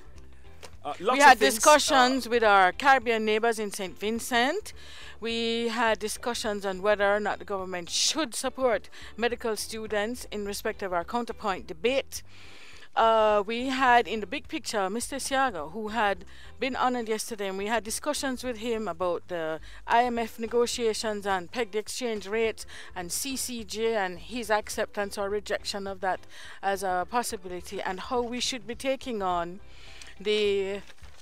discussions with our Caribbean neighbors in St. Vincent. We had discussions on whether or not the government should support medical students in respect of our counterpoint debate. We had in the big picture Mr. Siago, who had been honored yesterday, and we had discussions with him about the IMF negotiations and pegged exchange rates and CCJ and his acceptance or rejection of that as a possibility, and how we should be taking on the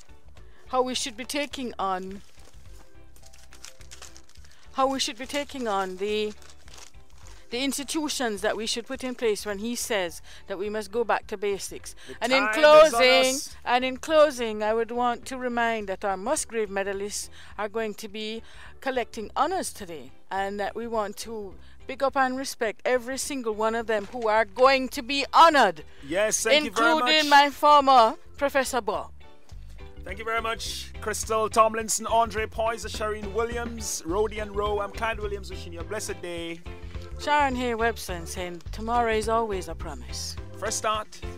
institutions that we should put in place when he says that we must go back to basics. And in closing, I would want to remind that our Musgrave medalists are going to be collecting honors today, and that we want to pick up and respect every single one of them who are going to be honored. Yes, thank you very much. Including my former Professor Bo. Thank you very much, Crystal Tomlinson, Andre Poyser, Sharon Williams, Rhodey and Rowe. I'm Clyde Williams, wishing you a blessed day. Sharon Hay-Webster saying tomorrow is always a promise. First Start.